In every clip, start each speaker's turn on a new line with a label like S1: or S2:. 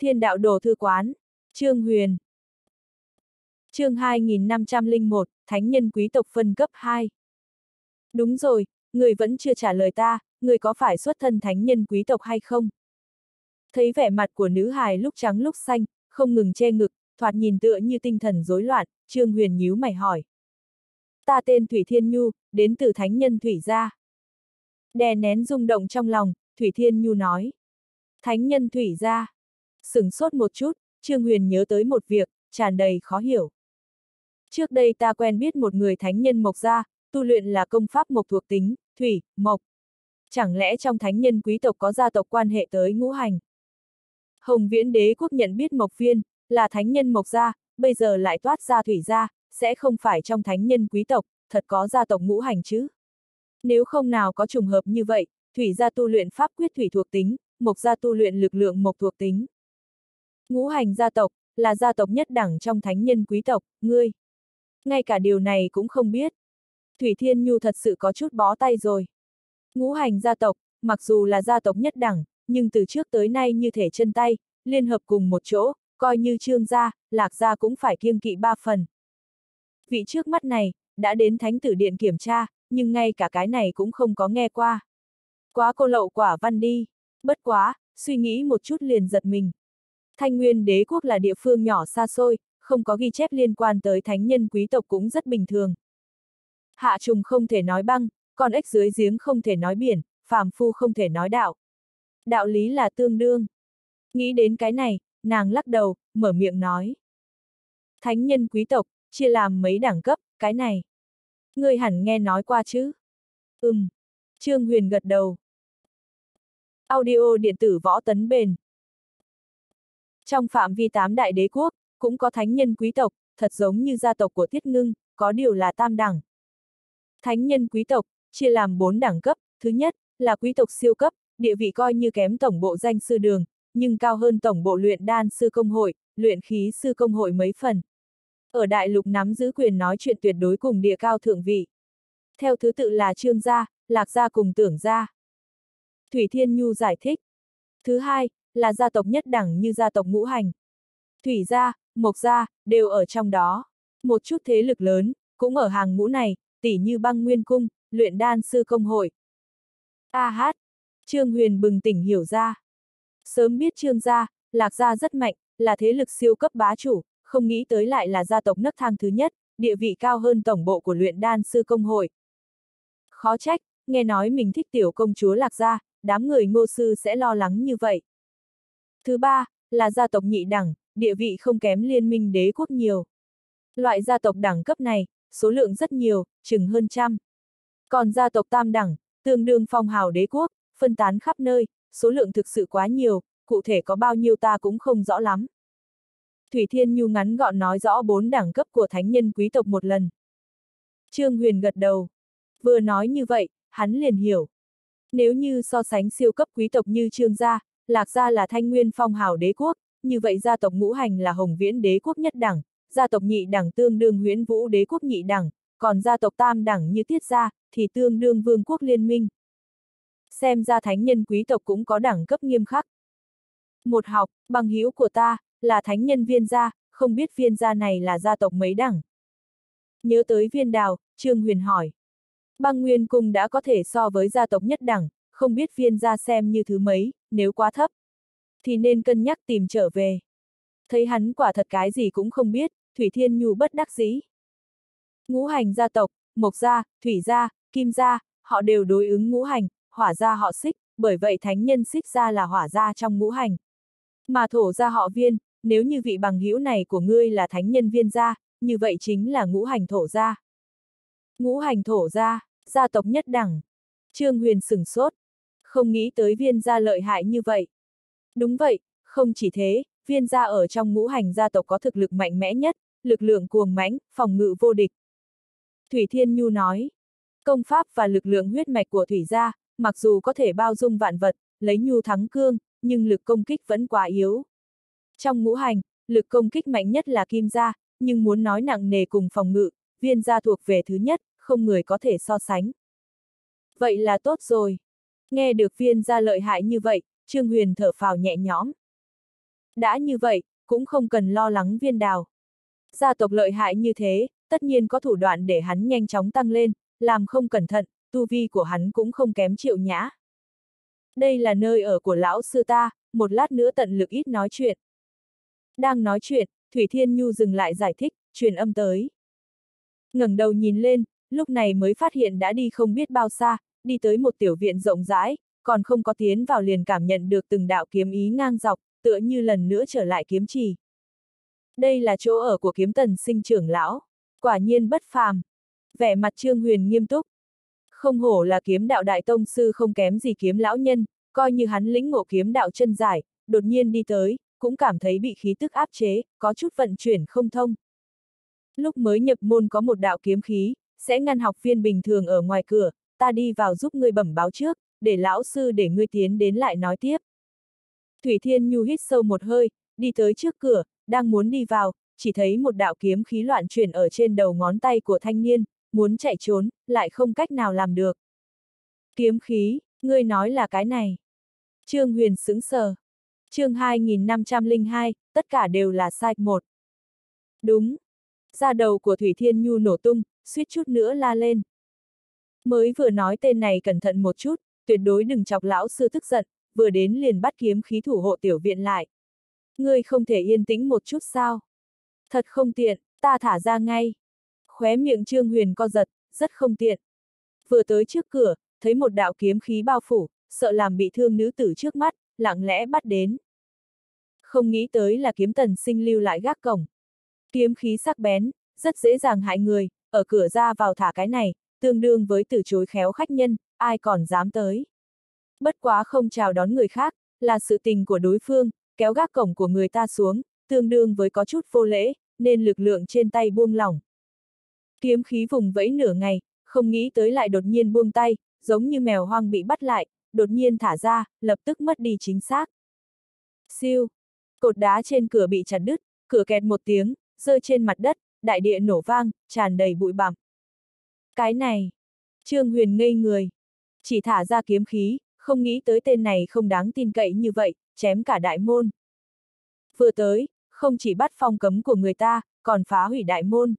S1: Thiên đạo đồ thư quán. Trương Huyền. Chương 2501, Thánh nhân quý tộc phân cấp 2. Đúng rồi, người vẫn chưa trả lời ta, người có phải xuất thân thánh nhân quý tộc hay không? Thấy vẻ mặt của nữ hài lúc trắng lúc xanh, không ngừng che ngực, thoạt nhìn tựa như tinh thần rối loạn, Trương Huyền nhíu mày hỏi. Ta tên Thủy Thiên Nhu, đến từ thánh nhân Thủy gia. Đè nén rung động trong lòng, Thủy Thiên Nhu nói. Thánh nhân Thủy gia. Sửng sốt một chút, Trương Huyền nhớ tới một việc, tràn đầy khó hiểu. Trước đây ta quen biết một người thánh nhân Mộc gia, tu luyện là công pháp Mộc thuộc tính, Thủy, Mộc. Chẳng lẽ trong thánh nhân quý tộc có gia tộc quan hệ tới ngũ hành? Hồng Viễn đế quốc nhận biết Mộc Viên, là thánh nhân Mộc gia, bây giờ lại toát ra Thủy gia, sẽ không phải trong thánh nhân quý tộc, thật có gia tộc ngũ hành chứ? Nếu không nào có trùng hợp như vậy, Thủy gia tu luyện pháp quyết thủy thuộc tính, Mộc gia tu luyện lực lượng Mộc thuộc tính. Ngũ hành gia tộc, là gia tộc nhất đẳng trong thánh nhân quý tộc, ngươi. Ngay cả điều này cũng không biết. Thủy Thiên Nhu thật sự có chút bó tay rồi. Ngũ hành gia tộc, mặc dù là gia tộc nhất đẳng, nhưng từ trước tới nay như thể chân tay, liên hợp cùng một chỗ, coi như Trương gia, Lạc gia cũng phải kiêng kỵ 3 phần. Vị trước mắt này, đã đến Thánh Tử Điện kiểm tra, nhưng ngay cả cái này cũng không có nghe qua. Quá cô lậu quả văn đi. Bất quá, suy nghĩ một chút liền giật mình. Thanh Nguyên đế quốc là địa phương nhỏ xa xôi, không có ghi chép liên quan tới thánh nhân quý tộc cũng rất bình thường. Hạ trùng không thể nói băng, con ếch dưới giếng không thể nói biển, phàm phu không thể nói đạo. Đạo lý là tương đương. Nghĩ đến cái này, nàng lắc đầu, mở miệng nói. Thánh nhân quý tộc, chia làm mấy đẳng cấp, cái này. Ngươi hẳn nghe nói qua chứ? Trương Huyền gật đầu. Audio điện tử võ tấn bền. Trong phạm vi 8 đại đế quốc, cũng có thánh nhân quý tộc, thật giống như gia tộc của Tiết Ngưng, có điều là tam đẳng. Thánh nhân quý tộc, chia làm 4 đẳng cấp, thứ nhất, là quý tộc siêu cấp, địa vị coi như kém tổng bộ danh sư đường, nhưng cao hơn tổng bộ luyện đan sư công hội, luyện khí sư công hội mấy phần. Ở đại lục nắm giữ quyền nói chuyện tuyệt đối cùng địa cao thượng vị. Theo thứ tự là Trương gia, Lạc gia cùng Tưởng gia. Thủy Thiên Nhu giải thích. Thứ hai, là gia tộc nhất đẳng như gia tộc ngũ hành. Thủy gia, Mộc gia, đều ở trong đó. Một chút thế lực lớn, cũng ở hàng ngũ này, tỉ như Băng Nguyên Cung, luyện đan sư công hội. Trương Huyền bừng tỉnh hiểu ra. Sớm biết Trương gia, Lạc gia rất mạnh, là thế lực siêu cấp bá chủ, không nghĩ tới lại là gia tộc nấc thang thứ nhất, địa vị cao hơn tổng bộ của luyện đan sư công hội. Khó trách, nghe nói mình thích tiểu công chúa Lạc gia, đám người Ngô sư sẽ lo lắng như vậy. Thứ ba, là gia tộc nhị đẳng, địa vị không kém liên minh đế quốc nhiều. Loại gia tộc đẳng cấp này, số lượng rất nhiều, chừng hơn trăm. Còn gia tộc tam đẳng, tương đương phong hào đế quốc, phân tán khắp nơi, số lượng thực sự quá nhiều, cụ thể có bao nhiêu ta cũng không rõ lắm. Thủy Thiên Nhu ngắn gọn nói rõ 4 đẳng cấp của thánh nhân quý tộc một lần. Trương Huyền gật đầu. Vừa nói như vậy, hắn liền hiểu. Nếu như so sánh siêu cấp quý tộc như Trương gia, Lạc gia là Thanh Nguyên phong hào đế quốc, như vậy gia tộc ngũ hành là Hồng Viễn đế quốc nhất đẳng, gia tộc nhị đẳng tương đương Huyễn Vũ đế quốc nhị đẳng, còn gia tộc tam đẳng như Tiết gia, thì tương đương Vương quốc liên minh. Xem ra thánh nhân quý tộc cũng có đẳng cấp nghiêm khắc. Một học, bằng hữu của ta, là thánh nhân Viên gia, không biết Viên gia này là gia tộc mấy đẳng. Nhớ tới Viên Đào, Trương Huyền hỏi. Băng Nguyên Cung đã có thể so với gia tộc nhất đẳng, không biết Viên gia xem như thứ mấy, nếu quá thấp, thì nên cân nhắc tìm trở về. Thấy hắn quả thật cái gì cũng không biết, Thủy Thiên Nhu bất đắc dĩ. Ngũ hành gia tộc, Mộc gia, Thủy gia, Kim gia, họ đều đối ứng ngũ hành, hỏa gia họ Xích, bởi vậy thánh nhân Xích gia là hỏa gia trong ngũ hành. Mà thổ gia họ Viên, nếu như vị bằng hữu này của ngươi là thánh nhân Viên gia, như vậy chính là ngũ hành thổ gia. Ngũ hành thổ gia, gia tộc nhất đẳng. Trương Huyền sửng sốt, không nghĩ tới Viên gia lợi hại như vậy. Đúng vậy, không chỉ thế, Viên gia ở trong ngũ hành gia tộc có thực lực mạnh mẽ nhất, lực lượng cuồng mãnh, phòng ngự vô địch. Thủy Thiên Nhu nói, công pháp và lực lượng huyết mạch của Thủy gia, mặc dù có thể bao dung vạn vật, lấy nhu thắng cương, nhưng lực công kích vẫn quá yếu. Trong ngũ hành, lực công kích mạnh nhất là Kim gia, nhưng muốn nói nặng nề cùng phòng ngự, Viên gia thuộc về thứ nhất, không người có thể so sánh. Vậy là tốt rồi. Nghe được Viên gia lợi hại như vậy, Trương Huyền thở phào nhẹ nhõm. Đã như vậy, cũng không cần lo lắng viên đào. Gia tộc lợi hại như thế, tất nhiên có thủ đoạn để hắn nhanh chóng tăng lên, làm không cẩn thận, tu vi của hắn cũng không kém Triệu Nhã. Đây là nơi ở của lão sư ta, một lát nữa tận lực ít nói chuyện. Đang nói chuyện, Thủy Thiên Nhu dừng lại giải thích, truyền âm tới. Ngẩng đầu nhìn lên, lúc này mới phát hiện đã đi không biết bao xa, đi tới một tiểu viện rộng rãi, còn không có tiến vào liền cảm nhận được từng đạo kiếm ý ngang dọc, tựa như lần nữa trở lại kiếm trì. Đây là chỗ ở của Kiếm Tần Sinh trưởng lão, quả nhiên bất phàm. Vẻ mặt Trương Huyền nghiêm túc. Không hổ là kiếm đạo đại tông sư không kém gì kiếm lão nhân, coi như hắn lĩnh ngộ kiếm đạo chân giải, đột nhiên đi tới, cũng cảm thấy bị khí tức áp chế, có chút vận chuyển không thông. Lúc mới nhập môn có một đạo kiếm khí, sẽ ngăn học viên bình thường ở ngoài cửa, ta đi vào giúp ngươi bẩm báo trước, để lão sư để ngươi tiến đến lại nói tiếp. Thủy Thiên Nhu hít sâu một hơi, đi tới trước cửa, đang muốn đi vào, chỉ thấy một đạo kiếm khí loạn chuyển ở trên đầu ngón tay của thanh niên, muốn chạy trốn, lại không cách nào làm được. Kiếm khí, ngươi nói là cái này. Trương Huyền sững sờ. Chương 2502, tất cả đều là sai một. Đúng. Da đầu của Thủy Thiên Nhu nổ tung, suýt chút nữa la lên. Mới vừa nói tên này cẩn thận một chút, tuyệt đối đừng chọc lão sư tức giận, vừa đến liền bắt kiếm khí thủ hộ tiểu viện lại. Ngươi không thể yên tĩnh một chút sao? Thật không tiện, ta thả ra ngay. Khóe miệng Trương Huyền co giật, rất không tiện. Vừa tới trước cửa, thấy một đạo kiếm khí bao phủ, sợ làm bị thương nữ tử trước mắt, lặng lẽ bắt đến. Không nghĩ tới là Kiếm Tần Sinh lưu lại gác cổng. Kiếm khí sắc bén, rất dễ dàng hại người, ở cửa ra vào thả cái này, tương đương với từ chối khéo khách nhân, ai còn dám tới. Bất quá không chào đón người khác, là sự tình của đối phương, kéo gác cổng của người ta xuống, tương đương với có chút vô lễ, nên lực lượng trên tay buông lỏng. Kiếm khí vùng vẫy nửa ngày, không nghĩ tới lại đột nhiên buông tay, giống như mèo hoang bị bắt lại, đột nhiên thả ra, lập tức mất đi chính xác. Siêu! Cột đá trên cửa bị chặt đứt, cửa kẹt một tiếng, rơi trên mặt đất, đại địa nổ vang, tràn đầy bụi bặm. Cái này! Trương Huyền ngây người. Chỉ thả ra kiếm khí, không nghĩ tới tên này không đáng tin cậy như vậy, chém cả đại môn. Vừa tới, không chỉ bắt phong cấm của người ta, còn phá hủy đại môn.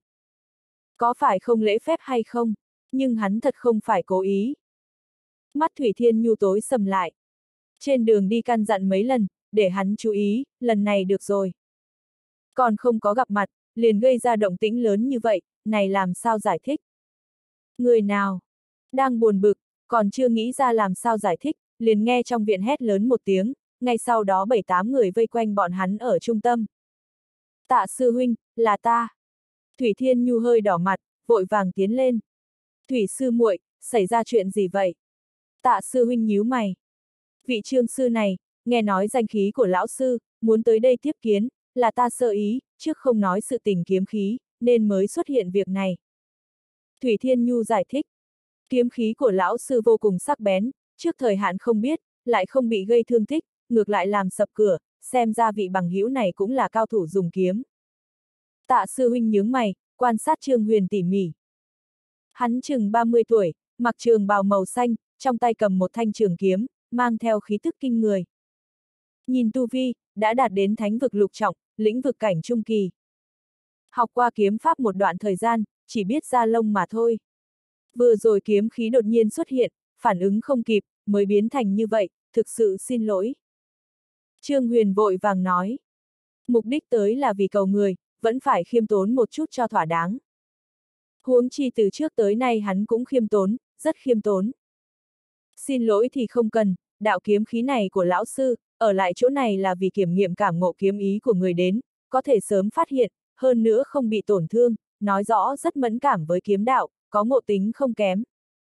S1: Có phải không lễ phép hay không? Nhưng hắn thật không phải cố ý. Mắt Thủy Thiên Nhu tối sầm lại. Trên đường đi căn dặn mấy lần, để hắn chú ý, lần này được rồi. Còn không có gặp mặt, liền gây ra động tĩnh lớn như vậy, này làm sao giải thích? Người nào? Đang buồn bực, còn chưa nghĩ ra làm sao giải thích, liền nghe trong viện hét lớn một tiếng, ngay sau đó 7-8 người vây quanh bọn hắn ở trung tâm. Tạ sư huynh, là ta. Thủy Thiên Nhu hơi đỏ mặt, vội vàng tiến lên. Thủy sư muội, xảy ra chuyện gì vậy? Tạ sư huynh nhíu mày. Vị Trương sư này, nghe nói danh khí của lão sư, muốn tới đây tiếp kiến, là ta sơ ý, trước không nói sự tình kiếm khí, nên mới xuất hiện việc này. Thủy Thiên Nhu giải thích. Kiếm khí của lão sư vô cùng sắc bén, trước thời hạn không biết, lại không bị gây thương tích, ngược lại làm sập cửa, xem ra vị bằng hữu này cũng là cao thủ dùng kiếm. Tạ sư huynh nhướng mày, quan sát Trương Huyền tỉ mỉ. Hắn chừng 30 tuổi, mặc trường bào màu xanh, trong tay cầm một thanh trường kiếm, mang theo khí tức kinh người. Nhìn tu vi, đã đạt đến thánh vực lục trọng, lĩnh vực cảnh trung kỳ. Học qua kiếm pháp một đoạn thời gian, chỉ biết ra lông mà thôi. Vừa rồi kiếm khí đột nhiên xuất hiện, phản ứng không kịp, mới biến thành như vậy, thực sự xin lỗi. Trương Huyền vội vàng nói. Mục đích tới là vì cầu người, vẫn phải khiêm tốn một chút cho thỏa đáng. Huống chi từ trước tới nay hắn cũng khiêm tốn, rất khiêm tốn. Xin lỗi thì không cần, đạo kiếm khí này của lão sư, ở lại chỗ này là vì kiểm nghiệm cảm ngộ kiếm ý của người đến, có thể sớm phát hiện, hơn nữa không bị tổn thương, nói rõ rất mẫn cảm với kiếm đạo, có ngộ tính không kém.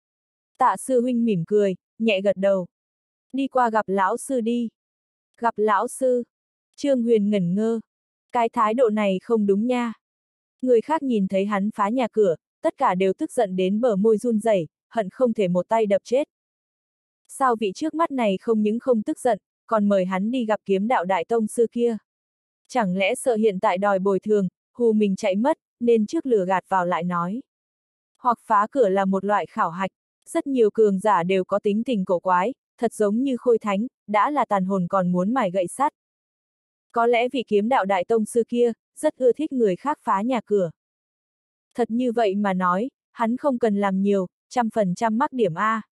S1: Tạ sư huynh mỉm cười, nhẹ gật đầu. Đi qua gặp lão sư đi. Gặp lão sư. Trương Huyền ngẩn ngơ. Cái thái độ này không đúng nha. Người khác nhìn thấy hắn phá nhà cửa, tất cả đều tức giận đến bờ môi run rẩy, hận không thể một tay đập chết. Sao vị trước mắt này không những không tức giận, còn mời hắn đi gặp kiếm đạo đại tông sư kia? Chẳng lẽ sợ hiện tại đòi bồi thường, hù mình chạy mất, nên trước lừa gạt vào lại nói. Hoặc phá cửa là một loại khảo hạch, rất nhiều cường giả đều có tính tình cổ quái, thật giống như Khôi Thánh, đã là tàn hồn còn muốn mài gậy sắt. Có lẽ vị kiếm đạo đại tông sư kia, rất ưa thích người khác phá nhà cửa. Thật như vậy mà nói, hắn không cần làm nhiều, 100% mắc điểm A.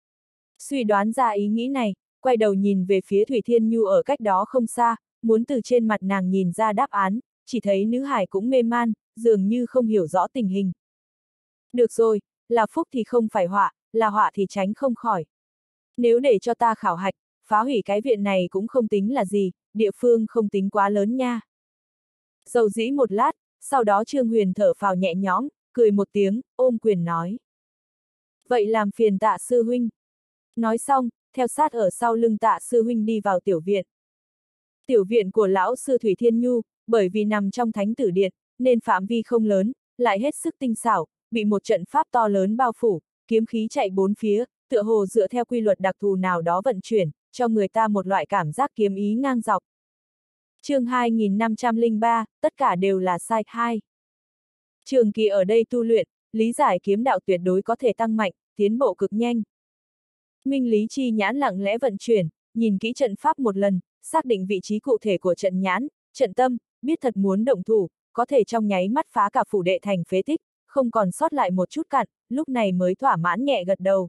S1: Suy đoán ra ý nghĩ này, quay đầu nhìn về phía Thủy Thiên Nhu ở cách đó không xa, muốn từ trên mặt nàng nhìn ra đáp án, chỉ thấy nữ hải cũng mê man, dường như không hiểu rõ tình hình. Được rồi, là phúc thì không phải họa, là họa thì tránh không khỏi. Nếu để cho ta khảo hạch, phá hủy cái viện này cũng không tính là gì, địa phương không tính quá lớn nha. Dầu dĩ một lát, sau đó Trương Huyền thở phào nhẹ nhõm, cười một tiếng, ôm quyền nói. Vậy làm phiền Tạ sư huynh. Nói xong, theo sát ở sau lưng Tạ sư huynh đi vào tiểu viện. Tiểu viện của lão sư Thủy Thiên Nhu, bởi vì nằm trong thánh tử điện, nên phạm vi không lớn, lại hết sức tinh xảo, bị một trận pháp to lớn bao phủ, kiếm khí chạy bốn phía, tựa hồ dựa theo quy luật đặc thù nào đó vận chuyển, cho người ta một loại cảm giác kiếm ý ngang dọc. Chương 2503, tất cả đều là sai 2. Trường kỳ ở đây tu luyện, lý giải kiếm đạo tuyệt đối có thể tăng mạnh, tiến bộ cực nhanh. Minh Lý Chi nhãn lặng lẽ vận chuyển, nhìn kỹ trận pháp một lần, xác định vị trí cụ thể của trận nhãn, trận tâm, biết thật muốn động thủ, có thể trong nháy mắt phá cả phủ đệ thành phế tích, không còn sót lại một chút cặn, lúc này mới thỏa mãn nhẹ gật đầu.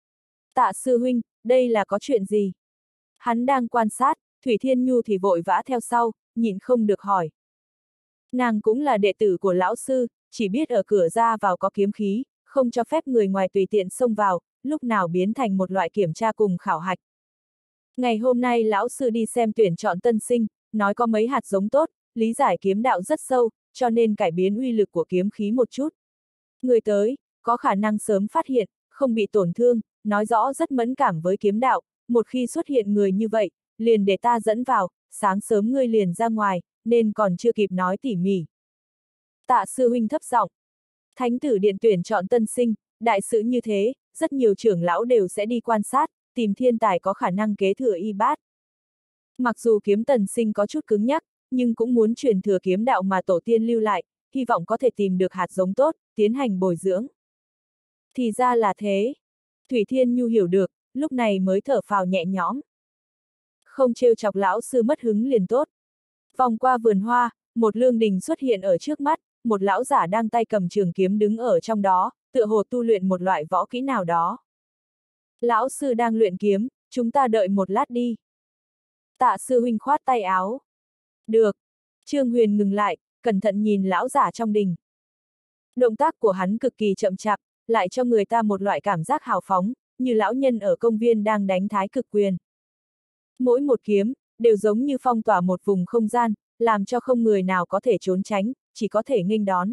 S1: Tạ sư huynh, đây là có chuyện gì? Hắn đang quan sát, Thủy Thiên Nhu thì vội vã theo sau, nhịn không được hỏi. Nàng cũng là đệ tử của lão sư, chỉ biết ở cửa ra vào có kiếm khí, không cho phép người ngoài tùy tiện xông vào, lúc nào biến thành một loại kiểm tra cùng khảo hạch. Ngày hôm nay lão sư đi xem tuyển chọn tân sinh, nói có mấy hạt giống tốt, lý giải kiếm đạo rất sâu, cho nên cải biến uy lực của kiếm khí một chút. Người tới, có khả năng sớm phát hiện, không bị tổn thương, nói rõ rất mẫn cảm với kiếm đạo, một khi xuất hiện người như vậy, liền để ta dẫn vào, sáng sớm ngươi liền ra ngoài, nên còn chưa kịp nói tỉ mỉ. Tạ sư huynh thấp giọng. Thánh tử điện tuyển chọn tân sinh, đại sự như thế, rất nhiều trưởng lão đều sẽ đi quan sát, tìm thiên tài có khả năng kế thừa y bát. Mặc dù kiếm tần sinh có chút cứng nhắc, nhưng cũng muốn truyền thừa kiếm đạo mà tổ tiên lưu lại, hy vọng có thể tìm được hạt giống tốt, tiến hành bồi dưỡng. Thì ra là thế. Thủy Thiên Nhu hiểu được, lúc này mới thở phào nhẹ nhõm. Không trêu chọc lão sư mất hứng liền tốt. Vòng qua vườn hoa, một lương đình xuất hiện ở trước mắt, một lão giả đang tay cầm trường kiếm đứng ở trong đó, tựa hồ tu luyện một loại võ kỹ nào đó. Lão sư đang luyện kiếm, chúng ta đợi một lát đi. Tạ sư huynh khoát tay áo. Được. Trương Huyền ngừng lại, cẩn thận nhìn lão giả trong đình. Động tác của hắn cực kỳ chậm chạp, lại cho người ta một loại cảm giác hào phóng, như lão nhân ở công viên đang đánh thái cực quyền. Mỗi một kiếm, đều giống như phong tỏa một vùng không gian, làm cho không người nào có thể trốn tránh, chỉ có thể nghênh đón.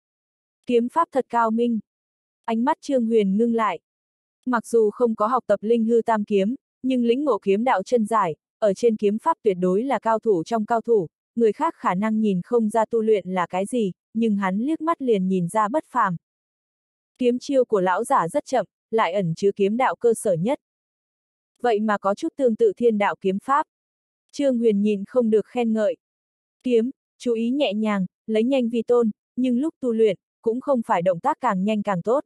S1: Kiếm pháp thật cao minh. Ánh mắt Trương Huyền ngưng lại. Mặc dù không có học tập linh hư tam kiếm, nhưng lĩnh ngộ kiếm đạo chân giải, ở trên kiếm pháp tuyệt đối là cao thủ trong cao thủ, người khác khả năng nhìn không ra tu luyện là cái gì, nhưng hắn liếc mắt liền nhìn ra bất phàm. Kiếm chiêu của lão giả rất chậm, lại ẩn chứa kiếm đạo cơ sở nhất. Vậy mà có chút tương tự thiên đạo kiếm pháp. Trương Huyền nhìn không được khen ngợi. Kiếm, chú ý nhẹ nhàng, lấy nhanh vi tôn, nhưng lúc tu luyện, cũng không phải động tác càng nhanh càng tốt.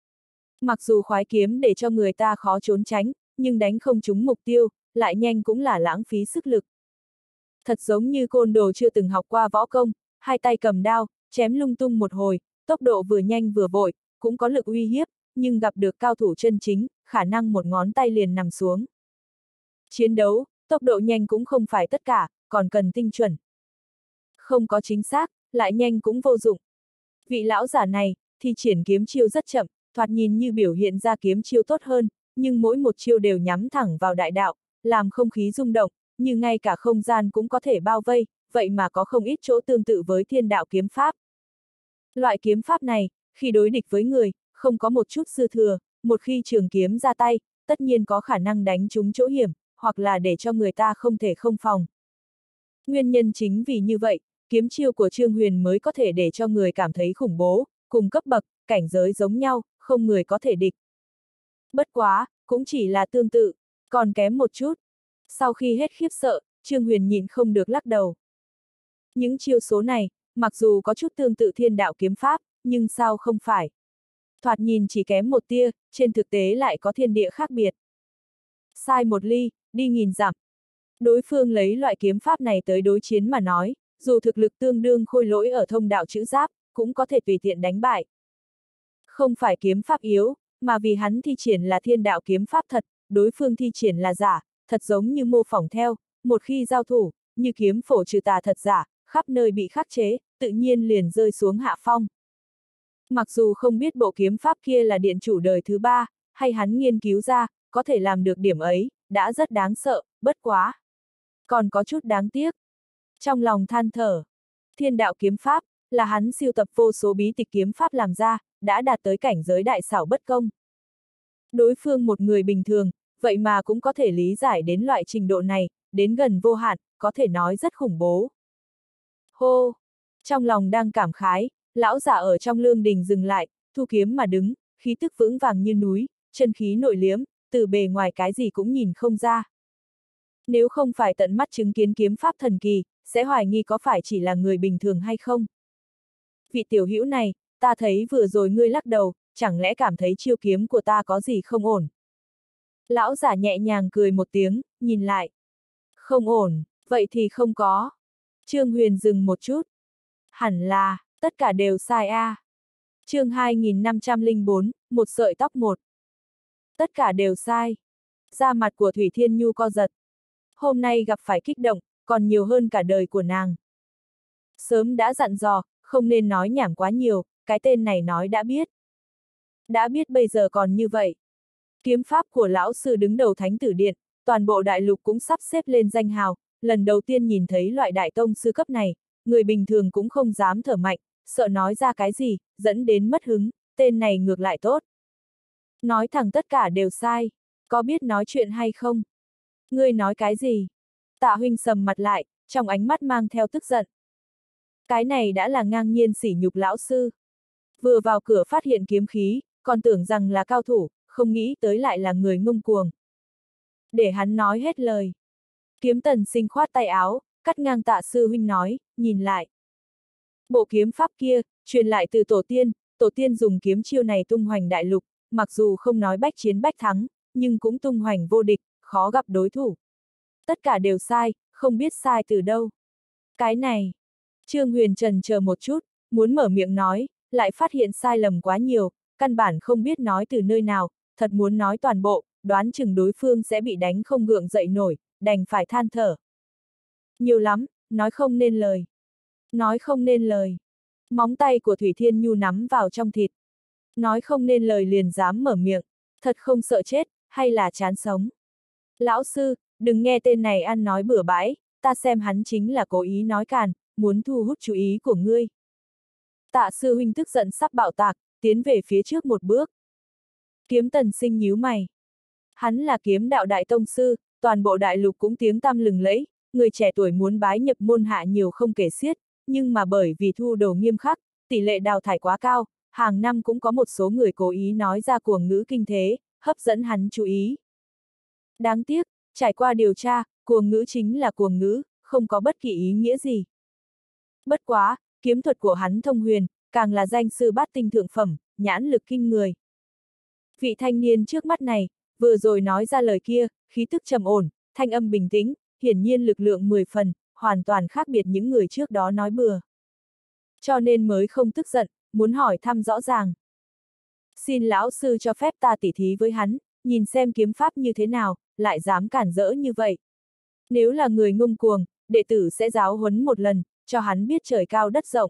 S1: Mặc dù khoái kiếm để cho người ta khó trốn tránh, nhưng đánh không trúng mục tiêu, lại nhanh cũng là lãng phí sức lực. Thật giống như côn đồ chưa từng học qua võ công, hai tay cầm đao, chém lung tung một hồi, tốc độ vừa nhanh vừa vội, cũng có lực uy hiếp, nhưng gặp được cao thủ chân chính, khả năng một ngón tay liền nằm xuống. Chiến đấu, tốc độ nhanh cũng không phải tất cả, còn cần tinh chuẩn. Không có chính xác, lại nhanh cũng vô dụng. Vị lão giả này, thì triển kiếm chiêu rất chậm, thoạt nhìn như biểu hiện ra kiếm chiêu tốt hơn, nhưng mỗi một chiêu đều nhắm thẳng vào đại đạo, làm không khí rung động, như ngay cả không gian cũng có thể bao vây, vậy mà có không ít chỗ tương tự với thiên đạo kiếm pháp. Loại kiếm pháp này, khi đối địch với người, không có một chút dư thừa, một khi trường kiếm ra tay, tất nhiên có khả năng đánh trúng chỗ hiểm, hoặc là để cho người ta không thể không phòng. Nguyên nhân chính vì như vậy, kiếm chiêu của Trương Huyền mới có thể để cho người cảm thấy khủng bố, cùng cấp bậc, cảnh giới giống nhau, không người có thể địch. Bất quá, cũng chỉ là tương tự, còn kém một chút. Sau khi hết khiếp sợ, Trương Huyền nhịn không được lắc đầu. Những chiêu số này, mặc dù có chút tương tự thiên đạo kiếm pháp, nhưng sao không phải. Thoạt nhìn chỉ kém một tia, trên thực tế lại có thiên địa khác biệt. Sai một ly, đi nghìn dặm. Đối phương lấy loại kiếm pháp này tới đối chiến mà nói, dù thực lực tương đương khôi lỗi ở thông đạo chữ giáp, cũng có thể tùy tiện đánh bại. Không phải kiếm pháp yếu, mà vì hắn thi triển là thiên đạo kiếm pháp thật, đối phương thi triển là giả, thật giống như mô phỏng theo, một khi giao thủ, như kiếm phổ trừ tà thật giả, khắp nơi bị khắc chế, tự nhiên liền rơi xuống hạ phong. Mặc dù không biết bộ kiếm pháp kia là điện chủ đời thứ ba, hay hắn nghiên cứu ra, có thể làm được điểm ấy, đã rất đáng sợ, bất quá. Còn có chút đáng tiếc. Trong lòng than thở, thiên đạo kiếm pháp, là hắn siêu tập vô số bí tịch kiếm pháp làm ra, đã đạt tới cảnh giới đại xảo bất công. Đối phương một người bình thường, vậy mà cũng có thể lý giải đến loại trình độ này, đến gần vô hạn, có thể nói rất khủng bố. Hô! Trong lòng đang cảm khái, lão giả ở trong lương đình dừng lại, thu kiếm mà đứng, khí tức vững vàng như núi, chân khí nội liếm, từ bề ngoài cái gì cũng nhìn không ra. Nếu không phải tận mắt chứng kiến kiếm pháp thần kỳ, sẽ hoài nghi có phải chỉ là người bình thường hay không. Vị tiểu hữu này, ta thấy vừa rồi ngươi lắc đầu, chẳng lẽ cảm thấy chiêu kiếm của ta có gì không ổn? Lão giả nhẹ nhàng cười một tiếng, nhìn lại. Không ổn, vậy thì không có. Trương Huyền dừng một chút. Hẳn là, tất cả đều sai a. Chương 2504, một sợi tóc một. Tất cả đều sai. Da mặt của Thủy Thiên Nhu co giật. Hôm nay gặp phải kích động, còn nhiều hơn cả đời của nàng. Sớm đã dặn dò, không nên nói nhảm quá nhiều, cái tên này nói đã biết. Đã biết bây giờ còn như vậy. Kiếm pháp của lão sư đứng đầu Thánh Tử Điện, toàn bộ đại lục cũng sắp xếp lên danh hào, lần đầu tiên nhìn thấy loại đại tông sư cấp này, người bình thường cũng không dám thở mạnh, sợ nói ra cái gì, dẫn đến mất hứng, tên này ngược lại tốt. Nói thẳng tất cả đều sai, có biết nói chuyện hay không? Ngươi nói cái gì? Tạ Huynh sầm mặt lại, trong ánh mắt mang theo tức giận. Cái này đã là ngang nhiên sỉ nhục lão sư. Vừa vào cửa phát hiện kiếm khí, còn tưởng rằng là cao thủ, không nghĩ tới lại là người ngông cuồng. Để hắn nói hết lời. Kiếm Tần Sinh khoát tay áo, cắt ngang Tạ sư huynh nói, nhìn lại. Bộ kiếm pháp kia, truyền lại từ tổ tiên dùng kiếm chiêu này tung hoành đại lục, mặc dù không nói bách chiến bách thắng, nhưng cũng tung hoành vô địch, khó gặp đối thủ. Tất cả đều sai, không biết sai từ đâu. Cái này, Trương Huyền chần chờ một chút, muốn mở miệng nói, lại phát hiện sai lầm quá nhiều, căn bản không biết nói từ nơi nào, thật muốn nói toàn bộ, đoán chừng đối phương sẽ bị đánh không gượng dậy nổi, đành phải than thở. Nhiều lắm, nói không nên lời. Nói không nên lời. Móng tay của Thủy Thiên Nhu nắm vào trong thịt. Nói không nên lời liền dám mở miệng, thật không sợ chết, hay là chán sống. Lão sư, đừng nghe tên này ăn nói bừa bãi, ta xem hắn chính là cố ý nói càn, muốn thu hút chú ý của ngươi. Tạ sư huynh tức giận sắp bạo tạc, tiến về phía trước một bước. Kiếm Tần Sinh nhíu mày. Hắn là kiếm đạo đại tông sư, toàn bộ đại lục cũng tiếng tăm lừng lẫy, người trẻ tuổi muốn bái nhập môn hạ nhiều không kể xiết, nhưng mà bởi vì thu đồ nghiêm khắc, tỷ lệ đào thải quá cao, hàng năm cũng có một số người cố ý nói ra cuồng ngữ kinh thế, hấp dẫn hắn chú ý. Đáng tiếc, trải qua điều tra, cuồng ngữ chính là cuồng ngữ, không có bất kỳ ý nghĩa gì. Bất quá, kiếm thuật của hắn thông huyền, càng là danh sư bát tinh thượng phẩm, nhãn lực kinh người. Vị thanh niên trước mắt này, vừa rồi nói ra lời kia, khí tức trầm ổn, thanh âm bình tĩnh, hiển nhiên lực lượng 10 phần, hoàn toàn khác biệt những người trước đó nói bừa. Cho nên mới không tức giận, muốn hỏi thăm rõ ràng. Xin lão sư cho phép ta tỉ thí với hắn, nhìn xem kiếm pháp như thế nào, lại dám cản rỡ như vậy. Nếu là người ngông cuồng, đệ tử sẽ giáo huấn một lần, cho hắn biết trời cao đất rộng.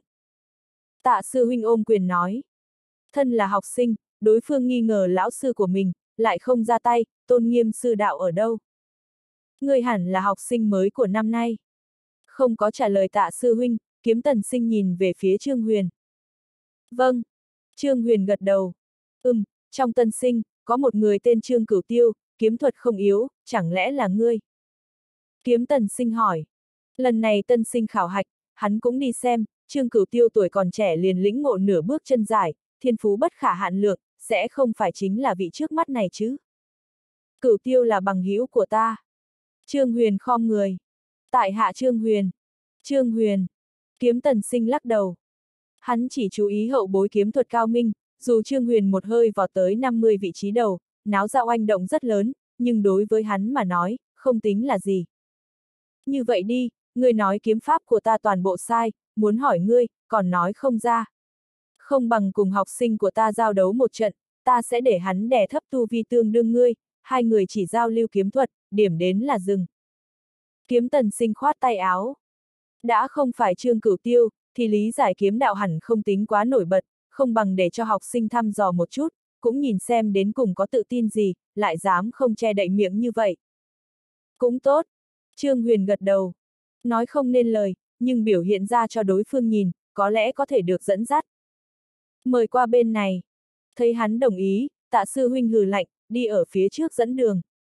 S1: Tạ sư huynh ôm quyền nói. Thân là học sinh, đối phương nghi ngờ lão sư của mình, lại không ra tay, tôn nghiêm sư đạo ở đâu. Người hẳn là học sinh mới của năm nay. Không có trả lời Tạ sư huynh, Kiếm Tần Sinh nhìn về phía Trương Huyền. Vâng. Trương Huyền gật đầu. Trong tân sinh, có một người tên Trương Cửu Tiêu, kiếm thuật không yếu, chẳng lẽ là ngươi? Kiếm Tần Sinh hỏi. Lần này tân sinh khảo hạch, hắn cũng đi xem, Trương Cửu Tiêu tuổi còn trẻ liền lĩnh ngộ nửa bước chân dài, thiên phú bất khả hạn lượng, sẽ không phải chính là vị trước mắt này chứ? Cửu Tiêu là bằng hữu của ta. Trương Huyền khom người. Tại hạ Trương Huyền. Trương Huyền. Kiếm Tần Sinh lắc đầu. Hắn chỉ chú ý hậu bối kiếm thuật cao minh, dù Trương Huyền một hơi vọt tới 50 vị trí đầu, náo ra oanh động rất lớn, nhưng đối với hắn mà nói, không tính là gì. Như vậy đi, ngươi nói kiếm pháp của ta toàn bộ sai, muốn hỏi ngươi, còn nói không ra. Không bằng cùng học sinh của ta giao đấu một trận, ta sẽ để hắn đè thấp tu vi tương đương ngươi, hai người chỉ giao lưu kiếm thuật, điểm đến là dừng. Kiếm Tần Sinh khoát tay áo. Đã không phải Trương Cửu Tiêu, thì lý giải kiếm đạo hẳn không tính quá nổi bật, không bằng để cho học sinh thăm dò một chút, cũng nhìn xem đến cùng có tự tin gì, lại dám không che đậy miệng như vậy. Cũng tốt. Trương Huyền gật đầu. Nói không nên lời, nhưng biểu hiện ra cho đối phương nhìn, có lẽ có thể được dẫn dắt. Mời qua bên này. Thấy hắn đồng ý, Tạ sư huynh hừ lạnh, đi ở phía trước dẫn đường.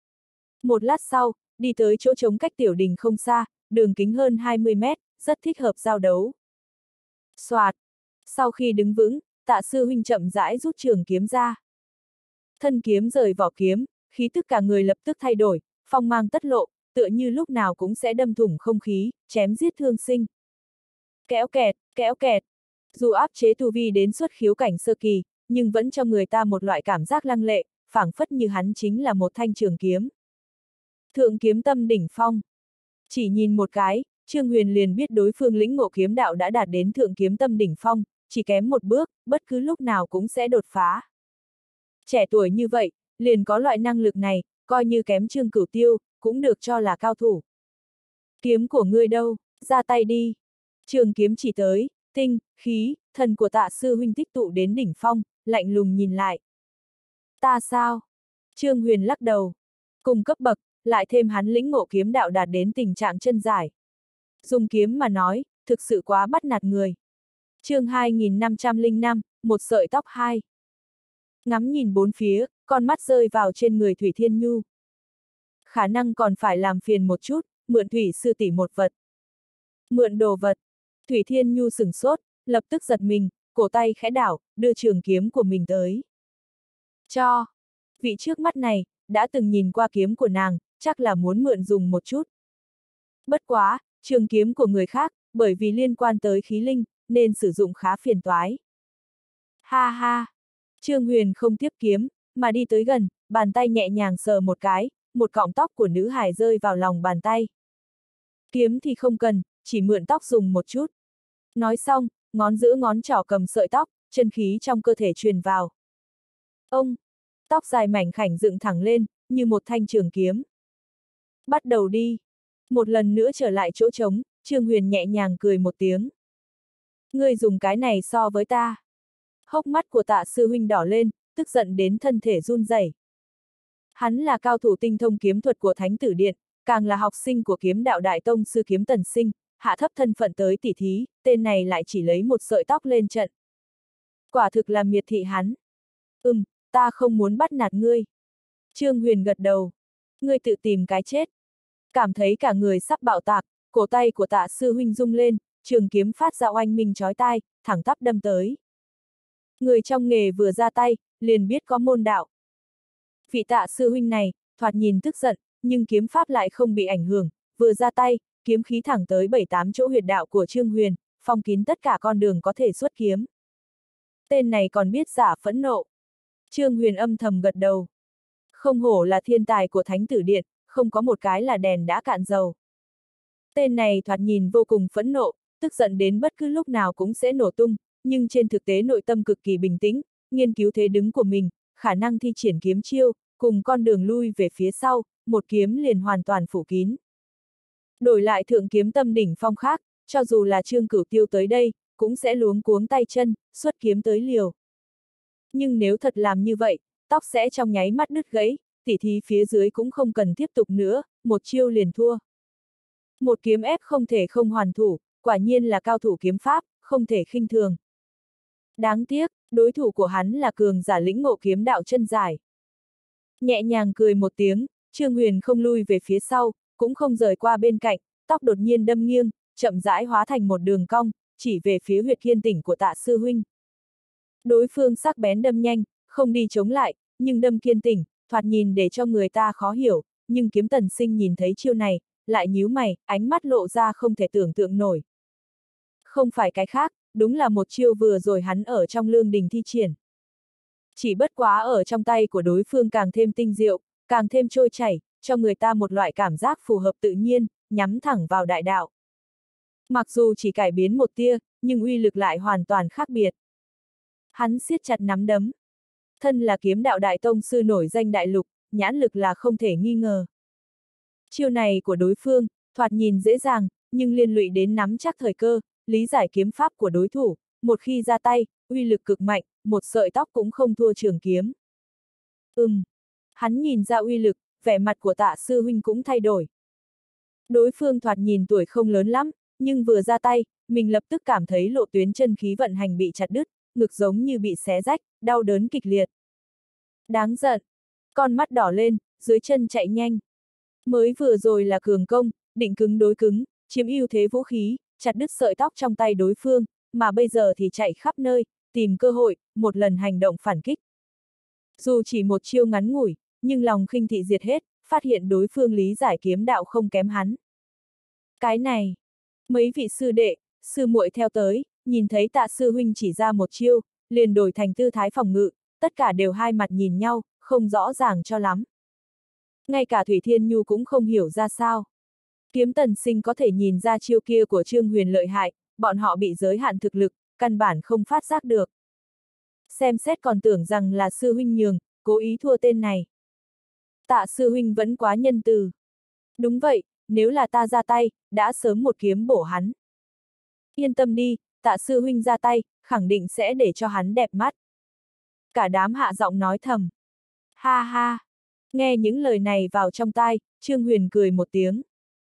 S1: Một lát sau, đi tới chỗ trống cách tiểu đình không xa, đường kính hơn 20 mét, rất thích hợp giao đấu. Soạt. Sau khi đứng vững, Tạ sư huynh chậm rãi rút trường kiếm ra. Thân kiếm rời vỏ kiếm, khí tức cả người lập tức thay đổi, phong mang tất lộ, tựa như lúc nào cũng sẽ đâm thủng không khí, chém giết thương sinh. Kéo kẹt, kéo kẹt. Dù áp chế tu vi đến xuất khiếu cảnh sơ kỳ, nhưng vẫn cho người ta một loại cảm giác lăng lệ, phảng phất như hắn chính là một thanh trường kiếm. Thượng kiếm tâm đỉnh phong. Chỉ nhìn một cái, Trương Huyền liền biết đối phương lĩnh ngộ kiếm đạo đã đạt đến thượng kiếm tâm đỉnh phong, chỉ kém một bước, bất cứ lúc nào cũng sẽ đột phá. Trẻ tuổi như vậy, liền có loại năng lực này, coi như kém Trương Cửu Tiêu, cũng được cho là cao thủ. Kiếm của ngươi đâu, ra tay đi. Trường kiếm chỉ tới, tinh, khí, thần của Tạ sư huynh tích tụ đến đỉnh phong, lạnh lùng nhìn lại. Ta sao? Trương Huyền lắc đầu. Cùng cấp bậc, lại thêm hắn lĩnh ngộ kiếm đạo đạt đến tình trạng chân giải. Dùng kiếm mà nói, thực sự quá bắt nạt người. Chương 2505, một sợi tóc 2. Ngắm nhìn bốn phía, con mắt rơi vào trên người Thủy Thiên Nhu. Khả năng còn phải làm phiền một chút, mượn Thủy sư tỷ một vật. Mượn đồ vật. Thủy Thiên Nhu sửng sốt, lập tức giật mình, cổ tay khẽ đảo, đưa trường kiếm của mình tới. Cho. Vị trước mắt này, đã từng nhìn qua kiếm của nàng, chắc là muốn mượn dùng một chút. Bất quá, trường kiếm của người khác, bởi vì liên quan tới khí linh, nên sử dụng khá phiền toái. Ha ha! Trương Huyền không tiếp kiếm, mà đi tới gần, bàn tay nhẹ nhàng sờ một cái, một cọng tóc của nữ hài rơi vào lòng bàn tay. Kiếm thì không cần, chỉ mượn tóc dùng một chút. Nói xong, ngón giữa ngón trỏ cầm sợi tóc, chân khí trong cơ thể truyền vào. Ông! Tóc dài mảnh khảnh dựng thẳng lên, như một thanh trường kiếm. Bắt đầu đi! Một lần nữa trở lại chỗ trống, Trương Huyền nhẹ nhàng cười một tiếng. Ngươi dùng cái này so với ta. Hốc mắt của Tạ sư huynh đỏ lên, tức giận đến thân thể run rẩy. Hắn là cao thủ tinh thông kiếm thuật của Thánh Tử Điện, càng là học sinh của kiếm đạo đại tông sư Kiếm Tần Sinh, hạ thấp thân phận tới tỉ thí, tên này lại chỉ lấy một sợi tóc lên trận. Quả thực là miệt thị hắn. Ta không muốn bắt nạt ngươi. Trương Huyền gật đầu. Ngươi tự tìm cái chết. Cảm thấy cả người sắp bạo tạc, cổ tay của Tạ sư huynh rung lên, trường kiếm phát ra oanh minh chói tai, thẳng tắp đâm tới. Người trong nghề vừa ra tay, liền biết có môn đạo. Vị Tạ sư huynh này, thoạt nhìn tức giận, nhưng kiếm pháp lại không bị ảnh hưởng, vừa ra tay, kiếm khí thẳng tới 7-8 chỗ huyệt đạo của Trương Huyền, phong kín tất cả con đường có thể xuất kiếm. Tên này còn biết giả phẫn nộ. Trương Huyền âm thầm gật đầu. Không hổ là thiên tài của Thánh Tử Điện, không có một cái là đèn đã cạn dầu. Tên này thoạt nhìn vô cùng phẫn nộ, tức giận đến bất cứ lúc nào cũng sẽ nổ tung, nhưng trên thực tế nội tâm cực kỳ bình tĩnh, nghiên cứu thế đứng của mình, khả năng thi triển kiếm chiêu, cùng con đường lui về phía sau, một kiếm liền hoàn toàn phủ kín. Đổi lại thượng kiếm tâm đỉnh phong khác, cho dù là Trương Cửu Tiêu tới đây, cũng sẽ luống cuống tay chân, xuất kiếm tới liều. Nhưng nếu thật làm như vậy, tóc sẽ trong nháy mắt đứt gãy, tỉ thí phía dưới cũng không cần tiếp tục nữa, một chiêu liền thua. Một kiếm ép không thể không hoàn thủ, quả nhiên là cao thủ kiếm pháp, không thể khinh thường. Đáng tiếc, đối thủ của hắn là cường giả lĩnh ngộ kiếm đạo chân giải. Nhẹ nhàng cười một tiếng, Trương Huyền không lui về phía sau, cũng không rời qua bên cạnh, tóc đột nhiên đâm nghiêng, chậm rãi hóa thành một đường cong, chỉ về phía huyệt khiên tỉnh của Tạ sư huynh. Đối phương sắc bén đâm nhanh, không đi chống lại, nhưng đâm kiên tỉnh, thoạt nhìn để cho người ta khó hiểu, nhưng Kiếm Tần Sinh nhìn thấy chiêu này, lại nhíu mày, ánh mắt lộ ra không thể tưởng tượng nổi. Không phải cái khác, đúng là một chiêu vừa rồi hắn ở trong lương đình thi triển. Chỉ bất quá ở trong tay của đối phương càng thêm tinh diệu, càng thêm trôi chảy, cho người ta một loại cảm giác phù hợp tự nhiên, nhắm thẳng vào đại đạo. Mặc dù chỉ cải biến một tia, nhưng uy lực lại hoàn toàn khác biệt. Hắn siết chặt nắm đấm. Thân là kiếm đạo đại tông sư nổi danh đại lục, nhãn lực là không thể nghi ngờ. Chiêu này của đối phương, thoạt nhìn dễ dàng, nhưng liên lụy đến nắm chắc thời cơ, lý giải kiếm pháp của đối thủ, một khi ra tay, uy lực cực mạnh, một sợi tóc cũng không thua trường kiếm. Hắn nhìn ra uy lực, vẻ mặt của Tạ sư huynh cũng thay đổi. Đối phương thoạt nhìn tuổi không lớn lắm, nhưng vừa ra tay, mình lập tức cảm thấy lộ tuyến chân khí vận hành bị chặt đứt, ngực giống như bị xé rách, đau đớn kịch liệt. Đáng giận. Con mắt đỏ lên, dưới chân chạy nhanh. Mới vừa rồi là cường công, định cứng đối cứng, chiếm ưu thế vũ khí, chặt đứt sợi tóc trong tay đối phương, mà bây giờ thì chạy khắp nơi, tìm cơ hội, một lần hành động phản kích. Dù chỉ một chiêu ngắn ngủi, nhưng lòng khinh thị diệt hết, phát hiện đối phương lý giải kiếm đạo không kém hắn. Cái này, mấy vị sư đệ, sư muội theo tới, nhìn thấy Tạ sư huynh chỉ ra một chiêu, liền đổi thành tư thái phòng ngự, tất cả đều hai mặt nhìn nhau, không rõ ràng cho lắm. Ngay cả Thủy Thiên Nhu cũng không hiểu ra sao. Kiếm Tần Sinh có thể nhìn ra chiêu kia của Trương Huyền lợi hại, bọn họ bị giới hạn thực lực, căn bản không phát giác được. Xem xét còn tưởng rằng là sư huynh nhường, cố ý thua tên này. Tạ sư huynh vẫn quá nhân từ. Đúng vậy, nếu là ta ra tay, đã sớm một kiếm bổ hắn. Yên tâm đi, Tạ sư huynh ra tay, khẳng định sẽ để cho hắn đẹp mắt. Cả đám hạ giọng nói thầm. Ha ha. Nghe những lời này vào trong tai, Trương Huyền cười một tiếng.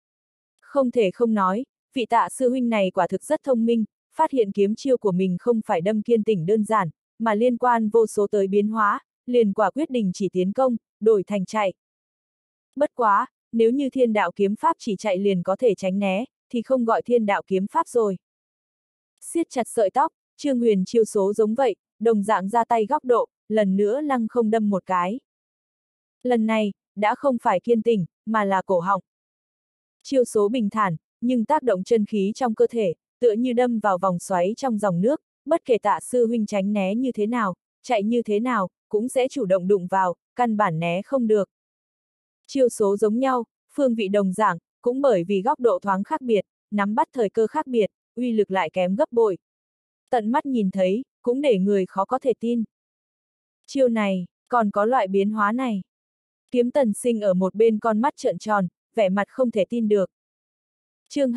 S1: Không thể không nói, vị Tạ sư huynh này quả thực rất thông minh, phát hiện kiếm chiêu của mình không phải đâm kiên tỉnh đơn giản, mà liên quan vô số tới biến hóa, liền quả quyết đình chỉ tiến công, đổi thành chạy. Bất quá, nếu như thiên đạo kiếm pháp chỉ chạy liền có thể tránh né, thì không gọi thiên đạo kiếm pháp rồi. Siết chặt sợi tóc, Trương Huyền chiêu số giống vậy, đồng dạng ra tay góc độ, lần nữa lăng không đâm một cái. Lần này, đã không phải kiên tỉnh, mà là cổ họng. Chiêu số bình thản, nhưng tác động chân khí trong cơ thể, tựa như đâm vào vòng xoáy trong dòng nước, bất kể Tạ sư huynh tránh né như thế nào, chạy như thế nào, cũng sẽ chủ động đụng vào, căn bản né không được. Chiêu số giống nhau, phương vị đồng dạng, cũng bởi vì góc độ thoáng khác biệt, nắm bắt thời cơ khác biệt, uy lực lại kém gấp bội. Tận mắt nhìn thấy, cũng để người khó có thể tin. Chiêu này, còn có loại biến hóa này. Kiếm Tần Sinh ở một bên con mắt trợn tròn, vẻ mặt không thể tin được. Chương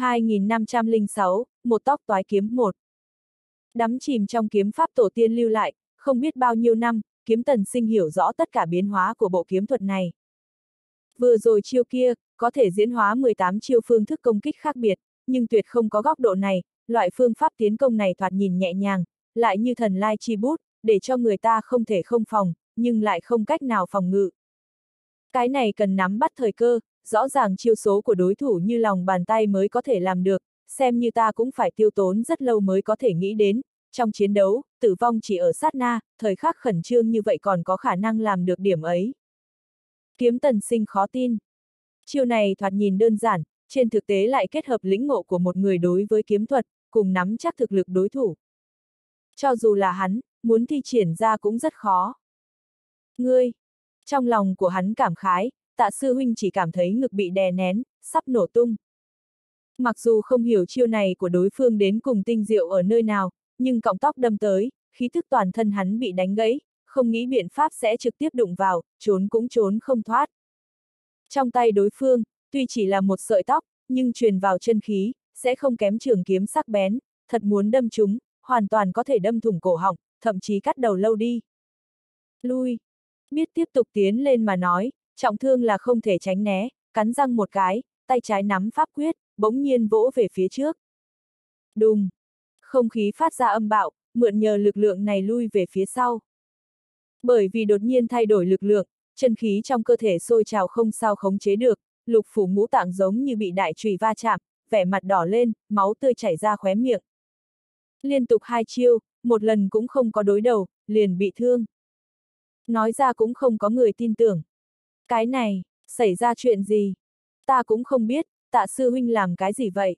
S1: 2506, một tóc toái kiếm 1. Đắm chìm trong kiếm pháp tổ tiên lưu lại, không biết bao nhiêu năm, Kiếm Tần Sinh hiểu rõ tất cả biến hóa của bộ kiếm thuật này. Vừa rồi chiêu kia, có thể diễn hóa 18 chiêu phương thức công kích khác biệt, nhưng tuyệt không có góc độ này, loại phương pháp tiến công này thoạt nhìn nhẹ nhàng, lại như thần lai chi bút, để cho người ta không thể không phòng, nhưng lại không cách nào phòng ngự. Cái này cần nắm bắt thời cơ, rõ ràng chiêu số của đối thủ như lòng bàn tay mới có thể làm được, xem như ta cũng phải tiêu tốn rất lâu mới có thể nghĩ đến. Trong chiến đấu, tử vong chỉ ở sát na, thời khắc khẩn trương như vậy còn có khả năng làm được điểm ấy. Kiếm Tần Sinh khó tin. Chiêu này thoạt nhìn đơn giản, trên thực tế lại kết hợp lĩnh ngộ của một người đối với kiếm thuật, cùng nắm chắc thực lực đối thủ. Cho dù là hắn, muốn thi triển ra cũng rất khó. Ngươi! Trong lòng của hắn cảm khái, Tạ sư huynh chỉ cảm thấy ngực bị đè nén, sắp nổ tung. Mặc dù không hiểu chiêu này của đối phương đến cùng tinh diệu ở nơi nào, nhưng cọng tóc đâm tới, khí thức toàn thân hắn bị đánh gãy, không nghĩ biện pháp sẽ trực tiếp đụng vào, trốn cũng trốn không thoát. Trong tay đối phương, tuy chỉ là một sợi tóc, nhưng truyền vào chân khí, sẽ không kém trường kiếm sắc bén, thật muốn đâm chúng, hoàn toàn có thể đâm thủng cổ họng, thậm chí cắt đầu lâu đi. Lui! Biết tiếp tục tiến lên mà nói, trọng thương là không thể tránh né, cắn răng một cái, tay trái nắm pháp quyết, bỗng nhiên vỗ về phía trước. Đùng! Không khí phát ra âm bạo, mượn nhờ lực lượng này lui về phía sau. Bởi vì đột nhiên thay đổi lực lượng, chân khí trong cơ thể sôi trào không sao khống chế được, lục phủ ngũ tạng giống như bị đại chùy va chạm, vẻ mặt đỏ lên, máu tươi chảy ra khóe miệng. Liên tục 2 chiêu, một lần cũng không có đối đầu, liền bị thương. Nói ra cũng không có người tin tưởng. Cái này, xảy ra chuyện gì? Ta cũng không biết, Tạ sư huynh làm cái gì vậy?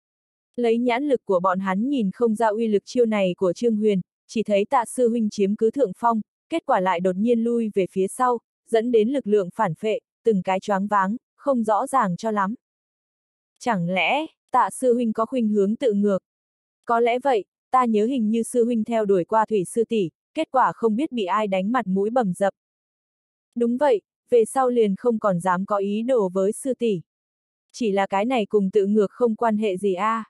S1: Lấy nhãn lực của bọn hắn nhìn không ra uy lực chiêu này của Trương Huyền, chỉ thấy Tạ sư huynh chiếm cứ thượng phong, kết quả lại đột nhiên lui về phía sau, dẫn đến lực lượng phản phệ, từng cái choáng váng, không rõ ràng cho lắm. Chẳng lẽ, Tạ sư huynh có khuynh hướng tự ngược? Có lẽ vậy, ta nhớ hình như sư huynh theo đuổi qua Thủy sư tỷ, kết quả không biết bị ai đánh mặt mũi bầm dập. Đúng vậy, về sau liền không còn dám có ý đồ với sư tỷ. Chỉ là cái này cùng tự ngược không quan hệ gì a.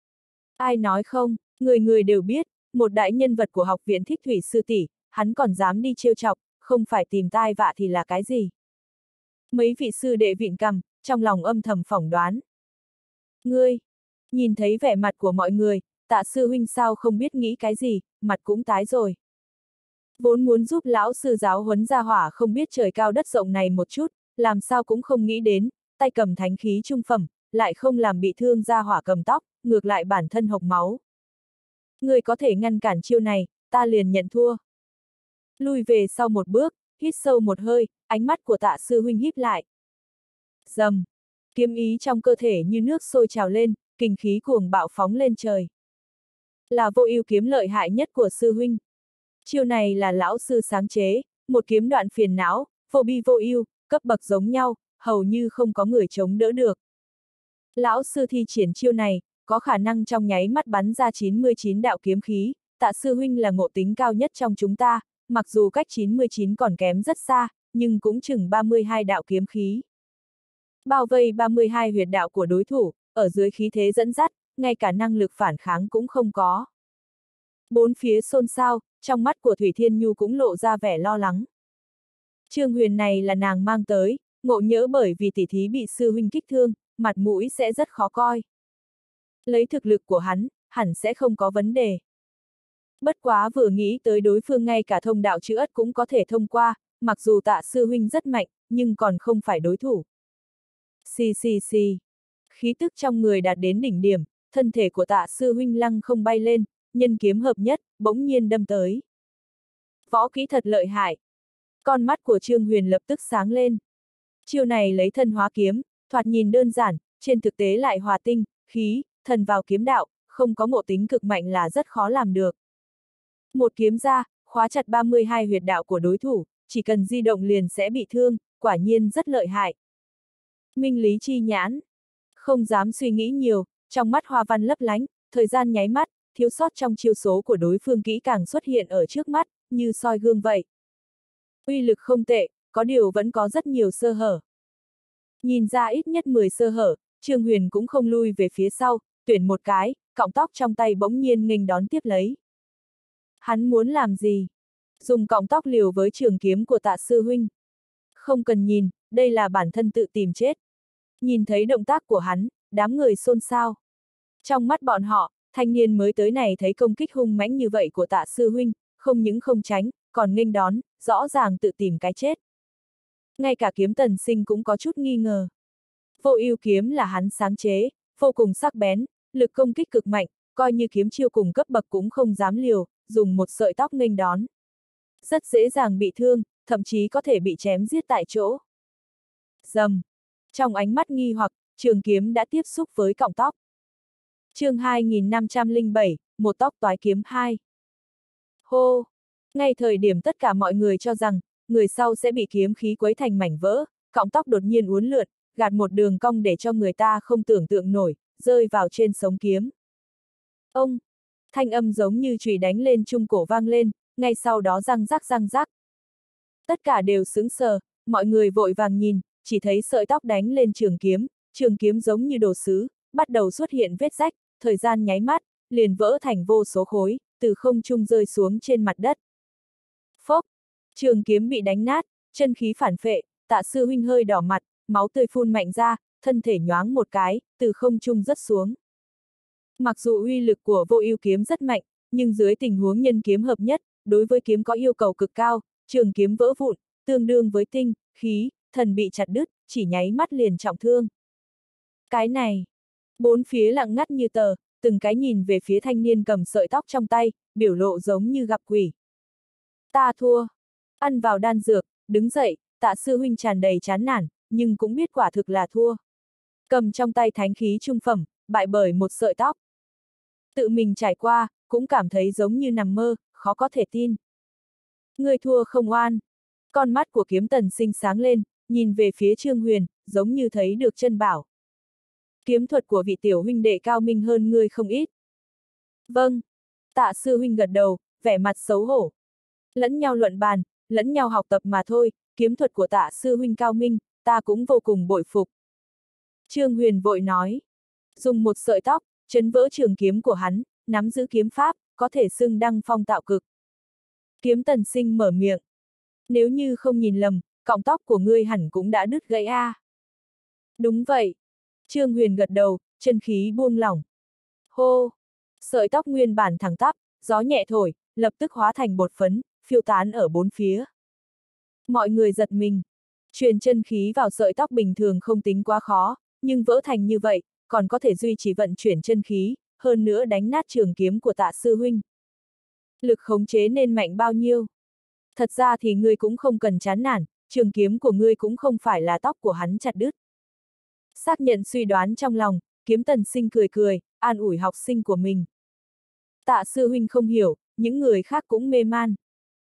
S1: Ai nói không, người người đều biết, một đại nhân vật của học viện thích Thủy sư tỷ, hắn còn dám đi trêu chọc, không phải tìm tai vạ thì là cái gì? Mấy vị sư đệ vịn cằm, trong lòng âm thầm phỏng đoán. Ngươi, nhìn thấy vẻ mặt của mọi người, Tạ sư huynh sao không biết nghĩ cái gì, mặt cũng tái rồi. Vốn muốn giúp lão sư giáo huấn gia hỏa không biết trời cao đất rộng này một chút, làm sao cũng không nghĩ đến, tay cầm thánh khí trung phẩm, lại không làm bị thương gia hỏa cầm tóc, ngược lại bản thân hộc máu. Người có thể ngăn cản chiêu này, ta liền nhận thua. Lùi về sau một bước, hít sâu một hơi, ánh mắt của Tạ sư huynh híp lại. Rầm, kiếm ý trong cơ thể như nước sôi trào lên, kinh khí cuồng bạo phóng lên trời. Là Vô Ưu kiếm lợi hại nhất của sư huynh. Chiêu này là lão sư sáng chế, một kiếm đoạn phiền não, vô bi vô ưu, cấp bậc giống nhau, hầu như không có người chống đỡ được. Lão sư thi triển chiêu này, có khả năng trong nháy mắt bắn ra 99 đạo kiếm khí, Tạ sư huynh là ngộ tính cao nhất trong chúng ta, mặc dù cách 99 còn kém rất xa, nhưng cũng chừng 32 đạo kiếm khí. Bao vây 32 huyệt đạo của đối thủ, ở dưới khí thế dẫn dắt, ngay cả năng lực phản kháng cũng không có. Bốn phía xôn xao, trong mắt của Thủy Thiên Nhu cũng lộ ra vẻ lo lắng. Trương Huyền này là nàng mang tới, ngộ nhỡ bởi vì tỷ thí bị sư huynh kích thương, mặt mũi sẽ rất khó coi. Lấy thực lực của hắn, hẳn sẽ không có vấn đề. Bất quá vừa nghĩ tới đối phương ngay cả thông đạo chữ ất cũng có thể thông qua, mặc dù Tạ sư huynh rất mạnh, nhưng còn không phải đối thủ. Xì xì xì. Khí tức trong người đạt đến đỉnh điểm, thân thể của Tạ sư huynh lăng không bay lên, nhân kiếm hợp nhất, bỗng nhiên đâm tới. Võ kỹ thật lợi hại. Con mắt của Trương Huyền lập tức sáng lên. Chiêu này lấy thân hóa kiếm, thoạt nhìn đơn giản, trên thực tế lại hòa tinh, khí, thần vào kiếm đạo, không có ngộ tính cực mạnh là rất khó làm được. Một kiếm ra, khóa chặt 32 huyệt đạo của đối thủ, chỉ cần di động liền sẽ bị thương, quả nhiên rất lợi hại. Minh lý chi nhãn. Không dám suy nghĩ nhiều, trong mắt hoa văn lấp lánh, thời gian nháy mắt, thiếu sót trong chiêu số của đối phương kỹ càng xuất hiện ở trước mắt, như soi gương vậy. Uy lực không tệ, có điều vẫn có rất nhiều sơ hở. Nhìn ra ít nhất 10 sơ hở, Trương Huyền cũng không lui về phía sau, tuyển một cái, cọng tóc trong tay bỗng nhiên nghênh đón tiếp lấy. Hắn muốn làm gì? Dùng cọng tóc liều với trường kiếm của Tạ sư huynh. Không cần nhìn, đây là bản thân tự tìm chết. Nhìn thấy động tác của hắn, đám người xôn xao. Trong mắt bọn họ, thanh niên mới tới này thấy công kích hung mãnh như vậy của Tạ sư huynh, không những không tránh, còn nghênh đón, rõ ràng tự tìm cái chết. Ngay cả Kiếm Tần Sinh cũng có chút nghi ngờ. Vô Ưu kiếm là hắn sáng chế, vô cùng sắc bén, lực công kích cực mạnh, coi như kiếm chiêu cùng cấp bậc cũng không dám liều, dùng một sợi tóc nghênh đón. Rất dễ dàng bị thương, thậm chí có thể bị chém giết tại chỗ. Rầm. Trong ánh mắt nghi hoặc, trường kiếm đã tiếp xúc với cọng tóc. Chương 2507, một tóc toái kiếm 2. Hô! Ngay thời điểm tất cả mọi người cho rằng, người sau sẽ bị kiếm khí quấy thành mảnh vỡ, cọng tóc đột nhiên uốn lượn, gạt một đường cong để cho người ta không tưởng tượng nổi, rơi vào trên sống kiếm. Ông! Thanh âm giống như chùy đánh lên trung cổ vang lên, ngay sau đó răng rắc răng rắc. Tất cả đều sững sờ, mọi người vội vàng nhìn, chỉ thấy sợi tóc đánh lên trường kiếm giống như đồ sứ, bắt đầu xuất hiện vết rách, thời gian nháy mắt, liền vỡ thành vô số khối, từ không trung rơi xuống trên mặt đất. Phốc! Trường kiếm bị đánh nát, chân khí phản phệ, Tạ sư huynh hơi đỏ mặt, máu tươi phun mạnh ra, thân thể nhoáng một cái, từ không trung rớt xuống. Mặc dù uy lực của Vô Ưu kiếm rất mạnh, nhưng dưới tình huống nhân kiếm hợp nhất, đối với kiếm có yêu cầu cực cao, trường kiếm vỡ vụn, tương đương với tinh, khí, thần bị chặt đứt, chỉ nháy mắt liền trọng thương. Cái này, bốn phía lặng ngắt như tờ, từng cái nhìn về phía thanh niên cầm sợi tóc trong tay, biểu lộ giống như gặp quỷ. Ta thua. Ăn vào đan dược, đứng dậy, Tạ sư huynh tràn đầy chán nản, nhưng cũng biết quả thực là thua. Cầm trong tay thánh khí trung phẩm, bại bởi một sợi tóc. Tự mình trải qua, cũng cảm thấy giống như nằm mơ, khó có thể tin. Người thua không oan. Con mắt của Kiếm Tần Sinh sáng lên, nhìn về phía Trương Huyền, giống như thấy được chân bảo. kiếm thuật của vị tiểu huynh đệ cao minh hơn ngươi không ít. Vâng. Tạ sư huynh gật đầu, vẻ mặt xấu hổ. Lẫn nhau luận bàn, lẫn nhau học tập mà thôi, kiếm thuật của Tạ sư huynh cao minh, ta cũng vô cùng bội phục. Trương Huyền vội nói. Dùng một sợi tóc, chấn vỡ trường kiếm của hắn, nắm giữ kiếm pháp, có thể xưng đăng phong tạo cực. Kiếm Tần Sinh mở miệng. Nếu như không nhìn lầm, cọng tóc của ngươi hẳn cũng đã đứt gãy a. Đúng vậy. Trương Huyền gật đầu, chân khí buông lỏng. Hô! Sợi tóc nguyên bản thẳng tắp, gió nhẹ thổi, lập tức hóa thành bột phấn, phiêu tán ở bốn phía. Mọi người giật mình. Truyền chân khí vào sợi tóc bình thường không tính quá khó, nhưng vỡ thành như vậy, còn có thể duy trì vận chuyển chân khí, hơn nữa đánh nát trường kiếm của Tạ sư huynh. Lực khống chế nên mạnh bao nhiêu? Thật ra thì ngươi cũng không cần chán nản, trường kiếm của ngươi cũng không phải là tóc của hắn chặt đứt. Xác nhận suy đoán trong lòng, Kiếm Tần Sinh cười cười, an ủi học sinh của mình. Tạ sư huynh không hiểu, những người khác cũng mê man.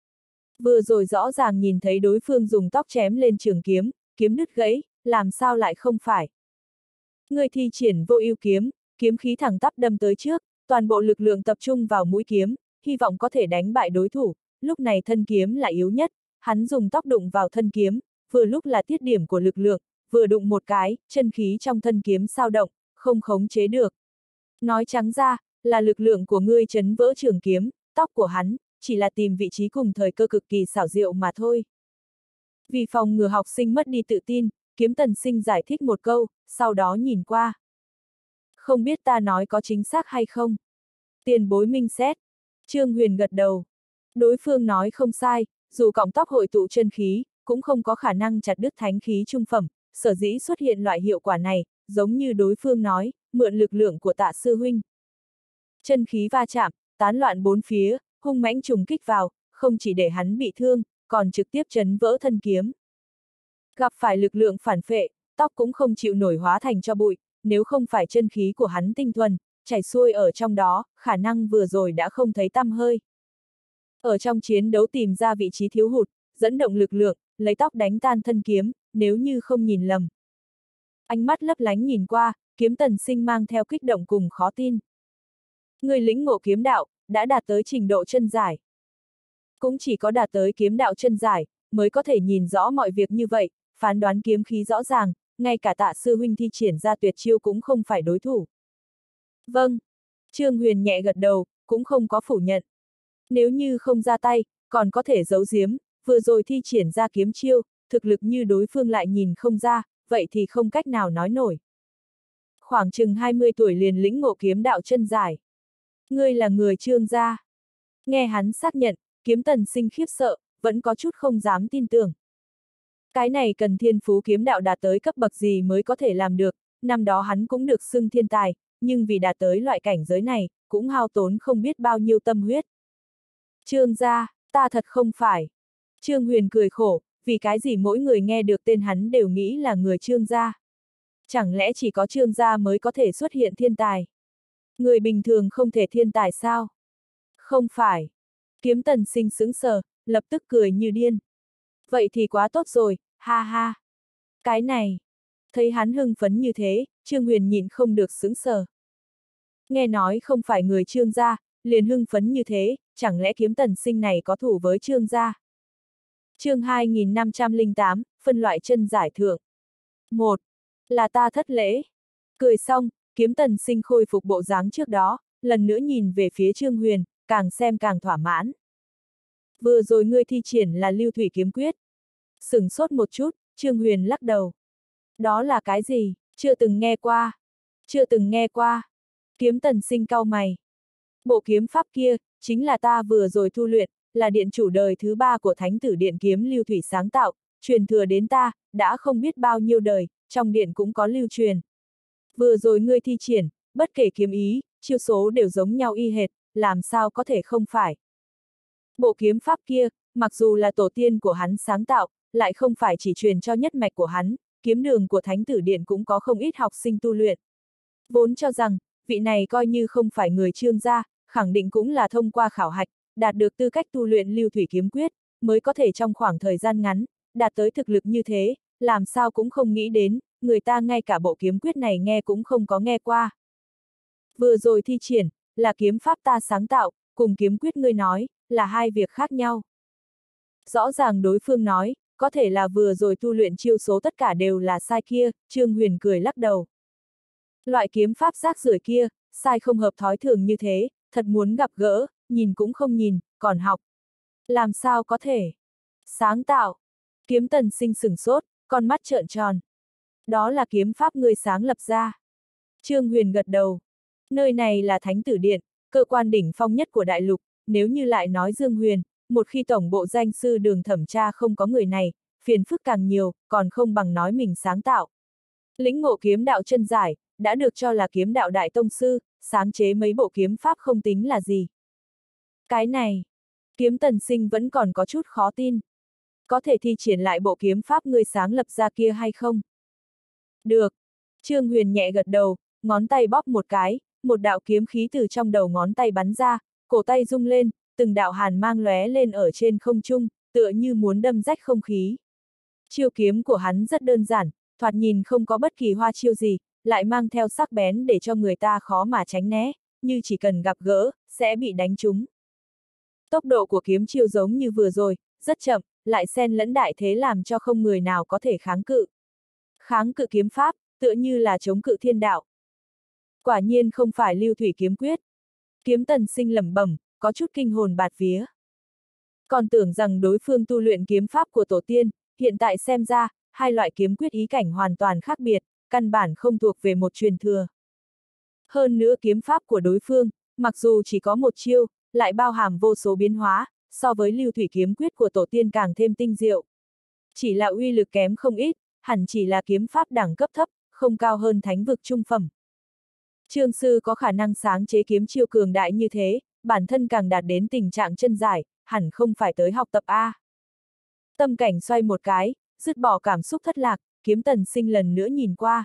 S1: Vừa rồi rõ ràng nhìn thấy đối phương dùng tóc chém lên trường kiếm, kiếm đứt gãy, làm sao lại không phải. Người thi triển vô ưu kiếm, kiếm khí thẳng tắp đâm tới trước, toàn bộ lực lượng tập trung vào mũi kiếm, hy vọng có thể đánh bại đối thủ, lúc này thân kiếm là yếu nhất, hắn dùng tóc đụng vào thân kiếm, vừa lúc là tiết điểm của lực lượng, vừa đụng một cái, chân khí trong thân kiếm sao động, không khống chế được. Nói trắng ra, là lực lượng của ngươi chấn vỡ trường kiếm, tóc của hắn, chỉ là tìm vị trí cùng thời cơ cực kỳ xảo diệu mà thôi. Vì phòng ngừa học sinh mất đi tự tin, Kiếm Tần Sinh giải thích một câu, sau đó nhìn qua. Không biết ta nói có chính xác hay không? Tiền bối minh xét. Trương Huyền gật đầu. Đối phương nói không sai, dù cọng tóc hội tụ chân khí, cũng không có khả năng chặt đứt thánh khí trung phẩm, sở dĩ xuất hiện loại hiệu quả này, giống như đối phương nói, mượn lực lượng của Tạ sư huynh. Chân khí va chạm, tán loạn bốn phía, hung mãnh trùng kích vào, không chỉ để hắn bị thương, còn trực tiếp chấn vỡ thân kiếm. Gặp phải lực lượng phản phệ, tóc cũng không chịu nổi hóa thành cho bụi, nếu không phải chân khí của hắn tinh thuần, chảy xuôi ở trong đó, khả năng vừa rồi đã không thấy tăm hơi. Ở trong chiến đấu tìm ra vị trí thiếu hụt, dẫn động lực lượng, lấy tóc đánh tan thân kiếm, nếu như không nhìn lầm. Ánh mắt lấp lánh nhìn qua, Kiếm Tần Sinh mang theo kích động cùng khó tin. Người lĩnh ngộ kiếm đạo, đã đạt tới trình độ chân giải. Cũng chỉ có đạt tới kiếm đạo chân giải, mới có thể nhìn rõ mọi việc như vậy, phán đoán kiếm khí rõ ràng, ngay cả Tạ sư huynh thi triển ra tuyệt chiêu cũng không phải đối thủ. Vâng. Trương Huyền nhẹ gật đầu, cũng không có phủ nhận. Nếu như không ra tay, còn có thể giấu giếm, vừa rồi thi triển ra kiếm chiêu, thực lực như đối phương lại nhìn không ra, vậy thì không cách nào nói nổi. Khoảng chừng 20 tuổi liền lĩnh ngộ kiếm đạo chân giải. Ngươi là người Trương gia. Nghe hắn xác nhận, Kiếm Tần Sinh khiếp sợ, vẫn có chút không dám tin tưởng. Cái này cần thiên phú kiếm đạo đạt tới cấp bậc gì mới có thể làm được, năm đó hắn cũng được xưng thiên tài, nhưng vì đạt tới loại cảnh giới này, cũng hao tốn không biết bao nhiêu tâm huyết. Trương gia, ta thật không phải. Trương Huyền cười khổ, vì cái gì mỗi người nghe được tên hắn đều nghĩ là người Trương gia. Chẳng lẽ chỉ có Trương gia mới có thể xuất hiện thiên tài? Người bình thường không thể thiên tài sao? Không phải. Kiếm Tần Sinh sững sờ, lập tức cười như điên. Vậy thì quá tốt rồi, ha ha. Cái này. Thấy hắn hưng phấn như thế, Trương Huyền nhịn không được sững sờ. Nghe nói không phải người Trương gia, liền hưng phấn như thế, chẳng lẽ Kiếm Tần Sinh này có thủ với Trương gia? Chương 2508, phân loại chân giải thưởng. 1. Là ta thất lễ. Cười xong, Kiếm Tần Sinh khôi phục bộ dáng trước đó, lần nữa nhìn về phía Trương Huyền, càng xem càng thỏa mãn. Vừa rồi ngươi thi triển là Lưu Thủy Kiếm Quyết. Sửng sốt một chút, Trương Huyền lắc đầu. Đó là cái gì? Chưa từng nghe qua. Chưa từng nghe qua. Kiếm Tần Sinh cau mày. Bộ kiếm pháp kia, chính là ta vừa rồi thu luyện, là điện chủ đời thứ 3 của Thánh tử Điện Kiếm Lưu Thủy sáng tạo, truyền thừa đến ta, đã không biết bao nhiêu đời, trong điện cũng có lưu truyền. Vừa rồi ngươi thi triển, bất kể kiếm ý, chiêu số đều giống nhau y hệt, làm sao có thể không phải. Bộ kiếm pháp kia, mặc dù là tổ tiên của hắn sáng tạo, lại không phải chỉ truyền cho nhất mạch của hắn, kiếm đường của Thánh tử Điện cũng có không ít học sinh tu luyện. Vốn cho rằng, vị này coi như không phải người Trương gia, khẳng định cũng là thông qua khảo hạch, đạt được tư cách tu luyện Lưu Thủy Kiếm Quyết, mới có thể trong khoảng thời gian ngắn, đạt tới thực lực như thế, làm sao cũng không nghĩ đến, người ta ngay cả bộ kiếm quyết này nghe cũng không có nghe qua. Vừa rồi thi triển, là kiếm pháp ta sáng tạo, cùng kiếm quyết ngươi nói, là hai việc khác nhau. Rõ ràng đối phương nói, có thể là vừa rồi tu luyện chiêu số tất cả đều là sai kia, Trương Huyền cười lắc đầu. Loại kiếm pháp rác rưởi kia, sai không hợp thói thường như thế, thật muốn gặp gỡ, nhìn cũng không nhìn, còn học. Làm sao có thể? Sáng tạo. Kiếm Tần Sinh sửng sốt, con mắt trợn tròn. Đó là kiếm pháp ngươi sáng lập ra. Trương Huyền gật đầu. Nơi này là Thánh Tử Điện, cơ quan đỉnh phong nhất của đại lục, nếu như lại nói Dương Huyền, một khi tổng bộ danh sư Đường thẩm tra không có người này, phiền phức càng nhiều, còn không bằng nói mình sáng tạo. Lĩnh ngộ kiếm đạo chân giải, đã được cho là kiếm đạo đại tông sư, sáng chế mấy bộ kiếm pháp không tính là gì. Cái này, Kiếm Tần Sinh vẫn còn có chút khó tin. Có thể thi triển lại bộ kiếm pháp ngươi sáng lập ra kia hay không? Được. Trương Huyền nhẹ gật đầu, ngón tay bóp một cái, một đạo kiếm khí từ trong đầu ngón tay bắn ra, cổ tay rung lên, từng đạo hàn mang lóe lên ở trên không trung, tựa như muốn đâm rách không khí. Chiêu kiếm của hắn rất đơn giản, thoạt nhìn không có bất kỳ hoa chiêu gì, lại mang theo sắc bén để cho người ta khó mà tránh né, như chỉ cần gặp gỡ, sẽ bị đánh trúng. Tốc độ của kiếm chiêu giống như vừa rồi, rất chậm, lại xen lẫn đại thế làm cho không người nào có thể kháng cự. Kháng cự kiếm pháp, tựa như là chống cự thiên đạo. Quả nhiên không phải lưu thủy kiếm quyết. Kiếm Tần Sinh lẩm bẩm, có chút kinh hồn bạt vía. Còn tưởng rằng đối phương tu luyện kiếm pháp của tổ tiên, hiện tại xem ra, hai loại kiếm quyết ý cảnh hoàn toàn khác biệt, căn bản không thuộc về một truyền thừa. Hơn nữa kiếm pháp của đối phương, mặc dù chỉ có một chiêu, lại bao hàm vô số biến hóa, so với lưu thủy kiếm quyết của tổ tiên càng thêm tinh diệu. Chỉ là uy lực kém không ít, hẳn chỉ là kiếm pháp đẳng cấp thấp, không cao hơn thánh vực trung phẩm. Trương sư có khả năng sáng chế kiếm chiêu cường đại như thế, bản thân càng đạt đến tình trạng chân giải, hẳn không phải tới học tập A. Tâm cảnh xoay một cái, dứt bỏ cảm xúc thất lạc, Kiếm Tần Sinh lần nữa nhìn qua.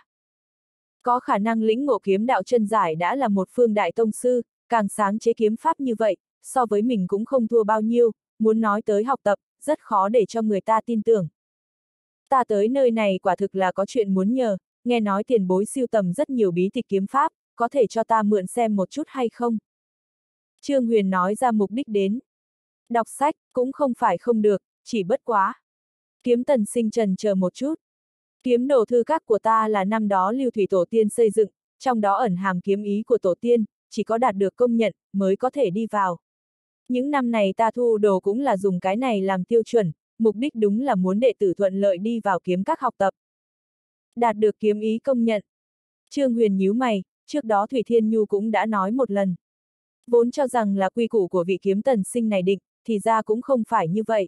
S1: Có khả năng lĩnh ngộ kiếm đạo chân giải đã là một phương đại tông sư, càng sáng chế kiếm pháp như vậy, so với mình cũng không thua bao nhiêu, muốn nói tới học tập, rất khó để cho người ta tin tưởng. Ta tới nơi này quả thực là có chuyện muốn nhờ, nghe nói tiền bối sưu tầm rất nhiều bí tịch kiếm pháp, có thể cho ta mượn xem một chút hay không? Trương Huyền nói ra mục đích đến. Đọc sách, cũng không phải không được, chỉ bất quá. Kiếm Tần Sinh trần chờ một chút. Kiếm đồ thư các của ta là năm đó lưu thủy tổ tiên xây dựng, trong đó ẩn hàm kiếm ý của tổ tiên, chỉ có đạt được công nhận, mới có thể đi vào. Những năm này ta thu đồ cũng là dùng cái này làm tiêu chuẩn, mục đích đúng là muốn đệ tử thuận lợi đi vào kiếm các học tập. Đạt được kiếm ý công nhận. Trương Huyền nhíu mày, trước đó Thủy Thiên Nhu cũng đã nói một lần. Vốn cho rằng là quy củ của vị Kiếm Tần Sinh này định, thì ra cũng không phải như vậy.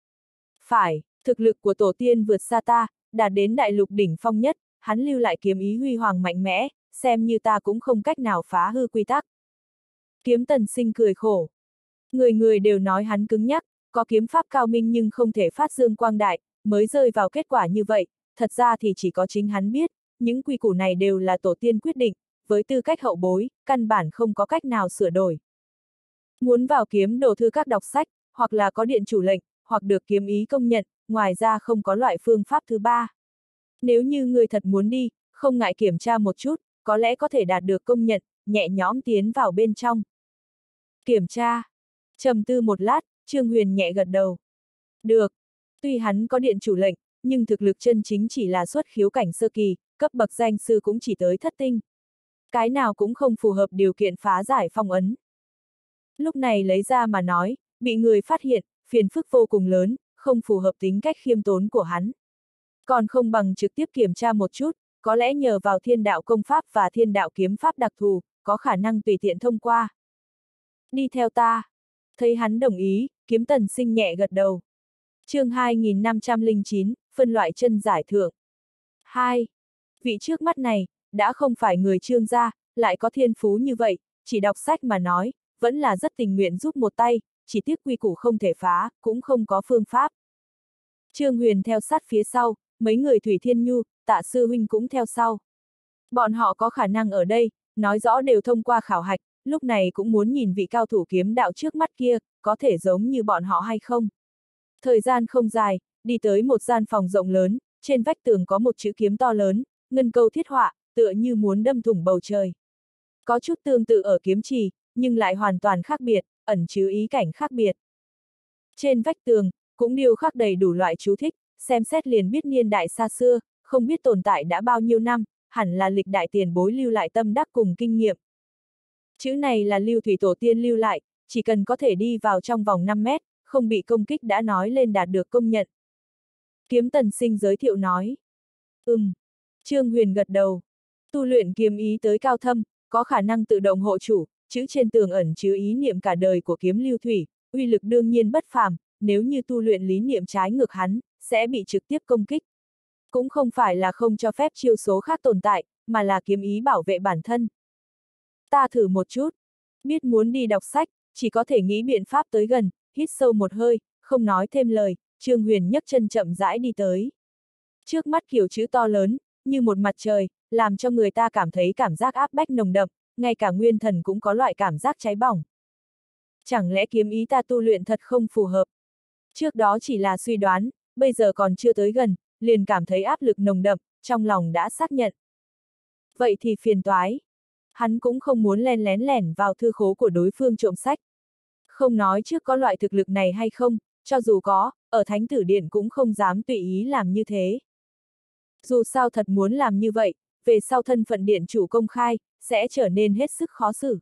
S1: Phải, thực lực của tổ tiên vượt xa ta, đạt đến đại lục đỉnh phong nhất, hắn lưu lại kiếm ý huy hoàng mạnh mẽ, xem như ta cũng không cách nào phá hư quy tắc. Kiếm Tần Sinh cười khổ. Người người đều nói hắn cứng nhắc, có kiếm pháp cao minh nhưng không thể phát dương quang đại, mới rơi vào kết quả như vậy, thật ra thì chỉ có chính hắn biết, những quy củ này đều là tổ tiên quyết định, với tư cách hậu bối, căn bản không có cách nào sửa đổi. Muốn vào kiếm đồ thư các đọc sách, hoặc là có điện chủ lệnh, hoặc được kiếm ý công nhận, ngoài ra không có loại phương pháp thứ ba. Nếu như người thật muốn đi, không ngại kiểm tra một chút, có lẽ có thể đạt được công nhận, nhẹ nhõm tiến vào bên trong. Kiểm tra. Trầm tư một lát, Trương Huyền nhẹ gật đầu. Được. Tuy hắn có điện chủ lệnh, nhưng thực lực chân chính chỉ là xuất khiếu cảnh sơ kỳ, cấp bậc danh sư cũng chỉ tới thất tinh. Cái nào cũng không phù hợp điều kiện phá giải phong ấn. Lúc này lấy ra mà nói, bị người phát hiện, phiền phức vô cùng lớn, không phù hợp tính cách khiêm tốn của hắn. Còn không bằng trực tiếp kiểm tra một chút, có lẽ nhờ vào thiên đạo công pháp và thiên đạo kiếm pháp đặc thù, có khả năng tùy tiện thông qua. Đi theo ta. Thấy hắn đồng ý, Kiếm Tần Sinh nhẹ gật đầu. Chương 2509, phân loại chân giải thượng. 2. Vị trước mắt này, đã không phải người Trương gia, lại có thiên phú như vậy, chỉ đọc sách mà nói, vẫn là rất tình nguyện giúp một tay, chỉ tiếc quy củ không thể phá, cũng không có phương pháp. Trương Huyền theo sát phía sau, mấy người Thủy Thiên Nhu, Tạ sư huynh cũng theo sau. Bọn họ có khả năng ở đây, nói rõ đều thông qua khảo hạch, lúc này cũng muốn nhìn vị cao thủ kiếm đạo trước mắt kia, có thể giống như bọn họ hay không. Thời gian không dài, đi tới một gian phòng rộng lớn, trên vách tường có một chữ kiếm to lớn, ngân câu thiết họa, tựa như muốn đâm thủng bầu trời. Có chút tương tự ở kiếm trì, nhưng lại hoàn toàn khác biệt, ẩn chứa ý cảnh khác biệt. Trên vách tường, cũng điêu khắc đầy đủ loại chú thích, xem xét liền biết niên đại xa xưa, không biết tồn tại đã bao nhiêu năm, hẳn là lịch đại tiền bối lưu lại tâm đắc cùng kinh nghiệm. Chữ này là Lưu Thủy Tổ tiên lưu lại, chỉ cần có thể đi vào trong vòng 5 mét, không bị công kích đã nói lên đạt được công nhận. Kiếm Tần Sinh giới thiệu nói. Trương Huyền gật đầu. Tu luyện kiếm ý tới cao thâm, có khả năng tự động hộ chủ, chữ trên tường ẩn chứa ý niệm cả đời của kiếm Lưu Thủy, uy lực đương nhiên bất phàm, nếu như tu luyện lý niệm trái ngược hắn, sẽ bị trực tiếp công kích. Cũng không phải là không cho phép chiêu số khác tồn tại, mà là kiếm ý bảo vệ bản thân. Ta thử một chút. Biết muốn đi đọc sách, chỉ có thể nghĩ biện pháp tới gần, hít sâu một hơi, không nói thêm lời, Trương Huyền nhấc chân chậm rãi đi tới. Trước mắt kiểu chữ to lớn, như một mặt trời, làm cho người ta cảm thấy cảm giác áp bách nồng đậm, ngay cả nguyên thần cũng có loại cảm giác cháy bỏng. Chẳng lẽ kiếm ý ta tu luyện thật không phù hợp? Trước đó chỉ là suy đoán, bây giờ còn chưa tới gần, liền cảm thấy áp lực nồng đậm, trong lòng đã xác nhận. Vậy thì phiền toái. Hắn cũng không muốn lén lẻn vào thư khố của đối phương trộm sách. Không nói trước có loại thực lực này hay không, cho dù có, ở Thánh Tử Điện cũng không dám tùy ý làm như thế. Dù sao thật muốn làm như vậy, về sau thân phận điện chủ công khai, sẽ trở nên hết sức khó xử.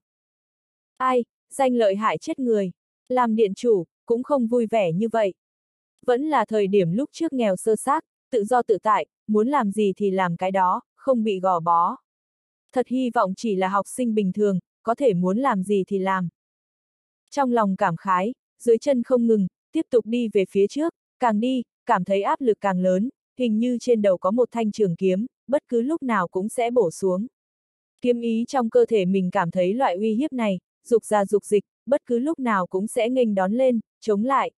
S1: Ai, danh lợi hại chết người, làm điện chủ, cũng không vui vẻ như vậy. Vẫn là thời điểm lúc trước nghèo sơ xác, tự do tự tại, muốn làm gì thì làm cái đó, không bị gò bó. Thật hy vọng chỉ là học sinh bình thường, có thể muốn làm gì thì làm. Trong lòng cảm khái, dưới chân không ngừng, tiếp tục đi về phía trước, càng đi, cảm thấy áp lực càng lớn, hình như trên đầu có một thanh trường kiếm, bất cứ lúc nào cũng sẽ bổ xuống. Kiếm ý trong cơ thể mình cảm thấy loại uy hiếp này, dục ra dục dịch, bất cứ lúc nào cũng sẽ nghênh đón lên, chống lại.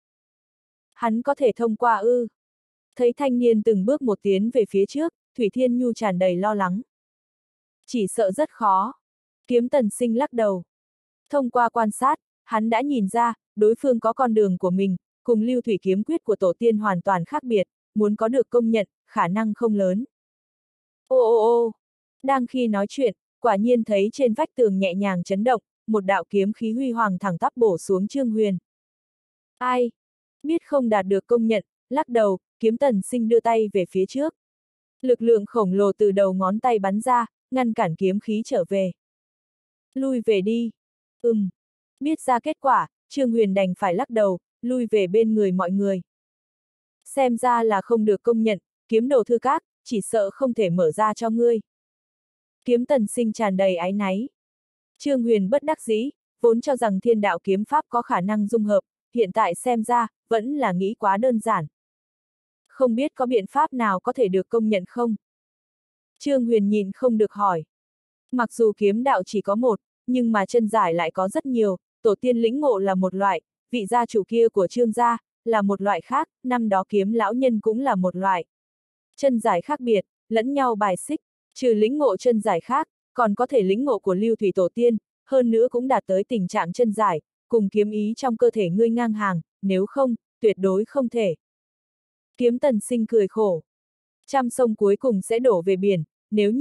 S1: Hắn có thể thông qua ư? Thấy thanh niên từng bước một tiến về phía trước, Thủy Thiên Nhu tràn đầy lo lắng. Chỉ sợ rất khó. Kiếm Tần Sinh lắc đầu. Thông qua quan sát, hắn đã nhìn ra, đối phương có con đường của mình, cùng Lưu Thủy kiếm quyết của tổ tiên hoàn toàn khác biệt, muốn có được công nhận, khả năng không lớn. Ô. Đang khi nói chuyện, quả nhiên thấy trên vách tường nhẹ nhàng chấn động, một đạo kiếm khí huy hoàng thẳng tắp bổ xuống Trương Huyền. Ai? Biết không đạt được công nhận, lắc đầu, Kiếm Tần Sinh đưa tay về phía trước. Lực lượng khổng lồ từ đầu ngón tay bắn ra, ngăn cản kiếm khí trở về. Lui về đi. Biết ra kết quả, Trương Huyền đành phải lắc đầu, lui về bên người mọi người. Xem ra là không được công nhận, kiếm đồ thư các, chỉ sợ không thể mở ra cho ngươi. Kiếm Tần Sinh tràn đầy áy náy. Trương Huyền bất đắc dĩ, vốn cho rằng thiên đạo kiếm pháp có khả năng dung hợp, hiện tại xem ra, vẫn là nghĩ quá đơn giản. Không biết có biện pháp nào có thể được công nhận không? Trương Huyền nhìn không được hỏi. Mặc dù kiếm đạo chỉ có một, nhưng mà chân giải lại có rất nhiều, tổ tiên lĩnh ngộ là một loại, vị gia chủ kia của Trương gia, là một loại khác, năm đó kiếm lão nhân cũng là một loại. Chân giải khác biệt, lẫn nhau bài xích, trừ lĩnh ngộ chân giải khác, còn có thể lĩnh ngộ của Lưu Thủy tổ tiên, hơn nữa cũng đạt tới tình trạng chân giải, cùng kiếm ý trong cơ thể ngươi ngang hàng, nếu không, tuyệt đối không thể. Kiếm Tần Sinh cười khổ. Trăm sông cuối cùng sẽ đổ về biển, nếu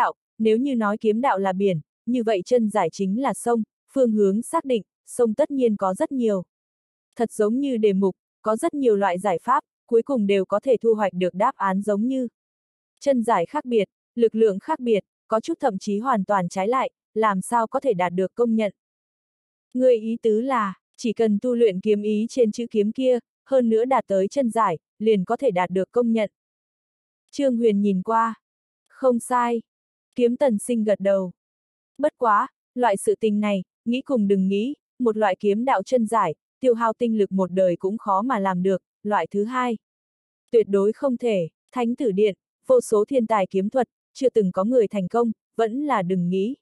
S1: như nói kiếm đạo là biển, như vậy chân giải chính là sông, phương hướng xác định, sông tất nhiên có rất nhiều. Thật giống như đề mục, có rất nhiều loại giải pháp, cuối cùng đều có thể thu hoạch được đáp án giống như. Chân giải khác biệt, lực lượng khác biệt, có chút thậm chí hoàn toàn trái lại, làm sao có thể đạt được công nhận. Người ý tứ là, chỉ cần tu luyện kiếm ý trên chữ kiếm kia, hơn nữa đạt tới chân giải, liền có thể đạt được công nhận. Trương Huyền nhìn qua. Không sai. Kiếm Tần Sinh gật đầu. Bất quá, loại sự tình này, nghĩ cùng đừng nghĩ, một loại kiếm đạo chân giải, tiêu hao tinh lực một đời cũng khó mà làm được, loại thứ hai. Tuyệt đối không thể, Thánh Tử Điện, vô số thiên tài kiếm thuật, chưa từng có người thành công, vẫn là đừng nghĩ.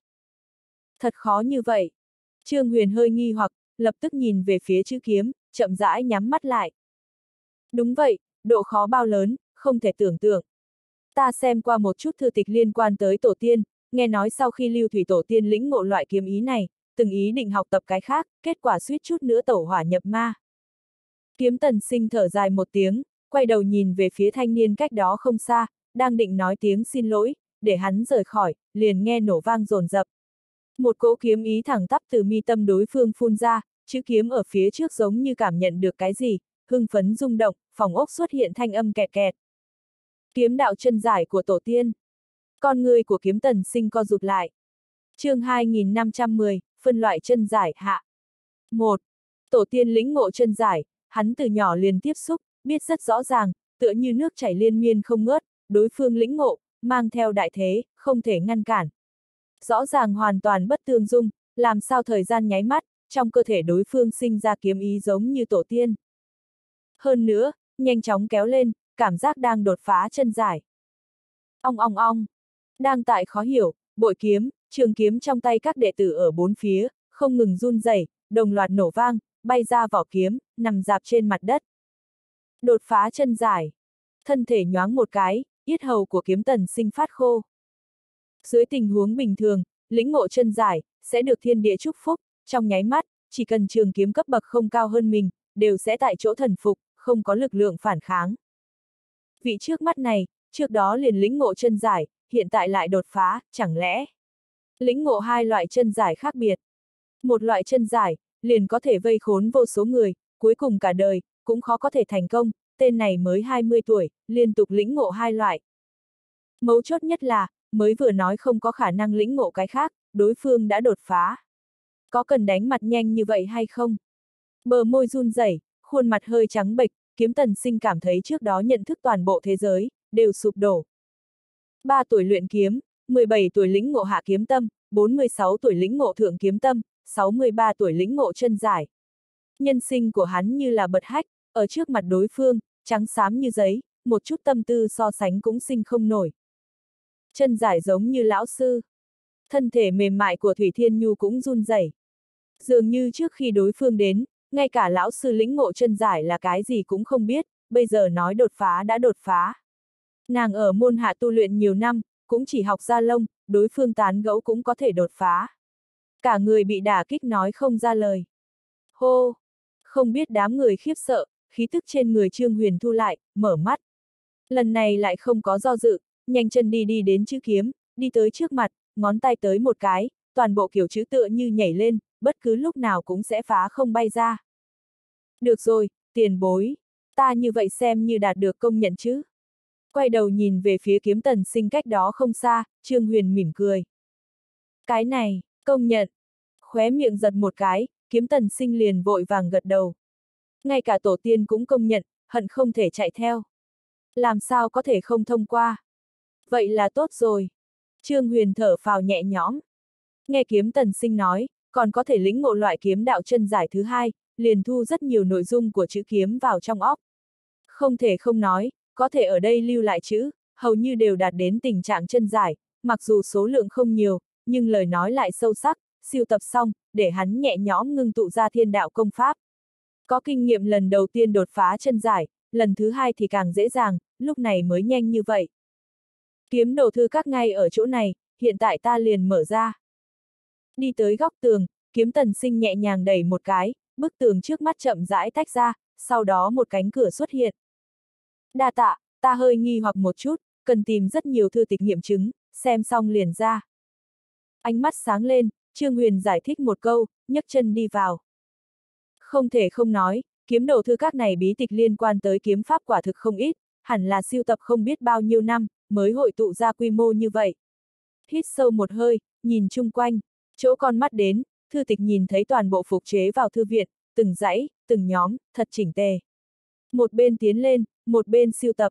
S1: Thật khó như vậy. Trương Huyền hơi nghi hoặc, lập tức nhìn về phía chữ kiếm, chậm rãi nhắm mắt lại. Đúng vậy, độ khó bao lớn, không thể tưởng tượng. Ta xem qua một chút thư tịch liên quan tới tổ tiên, nghe nói sau khi Lưu Thủy tổ tiên lĩnh ngộ loại kiếm ý này, từng ý định học tập cái khác, kết quả suýt chút nữa tẩu hỏa nhập ma. Kiếm Tần Sinh thở dài một tiếng, quay đầu nhìn về phía thanh niên cách đó không xa, đang định nói tiếng xin lỗi, để hắn rời khỏi, liền nghe nổ vang dồn dập. Một cỗ kiếm ý thẳng tắp từ mi tâm đối phương phun ra, chữ kiếm ở phía trước giống như cảm nhận được cái gì, hưng phấn rung động, phòng ốc xuất hiện thanh âm kẹt kẹt. Kiếm đạo chân giải của tổ tiên. Con người của Kiếm Tần Sinh co rụt lại. Chương 2510, phân loại chân giải hạ. 1. Tổ tiên lĩnh ngộ chân giải, hắn từ nhỏ liền tiếp xúc, biết rất rõ ràng, tựa như nước chảy liên miên không ngớt, đối phương lĩnh ngộ, mang theo đại thế, không thể ngăn cản. Rõ ràng hoàn toàn bất tương dung, làm sao thời gian nháy mắt, trong cơ thể đối phương sinh ra kiếm ý giống như tổ tiên. Hơn nữa, nhanh chóng kéo lên, cảm giác đang đột phá chân giải. Ong ong ong. Đang tại khó hiểu, bội kiếm, trường kiếm trong tay các đệ tử ở bốn phía, không ngừng run rẩy, đồng loạt nổ vang, bay ra vỏ kiếm, nằm rạp trên mặt đất. Đột phá chân giải. Thân thể nhoáng một cái, yết hầu của Kiếm Tần Sinh phát khô. Dưới tình huống bình thường, lĩnh ngộ chân giải, sẽ được thiên địa chúc phúc, trong nháy mắt, chỉ cần trường kiếm cấp bậc không cao hơn mình, đều sẽ tại chỗ thần phục, không có lực lượng phản kháng. Vị trước mắt này, trước đó liền lĩnh ngộ chân giải, hiện tại lại đột phá, chẳng lẽ lĩnh ngộ hai loại chân giải khác biệt. Một loại chân giải, liền có thể vây khốn vô số người, cuối cùng cả đời, cũng khó có thể thành công, tên này mới 20 tuổi, liên tục lĩnh ngộ hai loại. Mấu chốt nhất là, mới vừa nói không có khả năng lĩnh ngộ cái khác, đối phương đã đột phá. Có cần đánh mặt nhanh như vậy hay không? Bờ môi run rẩy, khuôn mặt hơi trắng bệch, Kiếm Tần Sinh cảm thấy trước đó nhận thức toàn bộ thế giới, đều sụp đổ. 3 tuổi luyện kiếm, 17 tuổi lĩnh ngộ hạ kiếm tâm, 46 tuổi lĩnh ngộ thượng kiếm tâm, 63 tuổi lĩnh ngộ chân giải. Nhân sinh của hắn như là bật hách, ở trước mặt đối phương, trắng xám như giấy, một chút tâm tư so sánh cũng sinh không nổi. Chân giải giống như lão sư. Thân thể mềm mại của Thủy Thiên Nhu cũng run rẩy. Dường như trước khi đối phương đến, ngay cả lão sư lĩnh ngộ chân giải là cái gì cũng không biết, bây giờ nói đột phá đã đột phá. Nàng ở môn hạ tu luyện nhiều năm, cũng chỉ học ra lông, đối phương tán gẫu cũng có thể đột phá. Cả người bị đả kích nói không ra lời. Hô! Không biết đám người khiếp sợ, khí tức trên người Trương Huyền thu lại, mở mắt. Lần này lại không có do dự, nhanh chân đi đến chữ kiếm, đi tới trước mặt, ngón tay tới một cái, toàn bộ kiểu chữ tựa như nhảy lên, bất cứ lúc nào cũng sẽ phá không bay ra. Được rồi, tiền bối, ta như vậy xem như đạt được công nhận chứ. Quay đầu nhìn về phía Kiếm Tần Sinh cách đó không xa, Trương Huyền mỉm cười. Cái này, công nhận. Khóe miệng giật một cái, Kiếm Tần Sinh liền vội vàng gật đầu. Ngay cả tổ tiên cũng công nhận, hận không thể chạy theo. Làm sao có thể không thông qua. Vậy là tốt rồi. Trương Huyền thở phào nhẹ nhõm. Nghe Kiếm Tần Sinh nói, còn có thể lĩnh ngộ loại kiếm đạo chân giải thứ hai, liền thu rất nhiều nội dung của chữ kiếm vào trong óc. Không thể không nói, có thể ở đây lưu lại chữ, hầu như đều đạt đến tình trạng chân giải, mặc dù số lượng không nhiều, nhưng lời nói lại sâu sắc, siêu tập xong, để hắn nhẹ nhõm ngưng tụ ra thiên đạo công pháp. Có kinh nghiệm lần đầu tiên đột phá chân giải, lần thứ hai thì càng dễ dàng, lúc này mới nhanh như vậy. Kiếm đồ thư các ngay ở chỗ này, hiện tại ta liền mở ra. Đi tới góc tường, Kiếm Tần Sinh nhẹ nhàng đẩy một cái, bức tường trước mắt chậm rãi tách ra, sau đó một cánh cửa xuất hiện. Đa tạ, ta hơi nghi hoặc một chút, cần tìm rất nhiều thư tịch nghiệm chứng, xem xong liền ra. Ánh mắt sáng lên, Trương Huyền giải thích một câu, nhấc chân đi vào. Không thể không nói, kiếm đồ thư các này bí tịch liên quan tới kiếm pháp quả thực không ít, hẳn là siêu tập không biết bao nhiêu năm, mới hội tụ ra quy mô như vậy. Hít sâu một hơi, nhìn chung quanh, chỗ con mắt đến, thư tịch nhìn thấy toàn bộ phục chế vào thư viện, từng dãy, từng nhóm, thật chỉnh tề. Một bên tiến lên, một bên siêu tập.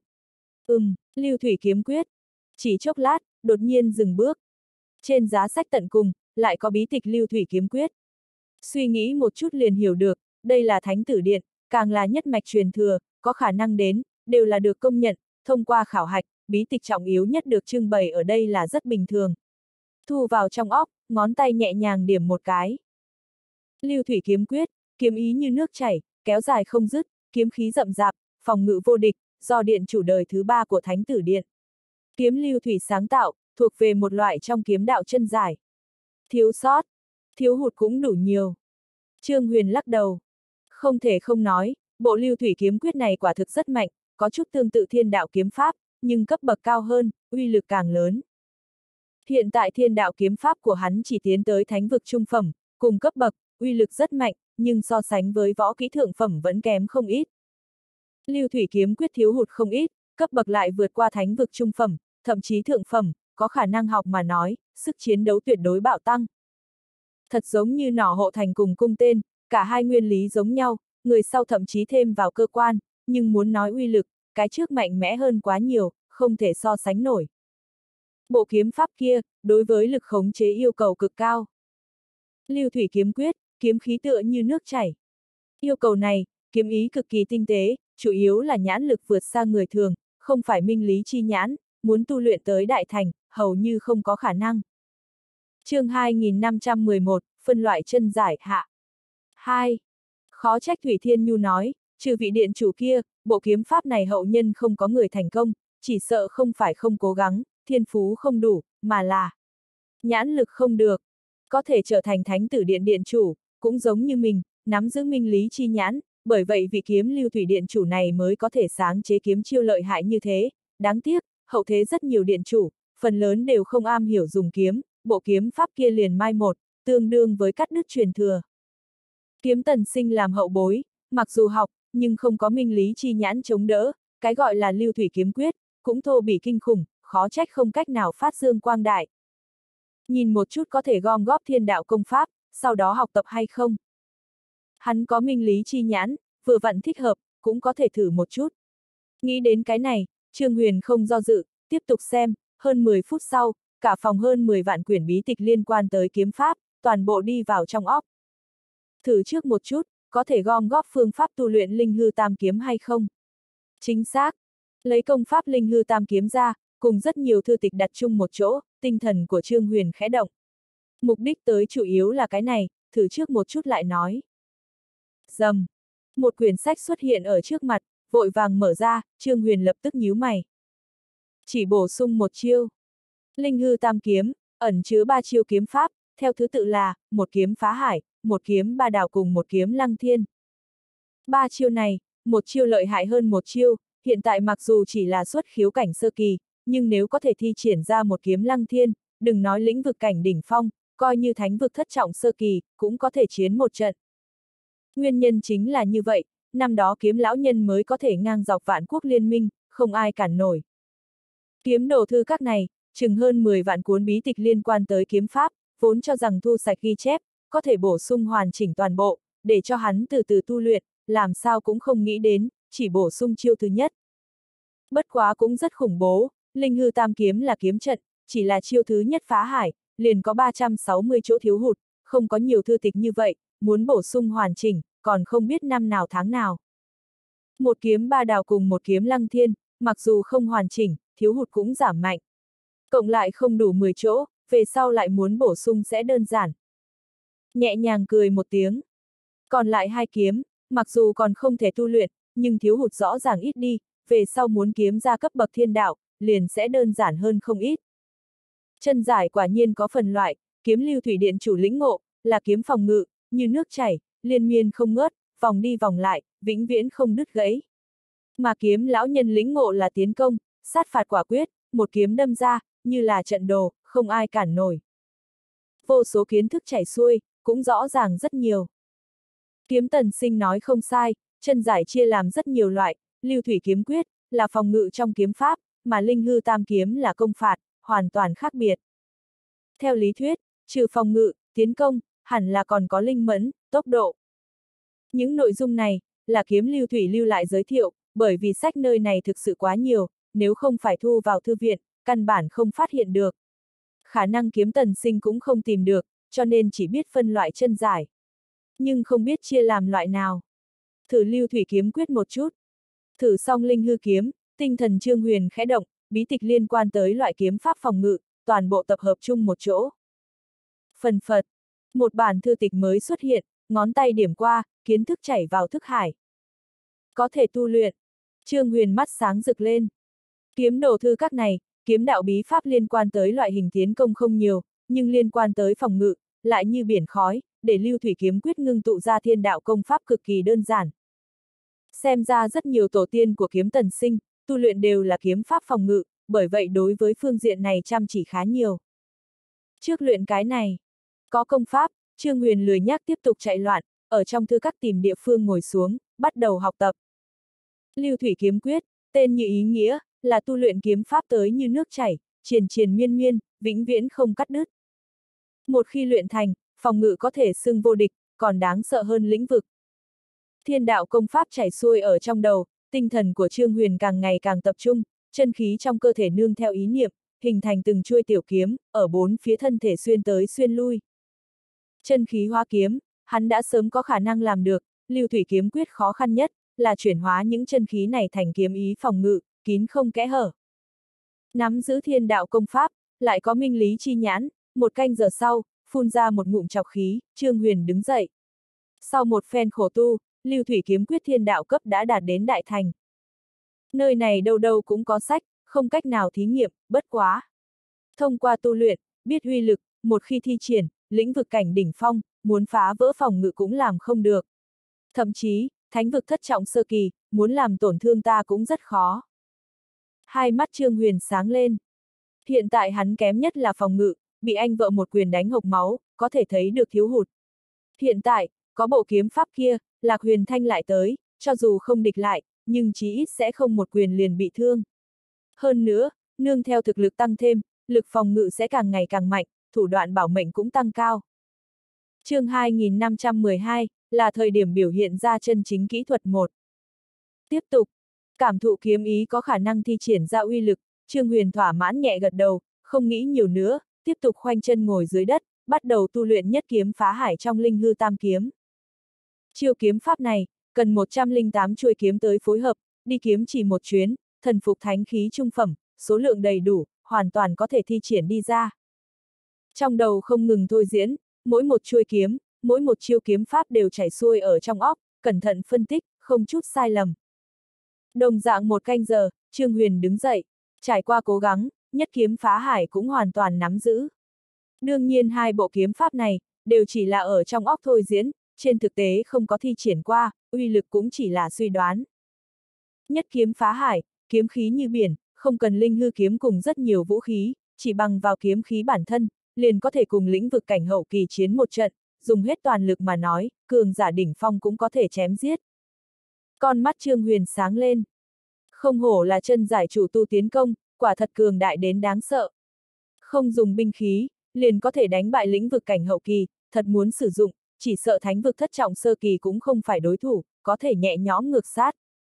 S1: Lưu thủy kiếm quyết. Chỉ chốc lát, đột nhiên dừng bước. Trên giá sách tận cùng, lại có bí tịch lưu thủy kiếm quyết. Suy nghĩ một chút liền hiểu được, đây là Thánh Tử Điện, càng là nhất mạch truyền thừa, có khả năng đến, đều là được công nhận, thông qua khảo hạch, bí tịch trọng yếu nhất được trưng bày ở đây là rất bình thường. Thu vào trong óc, ngón tay nhẹ nhàng điểm một cái. Lưu thủy kiếm quyết, kiếm ý như nước chảy, kéo dài không dứt, kiếm khí rậm rạp, phòng ngự vô địch, do điện chủ đời thứ 3 của Thánh Tử Điện. Kiếm lưu thủy sáng tạo, thuộc về một loại trong kiếm đạo chân giải. Thiếu sót, thiếu hụt cũng đủ nhiều. Trương Huyền lắc đầu. Không thể không nói, bộ lưu thủy kiếm quyết này quả thực rất mạnh, có chút tương tự thiên đạo kiếm pháp, nhưng cấp bậc cao hơn, uy lực càng lớn. Hiện tại thiên đạo kiếm pháp của hắn chỉ tiến tới thánh vực trung phẩm, cùng cấp bậc, uy lực rất mạnh, nhưng so sánh với võ kỹ thượng phẩm vẫn kém không ít. Lưu thủy kiếm quyết thiếu hụt không ít, cấp bậc lại vượt qua thánh vực trung phẩm, thậm chí thượng phẩm, có khả năng học mà nói, sức chiến đấu tuyệt đối bạo tăng. Thật giống như nỏ hộ thành cùng cung tên, cả hai nguyên lý giống nhau, người sau thậm chí thêm vào cơ quan, nhưng muốn nói uy lực, cái trước mạnh mẽ hơn quá nhiều, không thể so sánh nổi. Bộ kiếm pháp kia, đối với lực khống chế yêu cầu cực cao. Lưu thủy kiếm quyết, kiếm khí tựa như nước chảy. Yêu cầu này, kiếm ý cực kỳ tinh tế, chủ yếu là nhãn lực vượt xa người thường, không phải minh lý chi nhãn, muốn tu luyện tới đại thành, hầu như không có khả năng. Chương 2511, phân loại chân giải hạ. 2. Khó trách Thủy Thiên Nhu nói, trừ vị điện chủ kia, bộ kiếm pháp này hậu nhân không có người thành công, chỉ sợ không phải không cố gắng, thiên phú không đủ, mà là nhãn lực không được. Có thể trở thành thánh tử điện điện chủ, cũng giống như mình, nắm giữ minh lý chi nhãn, bởi vậy vị kiếm lưu thủy điện chủ này mới có thể sáng chế kiếm chiêu lợi hại như thế. Đáng tiếc, hậu thế rất nhiều điện chủ, phần lớn đều không am hiểu dùng kiếm, bộ kiếm pháp kia liền mai một, tương đương với cắt đứt truyền thừa. Kiếm Tần Sinh làm hậu bối, mặc dù học, nhưng không có minh lý chi nhãn chống đỡ, cái gọi là lưu thủy kiếm quyết, cũng thô bỉ kinh khủng, khó trách không cách nào phát dương quang đại. Nhìn một chút có thể gom góp thiên đạo công pháp, sau đó học tập hay không? Hắn có minh lý chi nhãn, vừa vặn thích hợp, cũng có thể thử một chút. Nghĩ đến cái này, Trương Huyền không do dự, tiếp tục xem, hơn 10 phút sau, cả phòng hơn 10 vạn quyển bí tịch liên quan tới kiếm pháp, toàn bộ đi vào trong óc. Thử trước một chút, có thể gom góp phương pháp tu luyện linh hư tam kiếm hay không? Chính xác. Lấy công pháp linh hư tam kiếm ra, cùng rất nhiều thư tịch đặt chung một chỗ, tinh thần của Trương Huyền khẽ động. Mục đích tới chủ yếu là cái này, thử trước một chút lại nói. Rầm. Một quyển sách xuất hiện ở trước mặt, vội vàng mở ra, Trương Huyền lập tức nhíu mày. Chỉ bổ sung một chiêu. Linh hư tam kiếm, ẩn chứa 3 chiêu kiếm pháp, theo thứ tự là, một kiếm phá hải, một kiếm ba đào cùng một kiếm lăng thiên. 3 chiêu này, một chiêu lợi hại hơn một chiêu, hiện tại mặc dù chỉ là xuất khiếu cảnh sơ kỳ, nhưng nếu có thể thi triển ra một kiếm lăng thiên, đừng nói lĩnh vực cảnh đỉnh phong, coi như thánh vực thất trọng sơ kỳ, cũng có thể chiến một trận. Nguyên nhân chính là như vậy, năm đó kiếm lão nhân mới có thể ngang dọc vạn quốc liên minh, không ai cản nổi. Kiếm đồ thư các này, chừng hơn 10 vạn cuốn bí tịch liên quan tới kiếm pháp, vốn cho rằng thu sạch ghi chép, có thể bổ sung hoàn chỉnh toàn bộ, để cho hắn từ từ tu luyện, làm sao cũng không nghĩ đến, chỉ bổ sung chiêu thứ nhất. Bất quá cũng rất khủng bố, linh hư tam kiếm là kiếm trận, chỉ là chiêu thứ nhất phá hải, liền có 360 chỗ thiếu hụt, không có nhiều thư tịch như vậy, muốn bổ sung hoàn chỉnh, còn không biết năm nào tháng nào. Một kiếm ba đào cùng một kiếm lăng thiên, mặc dù không hoàn chỉnh, thiếu hụt cũng giảm mạnh. Cộng lại không đủ 10 chỗ, về sau lại muốn bổ sung sẽ đơn giản. Nhẹ nhàng cười một tiếng. Còn lại 2 kiếm, mặc dù còn không thể tu luyện, nhưng thiếu hụt rõ ràng ít đi, về sau muốn kiếm ra cấp bậc thiên đạo, liền sẽ đơn giản hơn không ít. Chân giải quả nhiên có phần loại, kiếm lưu thủy điện chủ lĩnh ngộ, là kiếm phòng ngự, như nước chảy, liên miên không ngớt, vòng đi vòng lại, vĩnh viễn không đứt gãy. Mà kiếm lão nhân lĩnh ngộ là tiến công, sát phạt quả quyết, một kiếm đâm ra, như là trận đồ, không ai cản nổi. Vô số kiến thức chảy xuôi, cũng rõ ràng rất nhiều. Kiếm Tần Sinh nói không sai, chân giải chia làm rất nhiều loại, lưu thủy kiếm quyết, là phòng ngự trong kiếm pháp, mà linh hư tam kiếm là công phạt, hoàn toàn khác biệt. Theo lý thuyết, trừ phòng ngự, tiến công, hẳn là còn có linh mẫn, tốc độ. Những nội dung này, là kiếm lưu thủy lưu lại giới thiệu, bởi vì sách nơi này thực sự quá nhiều, nếu không phải thu vào thư viện, căn bản không phát hiện được. Khả năng Kiếm Tần Sinh cũng không tìm được, cho nên chỉ biết phân loại chân giải. Nhưng không biết chia làm loại nào. Thử lưu thủy kiếm quyết một chút. Thử xong linh hư kiếm, tinh thần Trương Huyền khẽ động, bí tịch liên quan tới loại kiếm pháp phòng ngự, toàn bộ tập hợp chung một chỗ. Phần phật, một bản thư tịch mới xuất hiện, ngón tay điểm qua, kiến thức chảy vào thức hải. Có thể tu luyện. Trương Huyền mắt sáng rực lên. Kiếm đồ thư các này, kiếm đạo bí pháp liên quan tới loại hình tiến công không nhiều, nhưng liên quan tới phòng ngự, lại như biển khói, để lưu thủy kiếm quyết ngưng tụ ra thiên đạo công pháp cực kỳ đơn giản. Xem ra rất nhiều tổ tiên của Kiếm Tần Sinh, tu luyện đều là kiếm pháp phòng ngự, bởi vậy đối với phương diện này chăm chỉ khá nhiều. Trước luyện cái này, có công pháp, Trương Huyền lười nhác tiếp tục chạy loạn, ở trong thư các tìm địa phương ngồi xuống, bắt đầu học tập. Lưu Thủy Kiếm Quyết, tên như ý nghĩa, là tu luyện kiếm pháp tới như nước chảy, triền triền miên miên, vĩnh viễn không cắt đứt. Một khi luyện thành, phòng ngự có thể xưng vô địch, còn đáng sợ hơn lĩnh vực. Thiên đạo công pháp chảy xuôi ở trong đầu, tinh thần của Trương Huyền càng ngày càng tập trung, chân khí trong cơ thể nương theo ý niệm, hình thành từng chuôi tiểu kiếm, ở bốn phía thân thể xuyên tới xuyên lui. Chân khí hóa kiếm, hắn đã sớm có khả năng làm được, Lưu Thủy Kiếm Quyết khó khăn nhất, là chuyển hóa những chân khí này thành kiếm ý phòng ngự, kín không kẽ hở. Nắm giữ thiên đạo công pháp, lại có minh lý chi nhãn, một canh giờ sau, phun ra một ngụm trọc khí, Trương Huyền đứng dậy. Sau một phen khổ tu, Lưu Thủy Kiếm Quyết thiên đạo cấp đã đạt đến đại thành. Nơi này đâu đâu cũng có sách, không cách nào thí nghiệm, bất quá. Thông qua tu luyện, biết uy lực, một khi thi triển, lĩnh vực cảnh đỉnh phong, muốn phá vỡ phòng ngự cũng làm không được. Thậm chí, thánh vực thất trọng sơ kỳ, muốn làm tổn thương ta cũng rất khó. Hai mắt Trương Huyền sáng lên. Hiện tại hắn kém nhất là phòng ngự, bị anh vợ một quyền đánh hộc máu, có thể thấy được thiếu hụt. Hiện tại, có bộ kiếm pháp kia, Lạc Huyền Thanh lại tới, cho dù không địch lại, nhưng chí ít sẽ không một quyền liền bị thương. Hơn nữa, nương theo thực lực tăng thêm, lực phòng ngự sẽ càng ngày càng mạnh, thủ đoạn bảo mệnh cũng tăng cao. Chương 2512, là thời điểm biểu hiện ra chân chính kỹ thuật 1. Tiếp tục, cảm thụ kiếm ý có khả năng thi triển ra uy lực, Trương Huyền thỏa mãn nhẹ gật đầu, không nghĩ nhiều nữa, tiếp tục khoanh chân ngồi dưới đất, bắt đầu tu luyện nhất kiếm phá hải trong linh hư tam kiếm. Chiêu kiếm pháp này, cần 108 chuôi kiếm tới phối hợp, đi kiếm chỉ một chuyến, thần phục thánh khí trung phẩm, số lượng đầy đủ, hoàn toàn có thể thi triển đi ra. Trong đầu không ngừng thôi diễn, mỗi một chuôi kiếm, mỗi một chiêu kiếm pháp đều chảy xuôi ở trong óc, cẩn thận phân tích, không chút sai lầm. Đồng dạng một canh giờ, Trương Huyền đứng dậy, trải qua cố gắng, nhất kiếm phá hải cũng hoàn toàn nắm giữ. Đương nhiên hai bộ kiếm pháp này, đều chỉ là ở trong óc thôi diễn, trên thực tế không có thi triển qua, uy lực cũng chỉ là suy đoán. Nhất kiếm phá hải, kiếm khí như biển, không cần linh hư kiếm cùng rất nhiều vũ khí, chỉ bằng vào kiếm khí bản thân, liền có thể cùng lĩnh vực cảnh hậu kỳ chiến một trận, dùng hết toàn lực mà nói, cường giả đỉnh phong cũng có thể chém giết. Con mắt Trương Huyền sáng lên. Không hổ là chân giải chủ tu tiến công, quả thật cường đại đến đáng sợ. Không dùng binh khí, liền có thể đánh bại lĩnh vực cảnh hậu kỳ, thật muốn sử dụng, chỉ sợ thánh vực thất trọng sơ kỳ cũng không phải đối thủ, có thể nhẹ nhõm ngược sát.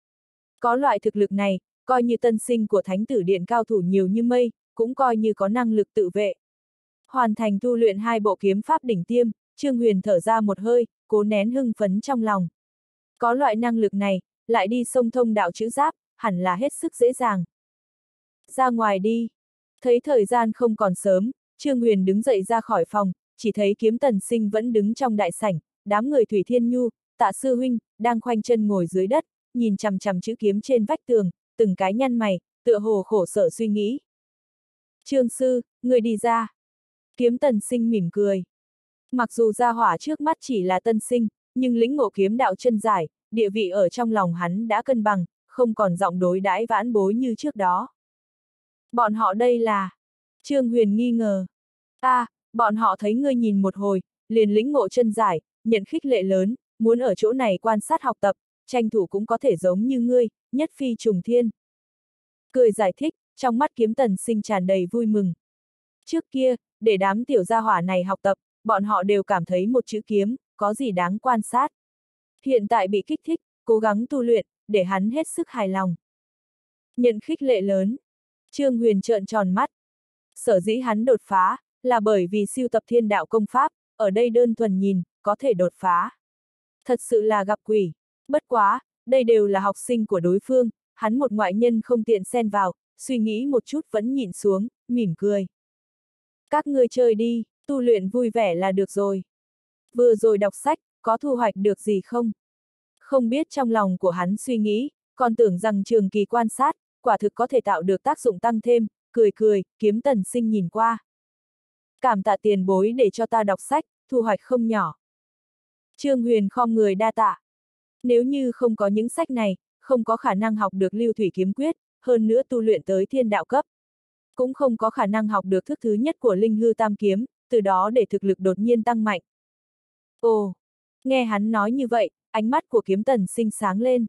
S1: Có loại thực lực này, coi như tân sinh của thánh tử điện cao thủ nhiều như mây, cũng coi như có năng lực tự vệ. Hoàn thành tu luyện hai bộ kiếm pháp đỉnh tiêm, Trương Huyền thở ra một hơi, cố nén hưng phấn trong lòng. Có loại năng lực này, lại đi sông thông đạo chữ giáp, hẳn là hết sức dễ dàng. Ra ngoài đi. Thấy thời gian không còn sớm, Trương Huyền đứng dậy ra khỏi phòng, chỉ thấy Kiếm Tần Sinh vẫn đứng trong đại sảnh, đám người Thủy Thiên Nhu, Tạ sư huynh, đang khoanh chân ngồi dưới đất, nhìn chằm chằm chữ kiếm trên vách tường, từng cái nhăn mày, tựa hồ khổ sở suy nghĩ. Trương sư, người đi ra. Kiếm Tần Sinh mỉm cười. Mặc dù gia hỏa trước mắt chỉ là tân sinh, nhưng lĩnh ngộ kiếm đạo chân giải, địa vị ở trong lòng hắn đã cân bằng, không còn giọng đối đãi vãn bối như trước đó. Bọn họ đây là... Trương Huyền nghi ngờ. Bọn họ thấy ngươi nhìn một hồi, liền lĩnh ngộ chân giải, nhận khích lệ lớn, muốn ở chỗ này quan sát học tập, tranh thủ cũng có thể giống như ngươi, nhất phi trùng thiên. Cười giải thích, trong mắt Kiếm Tần Sinh tràn đầy vui mừng. Trước kia, để đám tiểu gia hỏa này học tập, bọn họ đều cảm thấy một chữ kiếm, có gì đáng quan sát. Hiện tại bị kích thích, cố gắng tu luyện, để hắn hết sức hài lòng. Nhận khích lệ lớn. Trương Huyền trợn tròn mắt. Sở dĩ hắn đột phá, là bởi vì siêu tập thiên đạo công pháp, ở đây đơn thuần nhìn, có thể đột phá. Thật sự là gặp quỷ. Bất quá, đây đều là học sinh của đối phương, hắn một ngoại nhân không tiện xen vào, suy nghĩ một chút vẫn nhịn xuống, mỉm cười. Các ngươi chơi đi, tu luyện vui vẻ là được rồi. Vừa rồi đọc sách, có thu hoạch được gì không? Không biết trong lòng của hắn suy nghĩ, còn tưởng rằng trường kỳ quan sát, quả thực có thể tạo được tác dụng tăng thêm, cười cười, Kiếm Tần Sinh nhìn qua. Cảm tạ tiền bối để cho ta đọc sách, thu hoạch không nhỏ. Trương Huyền khom người đa tạ. Nếu như không có những sách này, không có khả năng học được Lưu Thủy Kiếm Quyết, hơn nữa tu luyện tới thiên đạo cấp. Cũng không có khả năng học được thức thứ nhất của linh hư tam kiếm, từ đó để thực lực đột nhiên tăng mạnh. Ồ, nghe hắn nói như vậy, ánh mắt của Kiếm Tần Sinh sáng lên.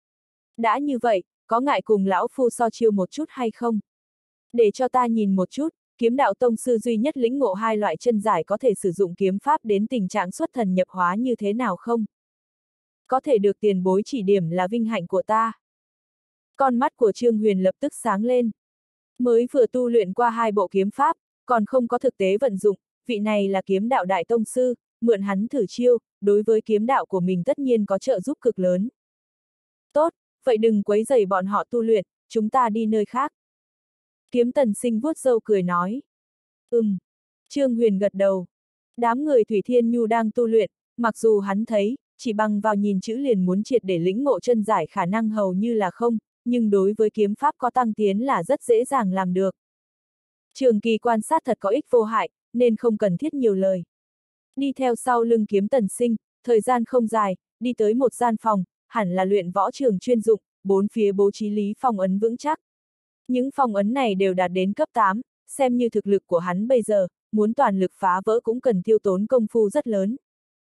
S1: Đã như vậy, có ngại cùng lão phu so chiêu một chút hay không? Để cho ta nhìn một chút, kiếm đạo tông sư duy nhất lĩnh ngộ hai loại chân giải có thể sử dụng kiếm pháp đến tình trạng xuất thần nhập hóa như thế nào không? Có thể được tiền bối chỉ điểm là vinh hạnh của ta. Con mắt của Trương Huyền lập tức sáng lên. Mới vừa tu luyện qua hai bộ kiếm pháp, còn không có thực tế vận dụng, vị này là kiếm đạo đại tông sư, mượn hắn thử chiêu, đối với kiếm đạo của mình tất nhiên có trợ giúp cực lớn. Tốt, vậy đừng quấy rầy bọn họ tu luyện, chúng ta đi nơi khác. Kiếm Tần Sinh vuốt râu cười nói. Trương Huyền gật đầu. Đám người Thủy Thiên Nhu đang tu luyện, mặc dù hắn thấy, chỉ bằng vào nhìn chữ liền muốn triệt để lĩnh ngộ chân giải khả năng hầu như là không, nhưng đối với kiếm pháp có tăng tiến là rất dễ dàng làm được. Trường kỳ quan sát thật có ích vô hại, nên không cần thiết nhiều lời. Đi theo sau lưng Kiếm Tần Sinh, thời gian không dài, đi tới một gian phòng, hẳn là luyện võ trường chuyên dụng, bốn phía bố trí lý phong ấn vững chắc. Những phong ấn này đều đạt đến cấp 8, xem như thực lực của hắn bây giờ, muốn toàn lực phá vỡ cũng cần tiêu tốn công phu rất lớn.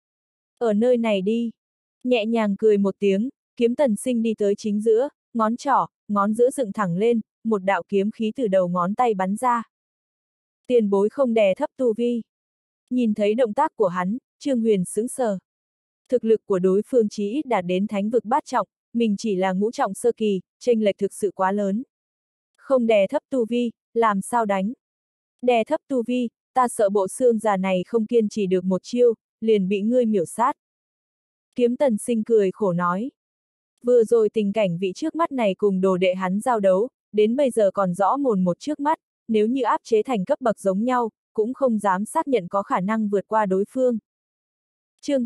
S1: Ở nơi này đi. Nhẹ nhàng cười một tiếng, Kiếm Tần Sinh đi tới chính giữa, ngón trỏ, ngón giữa dựng thẳng lên, một đạo kiếm khí từ đầu ngón tay bắn ra. Tiền bối không đè thấp tu vi. Nhìn thấy động tác của hắn, Trương Huyền sững sờ. Thực lực của đối phương chí ít đạt đến thánh vực bát trọng, mình chỉ là ngũ trọng sơ kỳ, chênh lệch thực sự quá lớn. Không đè thấp tu vi, làm sao đánh? Đè thấp tu vi, ta sợ bộ xương già này không kiên trì được một chiêu, liền bị ngươi miểu sát. Kiếm Tần Sinh cười khổ nói. Vừa rồi tình cảnh vị trước mắt này cùng đồ đệ hắn giao đấu, đến bây giờ còn rõ mồn một trước mắt, nếu như áp chế thành cấp bậc giống nhau, cũng không dám xác nhận có khả năng vượt qua đối phương. Chương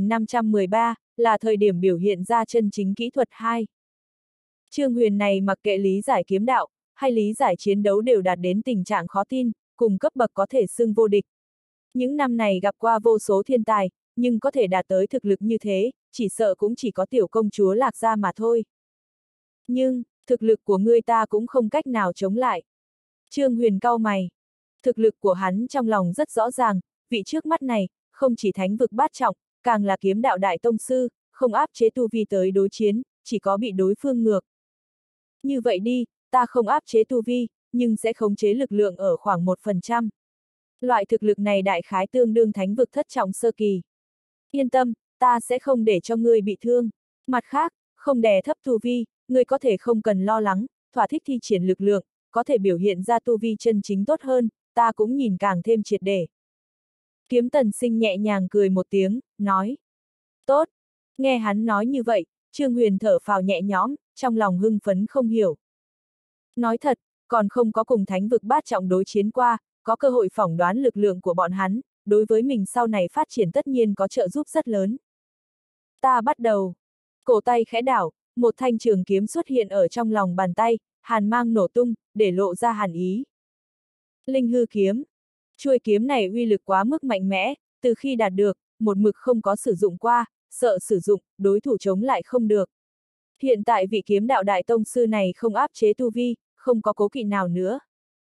S1: 2513, là thời điểm biểu hiện ra chân chính kỹ thuật 2. Trương Huyền này mặc kệ lý giải kiếm đạo, hay lý giải chiến đấu đều đạt đến tình trạng khó tin, cùng cấp bậc có thể xưng vô địch. Những năm này gặp qua vô số thiên tài, nhưng có thể đạt tới thực lực như thế, chỉ sợ cũng chỉ có tiểu công chúa Lạc Gia mà thôi. Nhưng, thực lực của ngươi ta cũng không cách nào chống lại. Trương Huyền cau mày. Thực lực của hắn trong lòng rất rõ ràng, vị trước mắt này, không chỉ thánh vực bát trọng, càng là kiếm đạo đại tông sư, không áp chế tu vi tới đối chiến, chỉ có bị đối phương ngược. Như vậy đi, ta không áp chế tu vi, nhưng sẽ khống chế lực lượng ở khoảng 1%. Loại thực lực này đại khái tương đương thánh vực thất trọng sơ kỳ. Yên tâm, ta sẽ không để cho ngươi bị thương. Mặt khác, không đè thấp tu vi, ngươi có thể không cần lo lắng, thỏa thích thi triển lực lượng, có thể biểu hiện ra tu vi chân chính tốt hơn, ta cũng nhìn càng thêm triệt để. Kiếm Tần Sinh nhẹ nhàng cười một tiếng, nói. Tốt. Nghe hắn nói như vậy, Trương Huyền thở phào nhẹ nhõm, trong lòng hưng phấn không hiểu. Nói thật, còn không có cùng thánh vực bát trọng đối chiến qua, có cơ hội phỏng đoán lực lượng của bọn hắn, đối với mình sau này phát triển tất nhiên có trợ giúp rất lớn. Ta bắt đầu. Cổ tay khẽ đảo, một thanh trường kiếm xuất hiện ở trong lòng bàn tay, hàn mang nổ tung, để lộ ra hàn ý. Linh hư kiếm. Chuôi kiếm này uy lực quá mức mạnh mẽ, từ khi đạt được, một mực không có sử dụng qua, sợ sử dụng, đối thủ chống lại không được. Hiện tại vị kiếm đạo đại tông sư này không áp chế tu vi, không có cố kỵ nào nữa.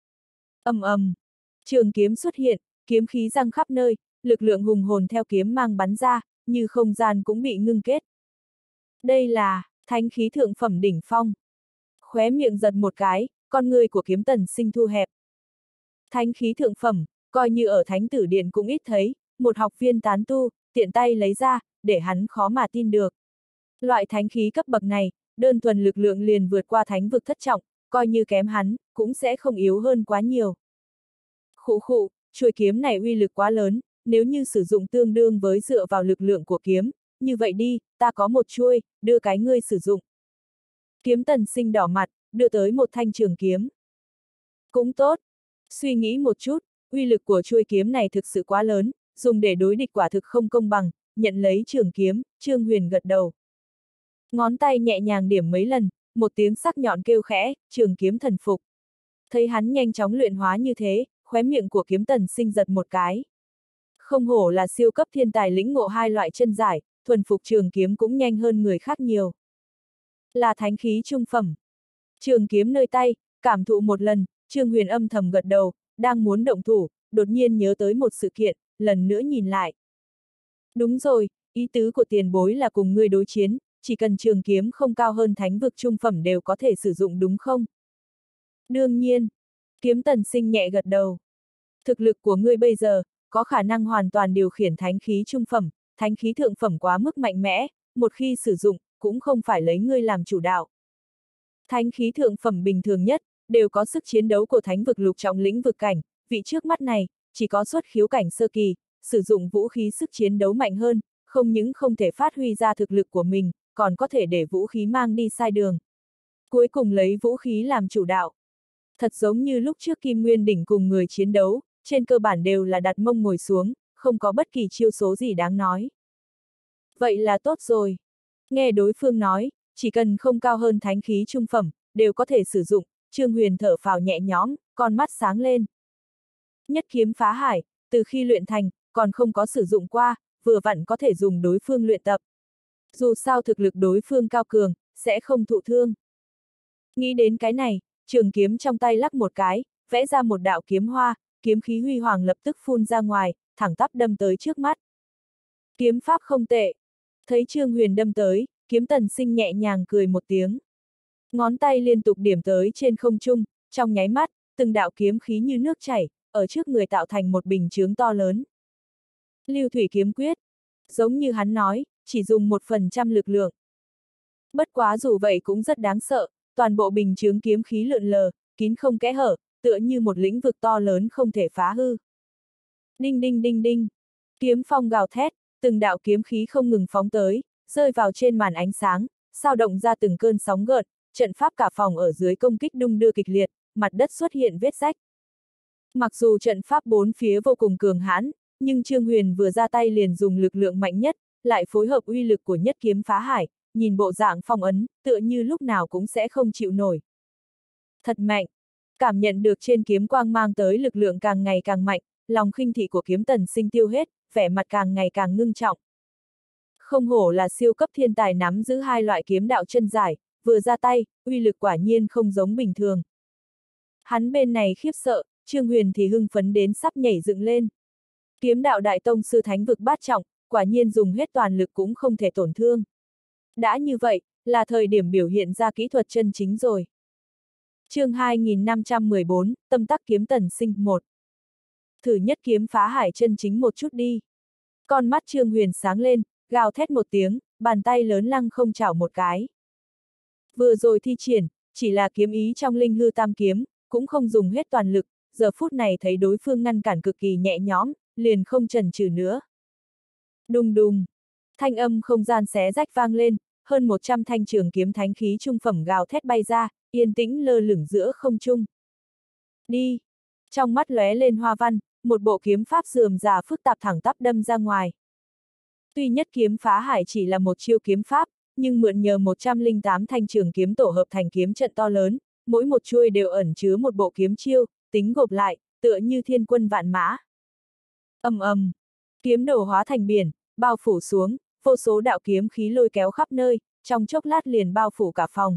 S1: Ầm ầm. Trường kiếm xuất hiện, kiếm khí răng khắp nơi, lực lượng hùng hồn theo kiếm mang bắn ra, như không gian cũng bị ngưng kết. Đây là thánh khí thượng phẩm đỉnh phong. Khóe miệng giật một cái, con người của Kiếm Tần Sinh thu hẹp. Thánh khí thượng phẩm, coi như ở Thánh Tử Điện cũng ít thấy, một học viên tán tu, tiện tay lấy ra, để hắn khó mà tin được. Loại thánh khí cấp bậc này, đơn thuần lực lượng liền vượt qua thánh vực thất trọng, coi như kém hắn, cũng sẽ không yếu hơn quá nhiều. Khụ khụ, chuôi kiếm này uy lực quá lớn, nếu như sử dụng tương đương với dựa vào lực lượng của kiếm, như vậy đi, ta có một chuôi, đưa cái ngươi sử dụng. Kiếm Tần Sinh đỏ mặt, đưa tới một thanh trường kiếm. Cũng tốt. Suy nghĩ một chút, uy lực của chuôi kiếm này thực sự quá lớn, dùng để đối địch quả thực không công bằng, nhận lấy trường kiếm, Trương Huyền gật đầu. Ngón tay nhẹ nhàng điểm mấy lần, một tiếng sắc nhọn kêu khẽ, trường kiếm thần phục. Thấy hắn nhanh chóng luyện hóa như thế, khóe miệng của Kiếm Tần Sinh giật một cái. Không hổ là siêu cấp thiên tài lĩnh ngộ hai loại chân giải, thuần phục trường kiếm cũng nhanh hơn người khác nhiều. Là thánh khí trung phẩm. Trường kiếm nơi tay, cảm thụ một lần, Trương Huyền âm thầm gật đầu, đang muốn động thủ, đột nhiên nhớ tới một sự kiện, lần nữa nhìn lại. Đúng rồi, ý tứ của tiền bối là cùng ngươi đối chiến, chỉ cần trường kiếm không cao hơn thánh vực trung phẩm đều có thể sử dụng đúng không? Đương nhiên, Kiếm Tần Sinh nhẹ gật đầu. Thực lực của ngươi bây giờ, có khả năng hoàn toàn điều khiển thánh khí trung phẩm, thánh khí thượng phẩm quá mức mạnh mẽ, một khi sử dụng, cũng không phải lấy ngươi làm chủ đạo. Thánh khí thượng phẩm bình thường nhất, đều có sức chiến đấu của thánh vực lục trọng lĩnh vực cảnh, vị trước mắt này, chỉ có xuất khiếu cảnh sơ kỳ, sử dụng vũ khí sức chiến đấu mạnh hơn, không những không thể phát huy ra thực lực của mình, còn có thể để vũ khí mang đi sai đường. Cuối cùng lấy vũ khí làm chủ đạo. Thật giống như lúc trước Kim Nguyên Đỉnh cùng người chiến đấu, trên cơ bản đều là đặt mông ngồi xuống, không có bất kỳ chiêu số gì đáng nói. Vậy là tốt rồi. Nghe đối phương nói, chỉ cần không cao hơn thánh khí trung phẩm, đều có thể sử dụng, Trương Huyền thở phào nhẹ nhõm, con mắt sáng lên. Nhất kiếm phá hải, từ khi luyện thành, còn không có sử dụng qua, vừa vặn có thể dùng đối phương luyện tập. Dù sao thực lực đối phương cao cường, sẽ không thụ thương. Nghĩ đến cái này, trường kiếm trong tay lắc một cái, vẽ ra một đạo kiếm hoa, kiếm khí huy hoàng lập tức phun ra ngoài, thẳng tắp đâm tới trước mắt. Kiếm pháp không tệ. Thấy Trương Huyền đâm tới, Kiếm Tần Sinh nhẹ nhàng cười một tiếng. Ngón tay liên tục điểm tới trên không trung, trong nháy mắt, từng đạo kiếm khí như nước chảy, ở trước người tạo thành một bình chướng to lớn. Lưu thủy kiếm quyết. Giống như hắn nói, chỉ dùng 1% lực lượng. Bất quá dù vậy cũng rất đáng sợ, toàn bộ bình chướng kiếm khí lượn lờ, kín không kẽ hở, tựa như một lĩnh vực to lớn không thể phá hư. Đinh đinh đinh đinh. Kiếm phong gào thét, từng đạo kiếm khí không ngừng phóng tới, rơi vào trên màn ánh sáng, sao động ra từng cơn sóng gợn, trận pháp cả phòng ở dưới công kích đung đưa kịch liệt, mặt đất xuất hiện vết rách. Mặc dù trận pháp bốn phía vô cùng cường hãn, nhưng Trương Huyền vừa ra tay liền dùng lực lượng mạnh nhất, lại phối hợp uy lực của nhất kiếm phá hải, nhìn bộ dạng phong ấn, tựa như lúc nào cũng sẽ không chịu nổi. Thật mạnh! Cảm nhận được trên kiếm quang mang tới lực lượng càng ngày càng mạnh, lòng khinh thị của Kiếm Tần Sinh tiêu hết, vẻ mặt càng ngày càng ngưng trọng. Không hổ là siêu cấp thiên tài nắm giữ hai loại kiếm đạo chân giải, vừa ra tay, uy lực quả nhiên không giống bình thường. Hắn bên này khiếp sợ, Trương Huyền thì hưng phấn đến sắp nhảy dựng lên. Kiếm đạo đại tông sư thánh vực bát trọng, quả nhiên dùng hết toàn lực cũng không thể tổn thương. Đã như vậy, là thời điểm biểu hiện ra kỹ thuật chân chính rồi. Chương 2514, Tâm tắc Kiếm Tần Sinh 1. Thử nhất kiếm phá hải chân chính một chút đi. Con mắt Trương Huyền sáng lên, gào thét một tiếng, bàn tay lớn lăng không chảo một cái. Vừa rồi thi triển, chỉ là kiếm ý trong linh hư tam kiếm, cũng không dùng hết toàn lực, giờ phút này thấy đối phương ngăn cản cực kỳ nhẹ nhõm, liền không chần chừ nữa. Đùng đùng, thanh âm không gian xé rách vang lên, hơn 100 thanh trường kiếm thánh khí trung phẩm gào thét bay ra, yên tĩnh lơ lửng giữa không trung. Đi! Trong mắt lóe lên hoa văn, một bộ kiếm pháp rườm rà phức tạp thẳng tắp đâm ra ngoài. Tuy nhất kiếm phá hải chỉ là một chiêu kiếm pháp, nhưng mượn nhờ 108 thanh trường kiếm tổ hợp thành kiếm trận to lớn, mỗi một chuôi đều ẩn chứa một bộ kiếm chiêu, tính gộp lại, tựa như thiên quân vạn mã. Ầm ầm, kiếm đổ hóa thành biển, bao phủ xuống, vô số đạo kiếm khí lôi kéo khắp nơi, trong chốc lát liền bao phủ cả phòng.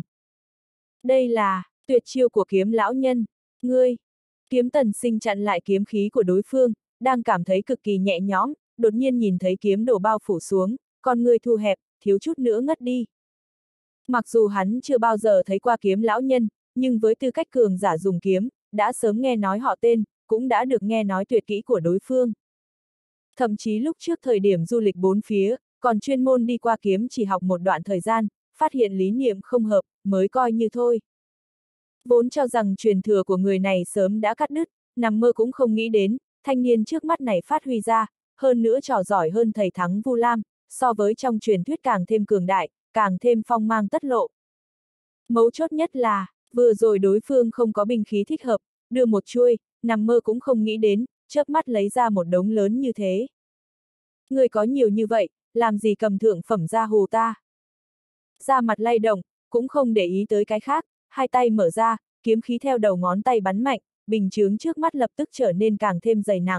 S1: Đây là tuyệt chiêu của kiếm lão nhân, ngươi. Kiếm Tần Sinh chặn lại kiếm khí của đối phương, đang cảm thấy cực kỳ nhẹ nhõm, đột nhiên nhìn thấy kiếm đổ bao phủ xuống, con ngươi thu hẹp, thiếu chút nữa ngất đi. Mặc dù hắn chưa bao giờ thấy qua kiếm lão nhân, nhưng với tư cách cường giả dùng kiếm, đã sớm nghe nói họ tên, cũng đã được nghe nói tuyệt kỹ của đối phương. Thậm chí lúc trước thời điểm du lịch bốn phía, còn chuyên môn đi qua kiếm chỉ học một đoạn thời gian, phát hiện lý niệm không hợp, mới coi như thôi. Vốn cho rằng truyền thừa của người này sớm đã cắt đứt, nằm mơ cũng không nghĩ đến, thanh niên trước mắt này phát huy ra, hơn nữa trò giỏi hơn thầy Thắng Vu Lam, so với trong truyền thuyết càng thêm cường đại, càng thêm phong mang tất lộ. Mấu chốt nhất là, vừa rồi đối phương không có binh khí thích hợp, đưa một chuôi, nằm mơ cũng không nghĩ đến, chớp mắt lấy ra một đống lớn như thế. Người có nhiều như vậy, làm gì cầm thượng phẩm ra hù ta? Da mặt lay động, cũng không để ý tới cái khác, hai tay mở ra, kiếm khí theo đầu ngón tay bắn mạnh, bình chướng trước mắt lập tức trở nên càng thêm dày nặng.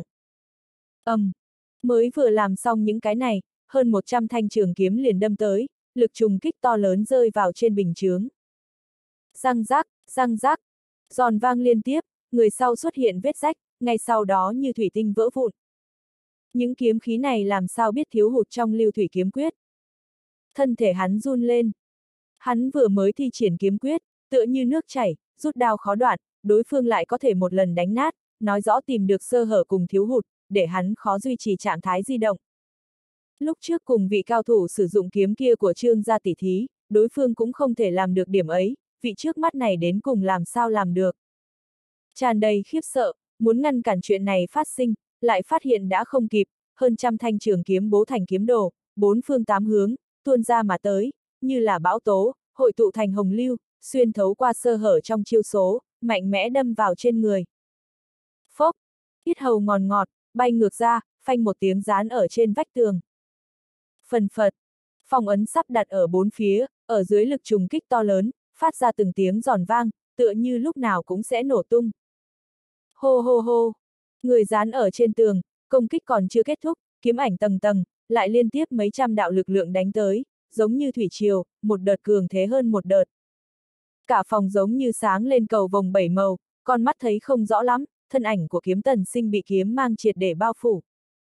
S1: Mới vừa làm xong những cái này, hơn 100 thanh trường kiếm liền đâm tới, lực trùng kích to lớn rơi vào trên bình chướng. Răng rác, giòn vang liên tiếp, người sau xuất hiện vết rách, ngay sau đó như thủy tinh vỡ vụn. Những kiếm khí này làm sao biết thiếu hụt trong lưu thủy kiếm quyết. Thân thể hắn run lên. Hắn vừa mới thi triển kiếm quyết, tựa như nước chảy, rút đao khó đoạn, đối phương lại có thể một lần đánh nát, nói rõ tìm được sơ hở cùng thiếu hụt, để hắn khó duy trì trạng thái di động. Lúc trước cùng vị cao thủ sử dụng kiếm kia của Trương gia tỷ thí, đối phương cũng không thể làm được điểm ấy, vị trước mắt này đến cùng làm sao làm được. Tràn đầy khiếp sợ, muốn ngăn cản chuyện này phát sinh, lại phát hiện đã không kịp, hơn trăm thanh trường kiếm bố thành kiếm đồ, bốn phương tám hướng, tuôn ra mà tới, như là bão tố, hội tụ thành hồng lưu, xuyên thấu qua sơ hở trong chiêu số, mạnh mẽ đâm vào trên người. Phốc, yết hầu ngọt ngọt, bay ngược ra, phanh một tiếng dán ở trên vách tường. Phần phật, phong ấn sắp đặt ở bốn phía, ở dưới lực trùng kích to lớn, phát ra từng tiếng giòn vang, tựa như lúc nào cũng sẽ nổ tung. Hô hô hô, người dán ở trên tường, công kích còn chưa kết thúc, kiếm ảnh tầng tầng, lại liên tiếp mấy trăm đạo lực lượng đánh tới, giống như thủy triều, một đợt cường thế hơn một đợt. Cả phòng giống như sáng lên cầu vồng bảy màu, con mắt thấy không rõ lắm, thân ảnh của Kiếm Tần Sinh bị kiếm mang triệt để bao phủ.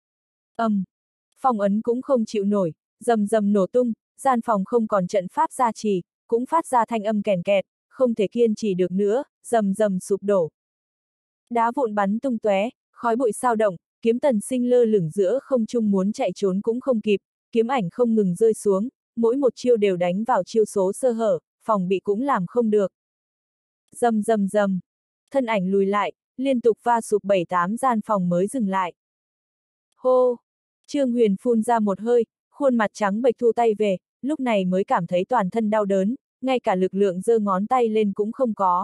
S1: Phong ấn cũng không chịu nổi, rầm rầm nổ tung, gian phòng không còn trận pháp gia trì, cũng phát ra thanh âm kèn kẹt, không thể kiên trì được nữa, rầm rầm sụp đổ. Đá vụn bắn tung tóe, khói bụi sao động, Kiếm Tần Sinh lơ lửng giữa không trung muốn chạy trốn cũng không kịp, kiếm ảnh không ngừng rơi xuống, mỗi một chiêu đều đánh vào chiêu số sơ hở, phòng bị cũng làm không được. Rầm rầm rầm, thân ảnh lùi lại, liên tục va sụp 7-8 gian phòng mới dừng lại. Hô! Trương Huyền phun ra một hơi, khuôn mặt trắng bệch thu tay về, lúc này mới cảm thấy toàn thân đau đớn, ngay cả lực lượng giơ ngón tay lên cũng không có.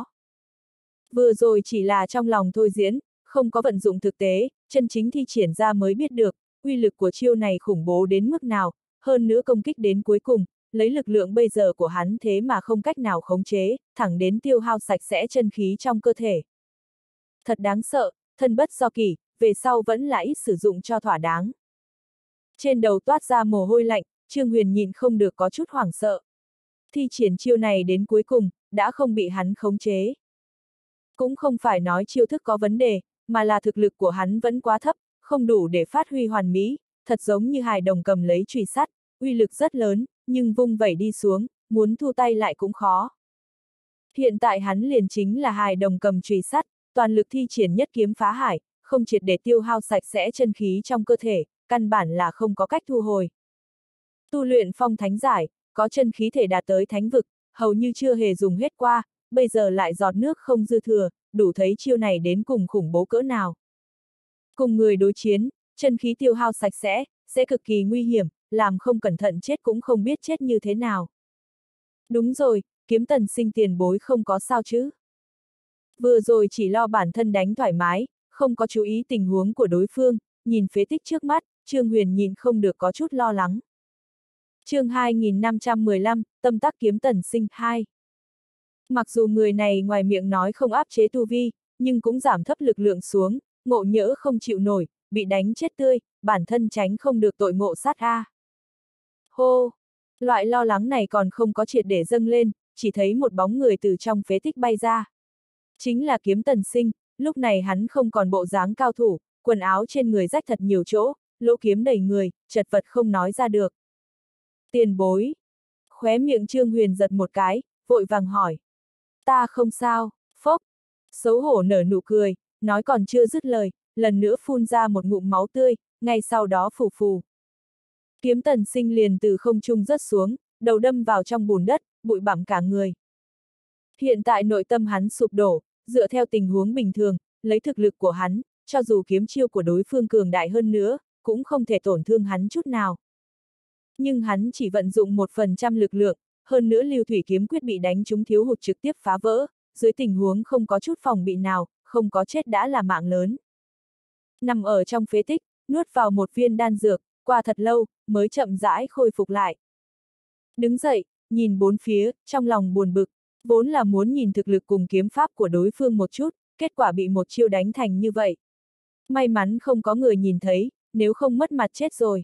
S1: Vừa rồi chỉ là trong lòng thôi diễn, không có vận dụng thực tế, chân chính thi triển ra mới biết được, uy lực của chiêu này khủng bố đến mức nào, hơn nữa công kích đến cuối cùng, lấy lực lượng bây giờ của hắn thế mà không cách nào khống chế, thẳng đến tiêu hao sạch sẽ chân khí trong cơ thể. Thật đáng sợ, thân bất do kỷ, về sau vẫn là ít sử dụng cho thỏa đáng. Trên đầu toát ra mồ hôi lạnh, Trương Huyền nhịn không được có chút hoảng sợ. Thi triển chiêu này đến cuối cùng, đã không bị hắn khống chế. Cũng không phải nói chiêu thức có vấn đề, mà là thực lực của hắn vẫn quá thấp, không đủ để phát huy hoàn mỹ, thật giống như hài đồng cầm lấy chùy sắt, uy lực rất lớn, nhưng vung vẩy đi xuống, muốn thu tay lại cũng khó. Hiện tại hắn liền chính là hài đồng cầm chùy sắt, toàn lực thi triển nhất kiếm phá hải, không triệt để tiêu hao sạch sẽ chân khí trong cơ thể, căn bản là không có cách thu hồi. Tu luyện phong thánh giải, có chân khí thể đạt tới thánh vực, hầu như chưa hề dùng hết qua, bây giờ lại giọt nước không dư thừa, đủ thấy chiêu này đến cùng khủng bố cỡ nào. Cùng người đối chiến, chân khí tiêu hao sạch sẽ cực kỳ nguy hiểm, làm không cẩn thận chết cũng không biết chết như thế nào. Đúng rồi, Kiếm Tần Sinh tiền bối không có sao chứ. Vừa rồi chỉ lo bản thân đánh thoải mái, không có chú ý tình huống của đối phương, nhìn phế tích trước mắt, Trương Huyền nhìn không được có chút lo lắng. Chương 2515, Tâm Tắc Kiếm Tần Sinh 2. Mặc dù người này ngoài miệng nói không áp chế tu vi, nhưng cũng giảm thấp lực lượng xuống, ngộ nhỡ không chịu nổi, bị đánh chết tươi, bản thân tránh không được tội ngộ sát a. Hô! Loại lo lắng này còn không có triệt để dâng lên, chỉ thấy một bóng người từ trong phế tích bay ra. Chính là Kiếm Tần Sinh, lúc này hắn không còn bộ dáng cao thủ, quần áo trên người rách thật nhiều chỗ, lỗ kiếm đầy người, chật vật không nói ra được. Tiền bối! Khóe miệng Trương Huyền giật một cái, vội vàng hỏi. Ta không sao, phốc! Xấu hổ nở nụ cười, nói còn chưa dứt lời, lần nữa phun ra một ngụm máu tươi, ngay sau đó phù phù. Kiếm Tần Sinh liền từ không trung rớt xuống, đầu đâm vào trong bùn đất, bụi bặm cả người. Hiện tại nội tâm hắn sụp đổ, dựa theo tình huống bình thường, lấy thực lực của hắn, cho dù kiếm chiêu của đối phương cường đại hơn nữa, cũng không thể tổn thương hắn chút nào. Nhưng hắn chỉ vận dụng 1% lực lượng, hơn nữa lưu thủy kiếm quyết bị đánh trúng thiếu hụt trực tiếp phá vỡ, dưới tình huống không có chút phòng bị nào, không có chết đã là mạng lớn. Nằm ở trong phế tích, nuốt vào một viên đan dược, qua thật lâu, mới chậm rãi khôi phục lại. Đứng dậy, nhìn bốn phía, trong lòng buồn bực, vốn là muốn nhìn thực lực cùng kiếm pháp của đối phương một chút, kết quả bị một chiêu đánh thành như vậy. May mắn không có người nhìn thấy, nếu không mất mặt chết rồi.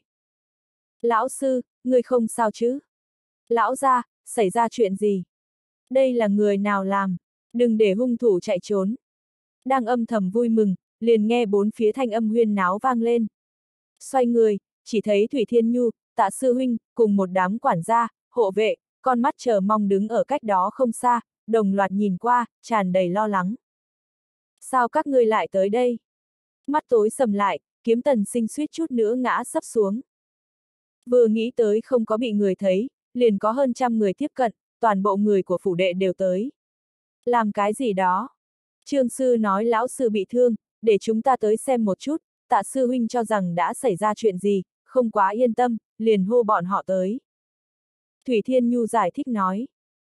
S1: Lão sư, người không sao chứ? Lão gia, xảy ra chuyện gì? Đây là người nào làm? Đừng để hung thủ chạy trốn. Đang âm thầm vui mừng, liền nghe bốn phía thanh âm huyên náo vang lên. Xoay người, chỉ thấy Thủy Thiên Nhu, Tạ sư huynh, cùng một đám quản gia, hộ vệ, con mắt chờ mong đứng ở cách đó không xa, đồng loạt nhìn qua, tràn đầy lo lắng. Sao các ngươi lại tới đây? Mắt tối sầm lại, Kiếm Tần Sinh suýt chút nữa ngã sấp xuống. Vừa nghĩ tới không có bị người thấy, liền có hơn 100 người tiếp cận, toàn bộ người của phủ đệ đều tới. Làm cái gì đó? Trương sư nói lão sư bị thương, để chúng ta tới xem một chút, Tạ sư huynh cho rằng đã xảy ra chuyện gì, không quá yên tâm, liền hô bọn họ tới. Thủy Thiên Nhu giải thích nói.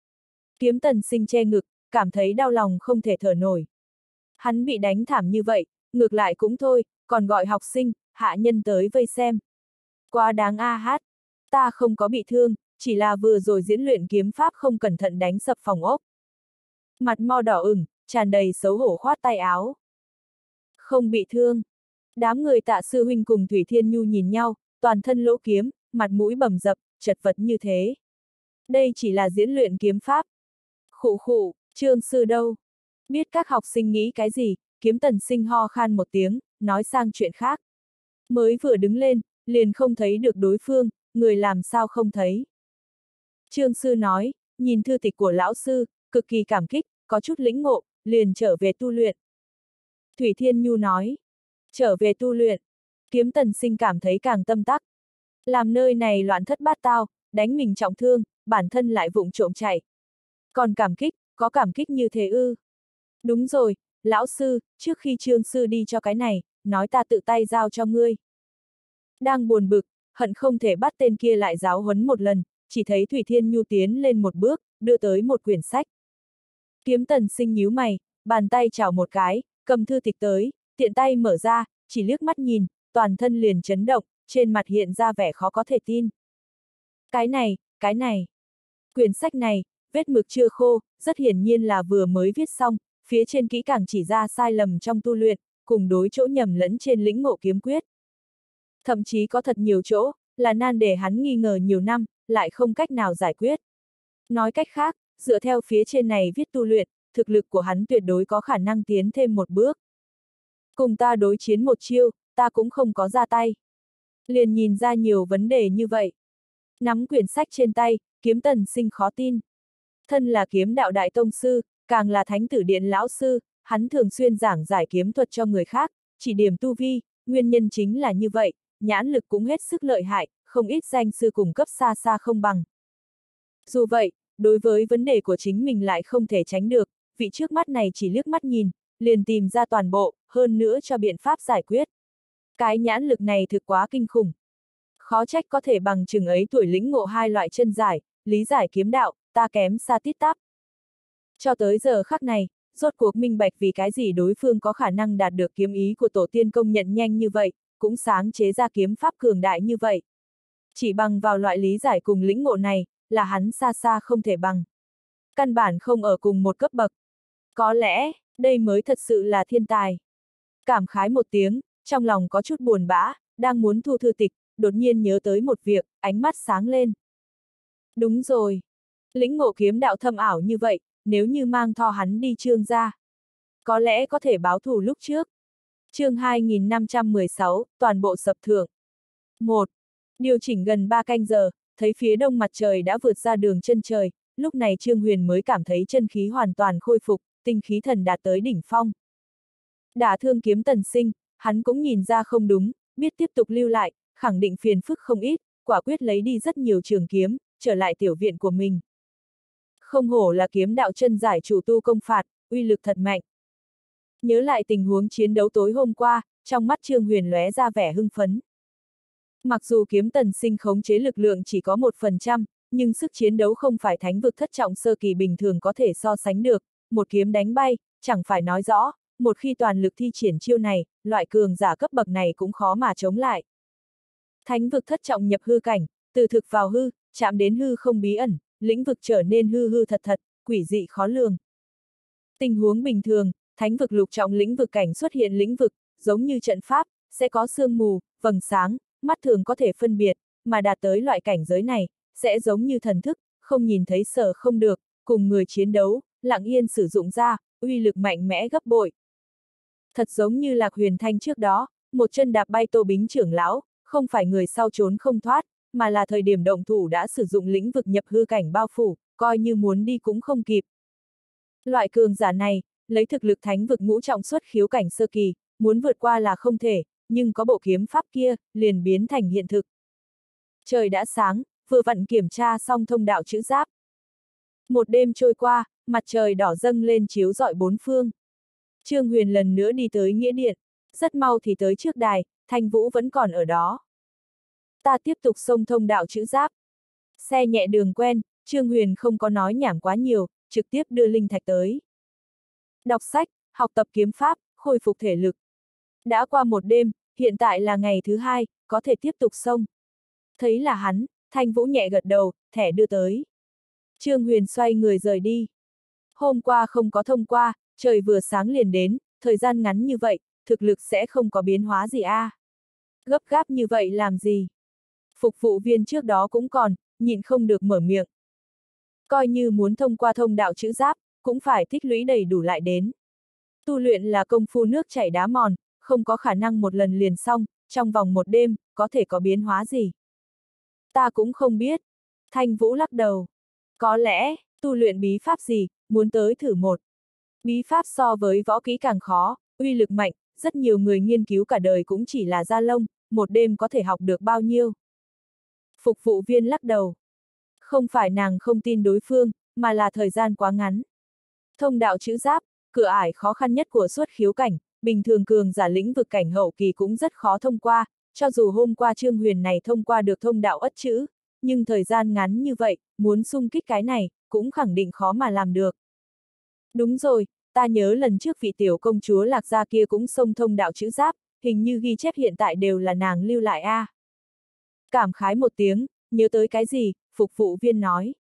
S1: Kiếm Tần Sinh che ngực, cảm thấy đau lòng không thể thở nổi. Hắn bị đánh thảm như vậy, ngược lại cũng thôi, còn gọi học sinh, hạ nhân tới vây xem. Quá đáng a hát, ta không có bị thương, chỉ là vừa rồi diễn luyện kiếm pháp không cẩn thận đánh sập phòng ốc. Mặt mo đỏ ửng, tràn đầy xấu hổ khoát tay áo. Không bị thương. Đám người Tạ sư huynh cùng Thủy Thiên Nhu nhìn nhau, toàn thân lỗ kiếm, mặt mũi bầm dập, chật vật như thế. Đây chỉ là diễn luyện kiếm pháp. Khụ khụ, Trương sư đâu? Biết các học sinh nghĩ cái gì, Kiếm Tần Sinh ho khan một tiếng, nói sang chuyện khác. Mới vừa đứng lên, liền không thấy được đối phương, người làm sao không thấy. Trương sư nói, nhìn thư tịch của lão sư, cực kỳ cảm kích, có chút lĩnh ngộ, liền trở về tu luyện. Thủy Thiên Nhu nói, trở về tu luyện. Kiếm Tần Sinh cảm thấy càng tâm tắc. Làm nơi này loạn thất bát tao, đánh mình trọng thương, bản thân lại vụng trộm chạy. Còn cảm kích, có cảm kích như thế ư? Đúng rồi, lão sư, trước khi Trương sư đi cho cái này, nói ta tự tay giao cho ngươi. Đang buồn bực, hận không thể bắt tên kia lại giáo huấn một lần, chỉ thấy Thủy Thiên Nhu tiến lên một bước, đưa tới một quyển sách. Kiếm Tần Sinh nhíu mày, bàn tay chảo một cái, cầm thư tịch tới, tiện tay mở ra, chỉ liếc mắt nhìn, toàn thân liền chấn động, trên mặt hiện ra vẻ khó có thể tin. Cái này. Quyển sách này, vết mực chưa khô, rất hiển nhiên là vừa mới viết xong, phía trên kỹ càng chỉ ra sai lầm trong tu luyện, cùng đối chỗ nhầm lẫn trên lĩnh ngộ kiếm quyết. Thậm chí có thật nhiều chỗ, là nan đề hắn nghi ngờ nhiều năm, lại không cách nào giải quyết. Nói cách khác, dựa theo phía trên này viết tu luyện, thực lực của hắn tuyệt đối có khả năng tiến thêm một bước. Cùng ta đối chiến một chiêu, ta cũng không có ra tay. Liền nhìn ra nhiều vấn đề như vậy. Nắm quyển sách trên tay, Kiếm Tần Sinh khó tin. Thân là kiếm đạo đại tông sư, càng là thánh tử điện lão sư, hắn thường xuyên giảng giải kiếm thuật cho người khác, chỉ điểm tu vi, nguyên nhân chính là như vậy, nhãn lực cũng hết sức lợi hại, không ít danh sư cùng cấp xa xa không bằng. Dù vậy, đối với vấn đề của chính mình lại không thể tránh được, vị trước mắt này chỉ liếc mắt nhìn, liền tìm ra toàn bộ, hơn nữa cho biện pháp giải quyết. Cái nhãn lực này thực quá kinh khủng. Khó trách có thể bằng chừng ấy tuổi lĩnh ngộ hai loại chân giải, lý giải kiếm đạo, ta kém xa tít tắp. Cho tới giờ khắc này, rốt cuộc minh bạch vì cái gì đối phương có khả năng đạt được kiếm ý của tổ tiên công nhận nhanh như vậy, cũng sáng chế ra kiếm pháp cường đại như vậy. Chỉ bằng vào loại lý giải cùng lĩnh ngộ này, là hắn xa xa không thể bằng. Căn bản không ở cùng một cấp bậc. Có lẽ, đây mới thật sự là thiên tài. Cảm khái một tiếng, trong lòng có chút buồn bã, đang muốn thu thư tịch, đột nhiên nhớ tới một việc, ánh mắt sáng lên. Đúng rồi. Lĩnh ngộ kiếm đạo thâm ảo như vậy, nếu như mang Tho hắn đi Trương gia, có lẽ có thể báo thù lúc trước. Chương 2516, toàn bộ sập thượng. 1. Điều chỉnh gần 3 canh giờ, thấy phía đông mặt trời đã vượt ra đường chân trời, lúc này Trương Huyền mới cảm thấy chân khí hoàn toàn khôi phục, tinh khí thần đạt tới đỉnh phong. Đả thương Kiếm Tần Sinh, hắn cũng nhìn ra không đúng, biết tiếp tục lưu lại, khẳng định phiền phức không ít, quả quyết lấy đi rất nhiều trường kiếm, trở lại tiểu viện của mình. Không hổ là kiếm đạo chân giải chủ tu công phạt, uy lực thật mạnh. Nhớ lại tình huống chiến đấu tối hôm qua, trong mắt Trương Huyền lóe ra vẻ hưng phấn. Mặc dù Kiếm Tần Sinh khống chế lực lượng chỉ có 1%, nhưng sức chiến đấu không phải thánh vực thất trọng sơ kỳ bình thường có thể so sánh được, một kiếm đánh bay, chẳng phải nói rõ, một khi toàn lực thi triển chiêu này, loại cường giả cấp bậc này cũng khó mà chống lại. Thánh vực thất trọng nhập hư cảnh, từ thực vào hư, chạm đến hư không bí ẩn, lĩnh vực trở nên hư hư thật thật, quỷ dị khó lường. Tình huống bình thường, thánh vực lục trọng lĩnh vực cảnh xuất hiện lĩnh vực, giống như trận pháp, sẽ có sương mù, vầng sáng, mắt thường có thể phân biệt, mà đạt tới loại cảnh giới này, sẽ giống như thần thức, không nhìn thấy sở không được, cùng người chiến đấu, lặng yên sử dụng ra, uy lực mạnh mẽ gấp bội. Thật giống như Lạc Huyền Thanh trước đó, một chân đạp bay Tô Bính trưởng lão, không phải người sau trốn không thoát, mà là thời điểm động thủ đã sử dụng lĩnh vực nhập hư cảnh bao phủ, coi như muốn đi cũng không kịp. Loại cường giả này, lấy thực lực thánh vực ngũ trọng xuất khiếu cảnh sơ kỳ, muốn vượt qua là không thể, nhưng có bộ kiếm pháp kia, liền biến thành hiện thực. Trời đã sáng, vừa vặn kiểm tra xong thông đạo chữ giáp. Một đêm trôi qua, mặt trời đỏ dâng lên chiếu rọi bốn phương. Trương Huyền lần nữa đi tới nghĩa điện, rất mau thì tới trước đài, Thanh Vũ vẫn còn ở đó. Ta tiếp tục xông thông đạo chữ giáp. Xe nhẹ đường quen, Trương Huyền không có nói nhảm quá nhiều, trực tiếp đưa linh thạch tới. Đọc sách, học tập kiếm pháp, khôi phục thể lực. Đã qua một đêm, hiện tại là ngày thứ hai, có thể tiếp tục xông. Thấy là hắn, Thanh Vũ nhẹ gật đầu, thẻ đưa tới. Trương Huyền xoay người rời đi. Hôm qua không có thông qua, trời vừa sáng liền đến, thời gian ngắn như vậy, thực lực sẽ không có biến hóa gì a. Gấp gáp như vậy làm gì? Phục vụ viên trước đó cũng còn, nhịn không được mở miệng. Coi như muốn thông qua thông đạo chữ giáp, cũng phải tích lũy đầy đủ lại đến. Tu luyện là công phu nước chảy đá mòn, không có khả năng một lần liền xong, trong vòng một đêm, có thể có biến hóa gì. Ta cũng không biết. Thanh Vũ lắc đầu. Có lẽ, tu luyện bí pháp gì, muốn tới thử một. Bí pháp so với võ kỹ càng khó, uy lực mạnh, rất nhiều người nghiên cứu cả đời cũng chỉ là da lông, một đêm có thể học được bao nhiêu. Phục vụ viên lắc đầu. Không phải nàng không tin đối phương, mà là thời gian quá ngắn. Thông đạo chữ giáp, cửa ải khó khăn nhất của xuất khiếu cảnh, bình thường cường giả lĩnh vực cảnh hậu kỳ cũng rất khó thông qua, cho dù hôm qua Trương Huyền này thông qua được thông đạo ất chữ, nhưng thời gian ngắn như vậy, muốn xung kích cái này, cũng khẳng định khó mà làm được. Đúng rồi, ta nhớ lần trước vị tiểu công chúa Lạc Gia kia cũng xông thông đạo chữ giáp, hình như ghi chép hiện tại đều là nàng lưu lại a. Cảm khái một tiếng, nhớ tới cái gì, phục vụ viên nói.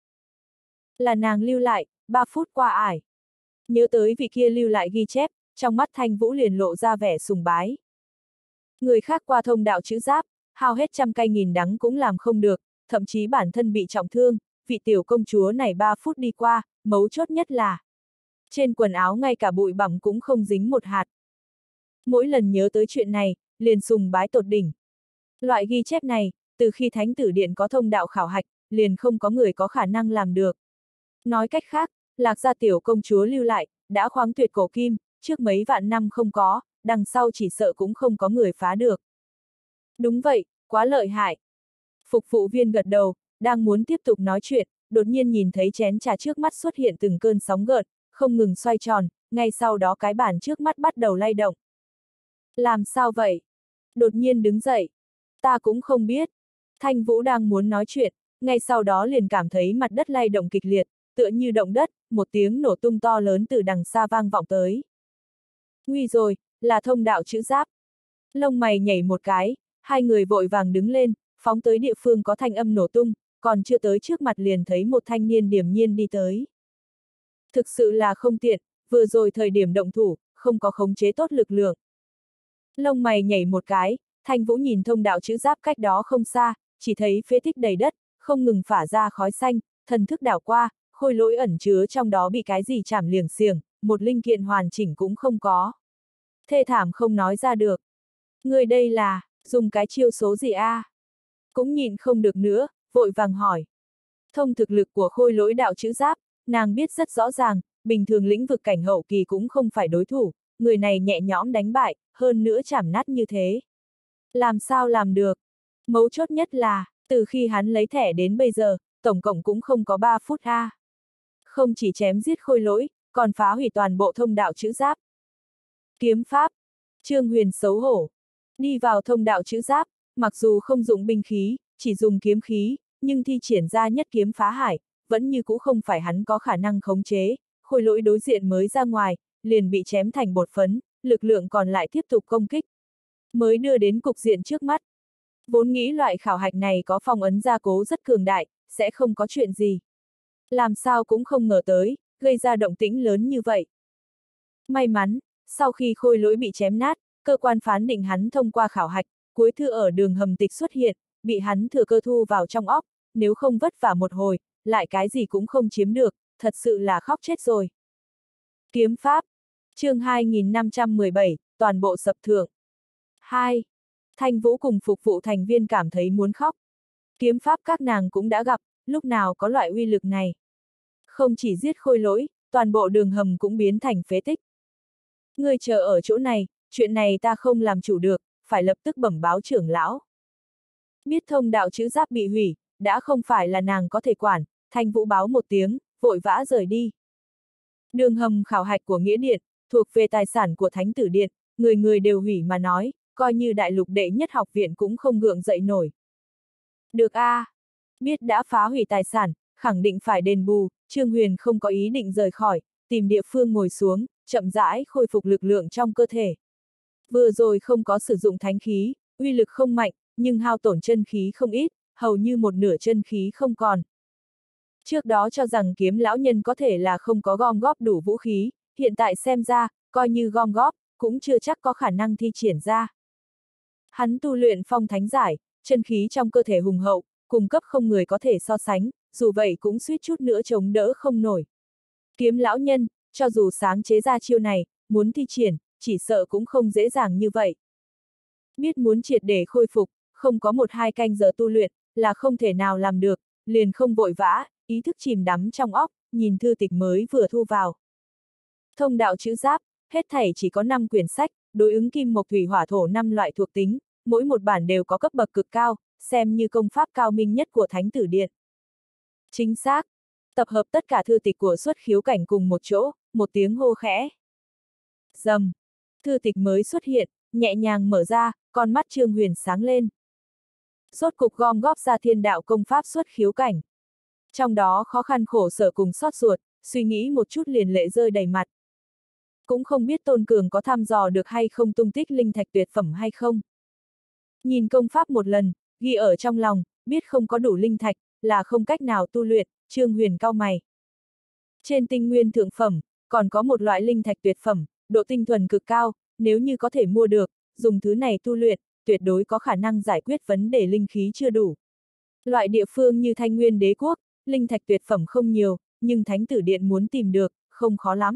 S1: Là nàng lưu lại, 3 phút qua ải. Nhớ tới vị kia lưu lại ghi chép, trong mắt Thanh Vũ liền lộ ra vẻ sùng bái. Người khác qua thông đạo chữ giáp, hao hết trăm cay nghìn đắng cũng làm không được, thậm chí bản thân bị trọng thương, vị tiểu công chúa này 3 phút đi qua, mấu chốt nhất là trên quần áo ngay cả bụi bặm cũng không dính một hạt. Mỗi lần nhớ tới chuyện này, liền sùng bái tột đỉnh. Loại ghi chép này, từ khi Thánh Tử Điện có thông đạo khảo hạch, liền không có người có khả năng làm được. Nói cách khác, Lạc Gia tiểu công chúa lưu lại, đã khoáng tuyệt cổ kim, trước mấy vạn năm không có, đằng sau chỉ sợ cũng không có người phá được. Đúng vậy, quá lợi hại. Phục vụ viên gật đầu, đang muốn tiếp tục nói chuyện, đột nhiên nhìn thấy chén trà trước mắt xuất hiện từng cơn sóng gợn, không ngừng xoay tròn, ngay sau đó cái bàn trước mắt bắt đầu lay động. Làm sao vậy? Đột nhiên đứng dậy. Ta cũng không biết. Thanh Vũ đang muốn nói chuyện, ngay sau đó liền cảm thấy mặt đất lay động kịch liệt, tựa như động đất, một tiếng nổ tung to lớn từ đằng xa vang vọng tới. Nguy rồi, là thông đạo chữ giáp. Lông mày nhảy một cái, hai người vội vàng đứng lên, phóng tới địa phương có thanh âm nổ tung, còn chưa tới trước mặt liền thấy một thanh niên điềm nhiên đi tới. Thực sự là không tiện, vừa rồi thời điểm động thủ, không có khống chế tốt lực lượng. Lông mày nhảy một cái, Thanh Vũ nhìn thông đạo chữ giáp cách đó không xa, chỉ thấy phế tích đầy đất, không ngừng phả ra khói xanh, thần thức đảo qua, khôi lỗi ẩn chứa trong đó bị cái gì chảm liềng xiềng, một linh kiện hoàn chỉnh cũng không có. Thê thảm không nói ra được. Người đây là, dùng cái chiêu số gì a? Cũng nhìn không được nữa, vội vàng hỏi. Thông thực lực của khôi lỗi đạo chữ giáp, nàng biết rất rõ ràng, bình thường lĩnh vực cảnh hậu kỳ cũng không phải đối thủ, người này nhẹ nhõm đánh bại, hơn nữa chảm nát như thế. Làm sao làm được? Mấu chốt nhất là, từ khi hắn lấy thẻ đến bây giờ, tổng cộng cũng không có 3 phút a. Không chỉ chém giết khôi lỗi, còn phá hủy toàn bộ thông đạo chữ giáp. Kiếm pháp. Trương Huyền xấu hổ. Đi vào thông đạo chữ giáp, mặc dù không dùng binh khí, chỉ dùng kiếm khí, nhưng thi triển ra nhất kiếm phá hải, vẫn như cũ không phải hắn có khả năng khống chế, khôi lỗi đối diện mới ra ngoài, liền bị chém thành bột phấn, lực lượng còn lại tiếp tục công kích. Mới đưa đến cục diện trước mắt. Vốn nghĩ loại khảo hạch này có phong ấn gia cố rất cường đại, sẽ không có chuyện gì. Làm sao cũng không ngờ tới, gây ra động tĩnh lớn như vậy. May mắn, sau khi khôi lỗi bị chém nát, cơ quan phán định hắn thông qua khảo hạch, cuối thư ở đường hầm tịch xuất hiện, bị hắn thừa cơ thu vào trong óc, nếu không vất vả một hồi, lại cái gì cũng không chiếm được, thật sự là khóc chết rồi. Kiếm pháp. Chương 2517, toàn bộ sập thượng. 2. Thanh Vũ cùng phục vụ thành viên cảm thấy muốn khóc. Kiếm pháp các nàng cũng đã gặp, lúc nào có loại uy lực này. Không chỉ giết khôi lỗi, toàn bộ đường hầm cũng biến thành phế tích. Ngươi chờ ở chỗ này, chuyện này ta không làm chủ được, phải lập tức bẩm báo trưởng lão. Biết thông đạo chữ giáp bị hủy, đã không phải là nàng có thể quản, Thanh Vũ báo một tiếng, vội vã rời đi. Đường hầm khảo hạch của Nghĩa Điện, thuộc về tài sản của Thánh Tử Điện, người người đều hủy mà nói, coi như đại lục đệ nhất học viện cũng không gượng dậy nổi. Được a, biết đã phá hủy tài sản, khẳng định phải đền bù, Trương Huyền không có ý định rời khỏi, tìm địa phương ngồi xuống, chậm rãi khôi phục lực lượng trong cơ thể. Vừa rồi không có sử dụng thánh khí, uy lực không mạnh, nhưng hao tổn chân khí không ít, hầu như một nửa chân khí không còn. Trước đó cho rằng kiếm lão nhân có thể là không có gom góp đủ vũ khí, hiện tại xem ra, coi như gom góp, cũng chưa chắc có khả năng thi triển ra. Hắn tu luyện phong thánh giải, chân khí trong cơ thể hùng hậu, cùng cấp không người có thể so sánh, dù vậy cũng suýt chút nữa chống đỡ không nổi. Kiếm lão nhân, cho dù sáng chế ra chiêu này, muốn thi triển, chỉ sợ cũng không dễ dàng như vậy. Biết muốn triệt để khôi phục, không có 1-2 canh giờ tu luyện, là không thể nào làm được, liền không vội vã, ý thức chìm đắm trong óc, nhìn thư tịch mới vừa thu vào. Thông đạo chữ giáp, hết thảy chỉ có 5 quyển sách, đối ứng kim mộc thủy hỏa thổ 5 loại thuộc tính, mỗi một bản đều có cấp bậc cực cao, xem như công pháp cao minh nhất của Thánh Tử Điện. Chính xác. Tập hợp tất cả thư tịch của Xuất Khiếu Cảnh cùng một chỗ, một tiếng hô khẽ. Rầm. Thư tịch mới xuất hiện, nhẹ nhàng mở ra, con mắt Trương Huyền sáng lên. Rốt cục gom góp ra thiên đạo công pháp Xuất Khiếu Cảnh. Trong đó khó khăn khổ sở cùng xót ruột, suy nghĩ một chút liền lệ rơi đầy mặt. Cũng không biết Tôn Cường có thăm dò được hay không tung tích linh thạch tuyệt phẩm hay không. Nhìn công pháp một lần, ghi ở trong lòng, biết không có đủ linh thạch, là không cách nào tu luyện, Trương Huyền cau mày. Trên tinh nguyên thượng phẩm, còn có một loại linh thạch tuyệt phẩm, độ tinh thuần cực cao, nếu như có thể mua được, dùng thứ này tu luyện, tuyệt đối có khả năng giải quyết vấn đề linh khí chưa đủ. Loại địa phương như Thanh Nguyên Đế Quốc, linh thạch tuyệt phẩm không nhiều, nhưng Thánh Tử Điện muốn tìm được, không khó lắm.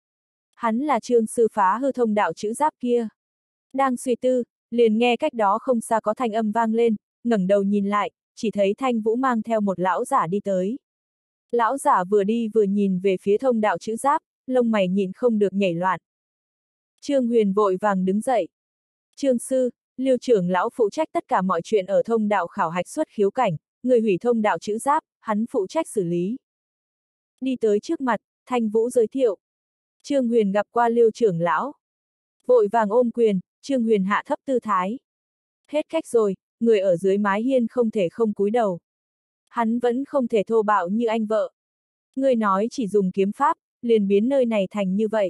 S1: Hắn là Trương sư phá hư thông đạo chữ giáp kia. Đang suy tư, liền nghe cách đó không xa có thanh âm vang lên, ngẩng đầu nhìn lại, chỉ thấy Thanh Vũ mang theo một lão giả đi tới. Lão giả vừa đi vừa nhìn về phía thông đạo chữ giáp, lông mày nhìn không được nhảy loạn. Trương Huyền vội vàng đứng dậy. Trương sư, Liêu trưởng lão phụ trách tất cả mọi chuyện ở thông đạo khảo hạch Xuất Khiếu Cảnh, người hủy thông đạo chữ giáp, hắn phụ trách xử lý. Đi tới trước mặt, Thanh Vũ giới thiệu. Trương Huyền gặp qua Liêu trưởng lão. Vội vàng ôm quyền, Trương Huyền hạ thấp tư thái. Hết cách rồi, người ở dưới mái hiên không thể không cúi đầu. Hắn vẫn không thể thô bạo như anh vợ. Người nói chỉ dùng kiếm pháp, liền biến nơi này thành như vậy.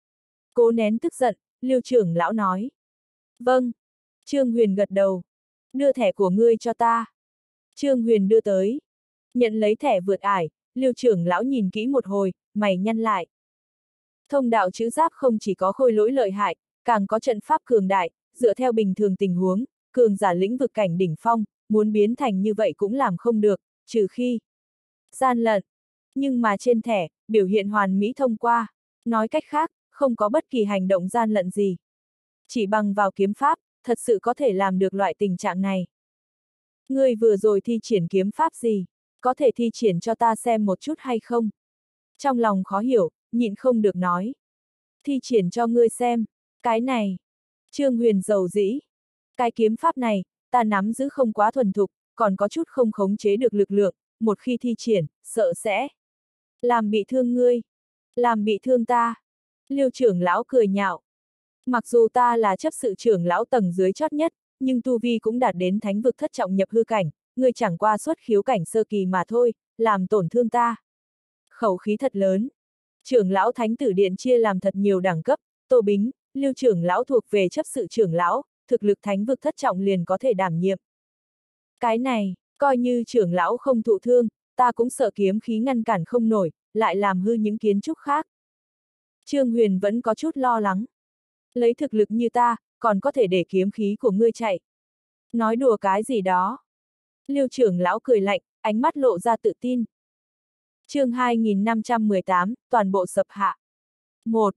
S1: Cố nén tức giận, Liêu trưởng lão nói. Vâng. Trương Huyền gật đầu. Đưa thẻ của ngươi cho ta. Trương Huyền đưa tới. Nhận lấy thẻ vượt ải, Liêu trưởng lão nhìn kỹ một hồi, mày nhăn lại. Thông đạo chữ giáp không chỉ có khôi lỗi lợi hại, càng có trận pháp cường đại, dựa theo bình thường tình huống, cường giả lĩnh vực cảnh đỉnh phong, muốn biến thành như vậy cũng làm không được, trừ khi gian lận. Nhưng mà trên thẻ, biểu hiện hoàn mỹ thông qua. Nói cách khác, không có bất kỳ hành động gian lận gì. Chỉ bằng vào kiếm pháp, thật sự có thể làm được loại tình trạng này. Ngươi vừa rồi thi triển kiếm pháp gì? Có thể thi triển cho ta xem một chút hay không? Trong lòng khó hiểu, nhịn không được nói. Thi triển cho ngươi xem. Cái này. Trương Huyền giàu dĩ. Cái kiếm pháp này, ta nắm giữ không quá thuần thục, còn có chút không khống chế được lực lượng, một khi thi triển, sợ sẽ làm bị thương ngươi. Làm bị thương ta. Liêu trưởng lão cười nhạo. Mặc dù ta là chấp sự trưởng lão tầng dưới chót nhất, nhưng tu vi cũng đạt đến thánh vực thất trọng nhập hư cảnh, ngươi chẳng qua xuất khiếu cảnh sơ kỳ mà thôi, làm tổn thương ta. Khẩu khí thật lớn. Trưởng lão Thánh Tử Điện chia làm thật nhiều đẳng cấp, Tô Bính, Liêu trưởng lão thuộc về chấp sự trưởng lão, thực lực thánh vực thất trọng liền có thể đảm nhiệm. Cái này, coi như trưởng lão không thụ thương, ta cũng sợ kiếm khí ngăn cản không nổi, lại làm hư những kiến trúc khác. Trương Huyền vẫn có chút lo lắng. Lấy thực lực như ta, còn có thể để kiếm khí của ngươi chạy. Nói đùa cái gì đó. Liêu trưởng lão cười lạnh, ánh mắt lộ ra tự tin. Chương 2518, toàn bộ sập hạ. 1.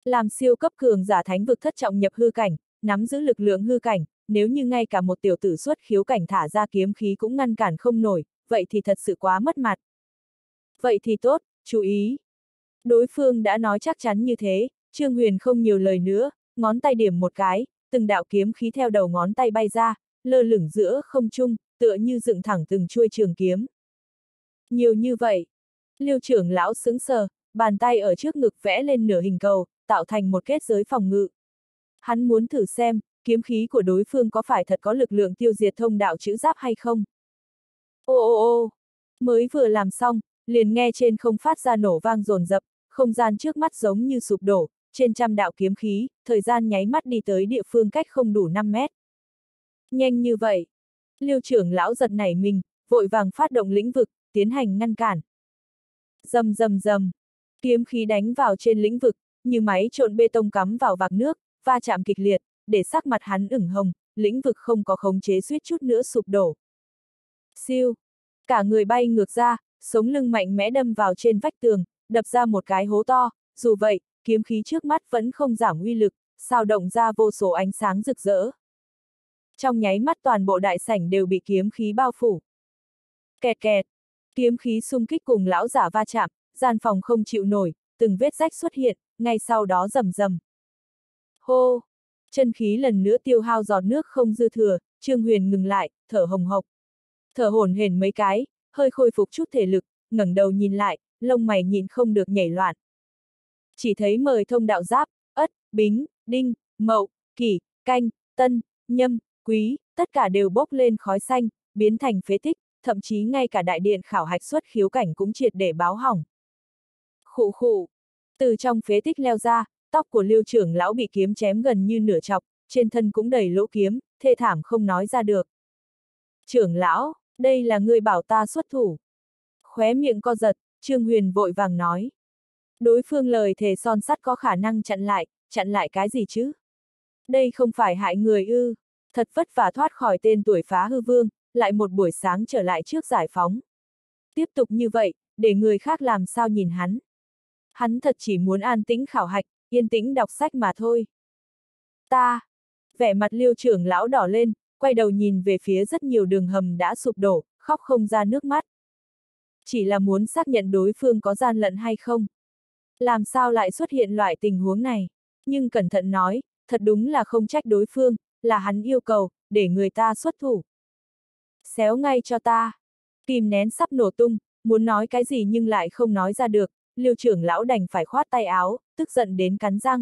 S1: Làm siêu cấp cường giả thánh vực thất trọng nhập hư cảnh, nắm giữ lực lượng hư cảnh, nếu như ngay cả một tiểu tử xuất khiếu cảnh thả ra kiếm khí cũng ngăn cản không nổi, vậy thì thật sự quá mất mặt. Vậy thì tốt, chú ý. Đối phương đã nói chắc chắn như thế, Trương Huyền không nhiều lời nữa, ngón tay điểm một cái, từng đạo kiếm khí theo đầu ngón tay bay ra, lơ lửng giữa không trung, tựa như dựng thẳng từng chuôi trường kiếm. Nhiều như vậy. Liêu trưởng lão sững sờ, bàn tay ở trước ngực vẽ lên nửa hình cầu, tạo thành một kết giới phòng ngự. Hắn muốn thử xem, kiếm khí của đối phương có phải thật có lực lượng tiêu diệt thông đạo chữ giáp hay không. Ô ô ô, mới vừa làm xong, liền nghe trên không phát ra nổ vang dồn dập, không gian trước mắt giống như sụp đổ, trên trăm đạo kiếm khí, thời gian nháy mắt đi tới địa phương cách không đủ 5 mét. Nhanh như vậy. Liêu trưởng lão giật nảy mình, vội vàng phát động lĩnh vực, tiến hành ngăn cản. Rầm rầm rầm, kiếm khí đánh vào trên lĩnh vực, như máy trộn bê tông cắm vào vạc nước, va chạm kịch liệt, để sắc mặt hắn ửng hồng, lĩnh vực không có khống chế suýt chút nữa sụp đổ. Siêu, cả người bay ngược ra, sống lưng mạnh mẽ đâm vào trên vách tường, đập ra một cái hố to, dù vậy, kiếm khí trước mắt vẫn không giảm uy lực, sao động ra vô số ánh sáng rực rỡ. Trong nháy mắt toàn bộ đại sảnh đều bị kiếm khí bao phủ. Kẹt kẹt, kiếm khí xung kích cùng lão giả va chạm, gian phòng không chịu nổi, từng vết rách xuất hiện, ngay sau đó rầm rầm. Hô, chân khí lần nữa tiêu hao giọt nước không dư thừa, Trương Huyền ngừng lại, thở hồng hộc. Thở hổn hển mấy cái, hơi khôi phục chút thể lực, ngẩng đầu nhìn lại, lông mày nhìn không được nhảy loạn. Chỉ thấy mời thông đạo giáp, ất, bính, đinh, mậu, kỷ, canh, tân, nhâm, quý, tất cả đều bốc lên khói xanh, biến thành phế tích, thậm chí ngay cả đại điện khảo hạch xuất khiếu cảnh cũng triệt để báo hỏng. Khụ khụ, từ trong phế tích leo ra, tóc của Liêu trưởng lão bị kiếm chém gần như nửa chọc, trên thân cũng đầy lỗ kiếm, thê thảm không nói ra được. Trưởng lão, đây là người bảo ta xuất thủ. Khóe miệng co giật, Trương Huyền vội vàng nói. Đối phương lời thề son sắt có khả năng chặn lại cái gì chứ? Đây không phải hại người ư, thật vất vả thoát khỏi tên tuổi phá hư vương, lại một buổi sáng trở lại trước giải phóng. Tiếp tục như vậy, để người khác làm sao nhìn hắn. Hắn thật chỉ muốn an tĩnh khảo hạch, yên tĩnh đọc sách mà thôi. Ta, vẻ mặt Liêu trưởng lão đỏ lên, quay đầu nhìn về phía rất nhiều đường hầm đã sụp đổ, khóc không ra nước mắt. Chỉ là muốn xác nhận đối phương có gian lận hay không. Làm sao lại xuất hiện loại tình huống này? Nhưng cẩn thận nói, thật đúng là không trách đối phương, là hắn yêu cầu, để người ta xuất thủ. Xéo ngay cho ta. Kìm nén sắp nổ tung, muốn nói cái gì nhưng lại không nói ra được, Liêu trưởng lão đành phải khoát tay áo, tức giận đến cắn răng.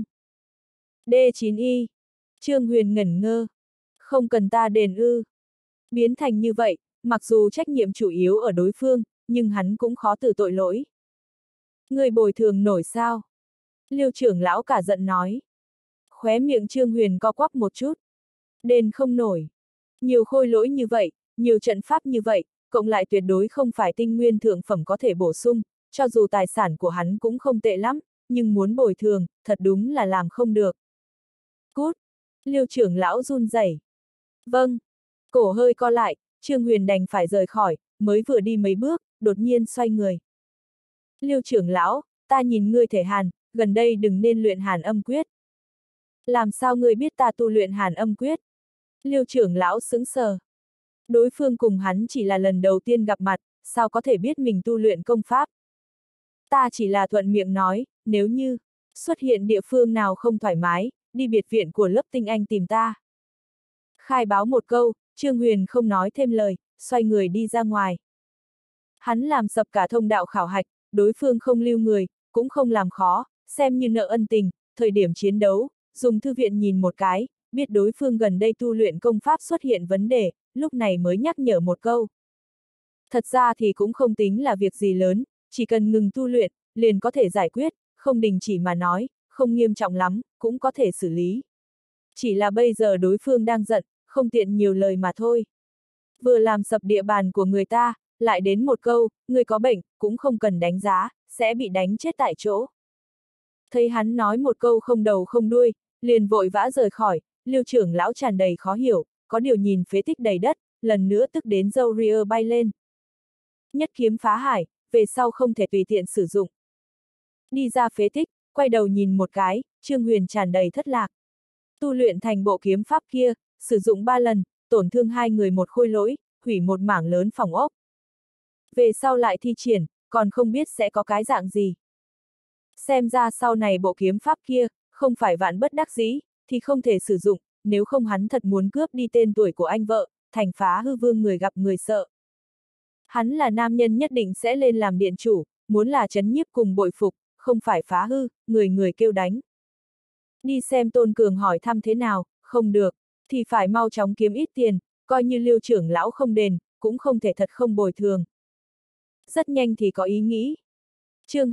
S1: D9Y. Trương Huyền ngẩn ngơ. Không cần ta đền ư. Biến thành như vậy, mặc dù trách nhiệm chủ yếu ở đối phương, nhưng hắn cũng khó từ tội lỗi. Người bồi thường nổi sao? Liêu trưởng lão cả giận nói. Khóe miệng Trương Huyền co quắp một chút. Đền không nổi. Nhiều khôi lỗi như vậy, nhiều trận pháp như vậy, cộng lại tuyệt đối không phải tinh nguyên thượng phẩm có thể bổ sung, cho dù tài sản của hắn cũng không tệ lắm, nhưng muốn bồi thường, thật đúng là làm không được. Cút! Liêu trưởng lão run rẩy. Vâng. Cổ hơi co lại, Trương Huyền đành phải rời khỏi, mới vừa đi mấy bước, đột nhiên xoay người. Liêu trưởng lão, ta nhìn ngươi thể hàn, gần đây đừng nên luyện hàn âm quyết. Làm sao ngươi biết ta tu luyện hàn âm quyết? Liêu trưởng lão sững sờ. Đối phương cùng hắn chỉ là lần đầu tiên gặp mặt, sao có thể biết mình tu luyện công pháp? Ta chỉ là thuận miệng nói, nếu như xuất hiện địa phương nào không thoải mái, đi biệt viện của lớp tinh anh tìm ta. Khai báo một câu, Trương Huyền không nói thêm lời, xoay người đi ra ngoài. Hắn làm sập cả thông đạo khảo hạch, đối phương không lưu người, cũng không làm khó, xem như nợ ân tình, thời điểm chiến đấu, dùng thư viện nhìn một cái, biết đối phương gần đây tu luyện công pháp xuất hiện vấn đề, lúc này mới nhắc nhở một câu. Thật ra thì cũng không tính là việc gì lớn, chỉ cần ngừng tu luyện, liền có thể giải quyết, không đình chỉ mà nói, không nghiêm trọng lắm, cũng có thể xử lý. Chỉ là bây giờ đối phương đang giận, không tiện nhiều lời mà thôi. Vừa làm sập địa bàn của người ta, lại đến một câu, người có bệnh, cũng không cần đánh giá, sẽ bị đánh chết tại chỗ. Thấy hắn nói một câu không đầu không đuôi, liền vội vã rời khỏi, Liêu trưởng lão tràn đầy khó hiểu, có điều nhìn phế tích đầy đất, lần nữa tức đến râu ria bay lên. Nhất kiếm phá hải, về sau không thể tùy tiện sử dụng. Đi ra phế tích, quay đầu nhìn một cái, Trương Huyền tràn đầy thất lạc. Tu luyện thành bộ kiếm pháp kia, sử dụng 3 lần, tổn thương 2 người một khôi lỗi, hủy một mảng lớn phòng ốc. Về sau lại thi triển, còn không biết sẽ có cái dạng gì. Xem ra sau này bộ kiếm pháp kia, không phải vạn bất đắc dĩ, thì không thể sử dụng, nếu không hắn thật muốn cướp đi tên tuổi của anh vợ, thành phá hư vương người gặp người sợ. Hắn là nam nhân nhất định sẽ lên làm điện chủ, muốn là trấn nhiếp cùng bội phục, không phải phá hư, người người kêu đánh. Đi xem Tôn Cường hỏi thăm thế nào, không được, thì phải mau chóng kiếm ít tiền, coi như Liêu trưởng lão không đền, cũng không thể thật không bồi thường. Rất nhanh thì có ý nghĩ. Chương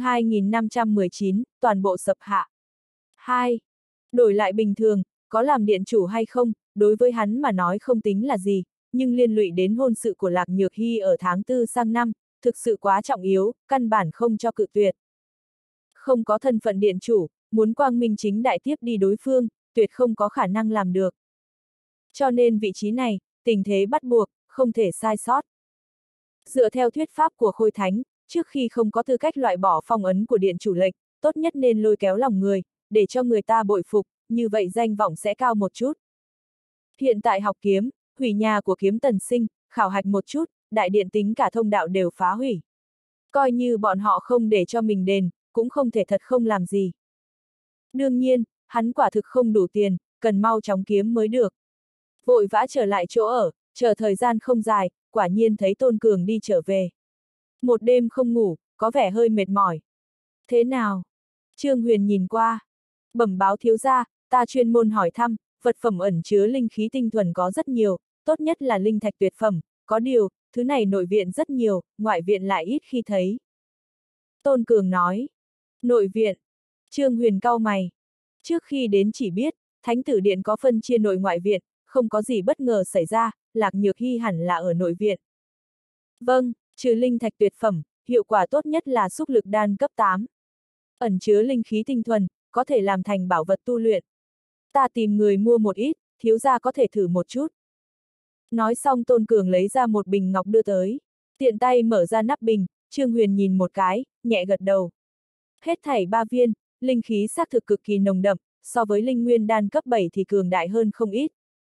S1: 2519, toàn bộ sập hạ. 2. Đổi lại bình thường, có làm điện chủ hay không, đối với hắn mà nói không tính là gì, nhưng liên lụy đến hôn sự của Lạc Nhược Hy ở tháng 4 sang năm, thực sự quá trọng yếu, căn bản không cho cự tuyệt. Không có thân phận điện chủ, muốn quang minh chính đại tiếp đi đối phương, tuyệt không có khả năng làm được. Cho nên vị trí này, tình thế bắt buộc, không thể sai sót. Dựa theo thuyết pháp của Khôi Thánh, trước khi không có tư cách loại bỏ phong ấn của điện chủ lệnh, tốt nhất nên lôi kéo lòng người, để cho người ta bội phục, như vậy danh vọng sẽ cao một chút. Hiện tại học kiếm, hủy nhà của Kiếm Tần Sinh, khảo hạch một chút, đại điện tính cả thông đạo đều phá hủy. Coi như bọn họ không để cho mình đền, cũng không thể thật không làm gì. Đương nhiên, hắn quả thực không đủ tiền, cần mau chóng kiếm mới được. Vội vã trở lại chỗ ở, chờ thời gian không dài, quả nhiên thấy Tôn Cường đi trở về. Một đêm không ngủ, có vẻ hơi mệt mỏi. Thế nào? Trương Huyền nhìn qua. Bẩm báo thiếu gia, ta chuyên môn hỏi thăm, vật phẩm ẩn chứa linh khí tinh thuần có rất nhiều, tốt nhất là linh thạch tuyệt phẩm, có điều, thứ này nội viện rất nhiều, ngoại viện lại ít khi thấy. Tôn Cường nói. Nội viện. Trương Huyền cau mày. Trước khi đến chỉ biết, Thánh tử điện có phân chia nội ngoại viện, không có gì bất ngờ xảy ra, Lạc Nhược Hy hẳn là ở nội viện. Vâng, trừ linh thạch tuyệt phẩm, hiệu quả tốt nhất là xúc lực đan cấp 8. Ẩn chứa linh khí tinh thuần, có thể làm thành bảo vật tu luyện. Ta tìm người mua một ít, thiếu gia có thể thử một chút. Nói xong Tôn Cường lấy ra một bình ngọc đưa tới. Tiện tay mở ra nắp bình, Trương Huyền nhìn một cái, nhẹ gật đầu. Hết thảy 3 viên, linh khí xác thực cực kỳ nồng đậm, so với linh nguyên đan cấp 7 thì cường đại hơn không ít.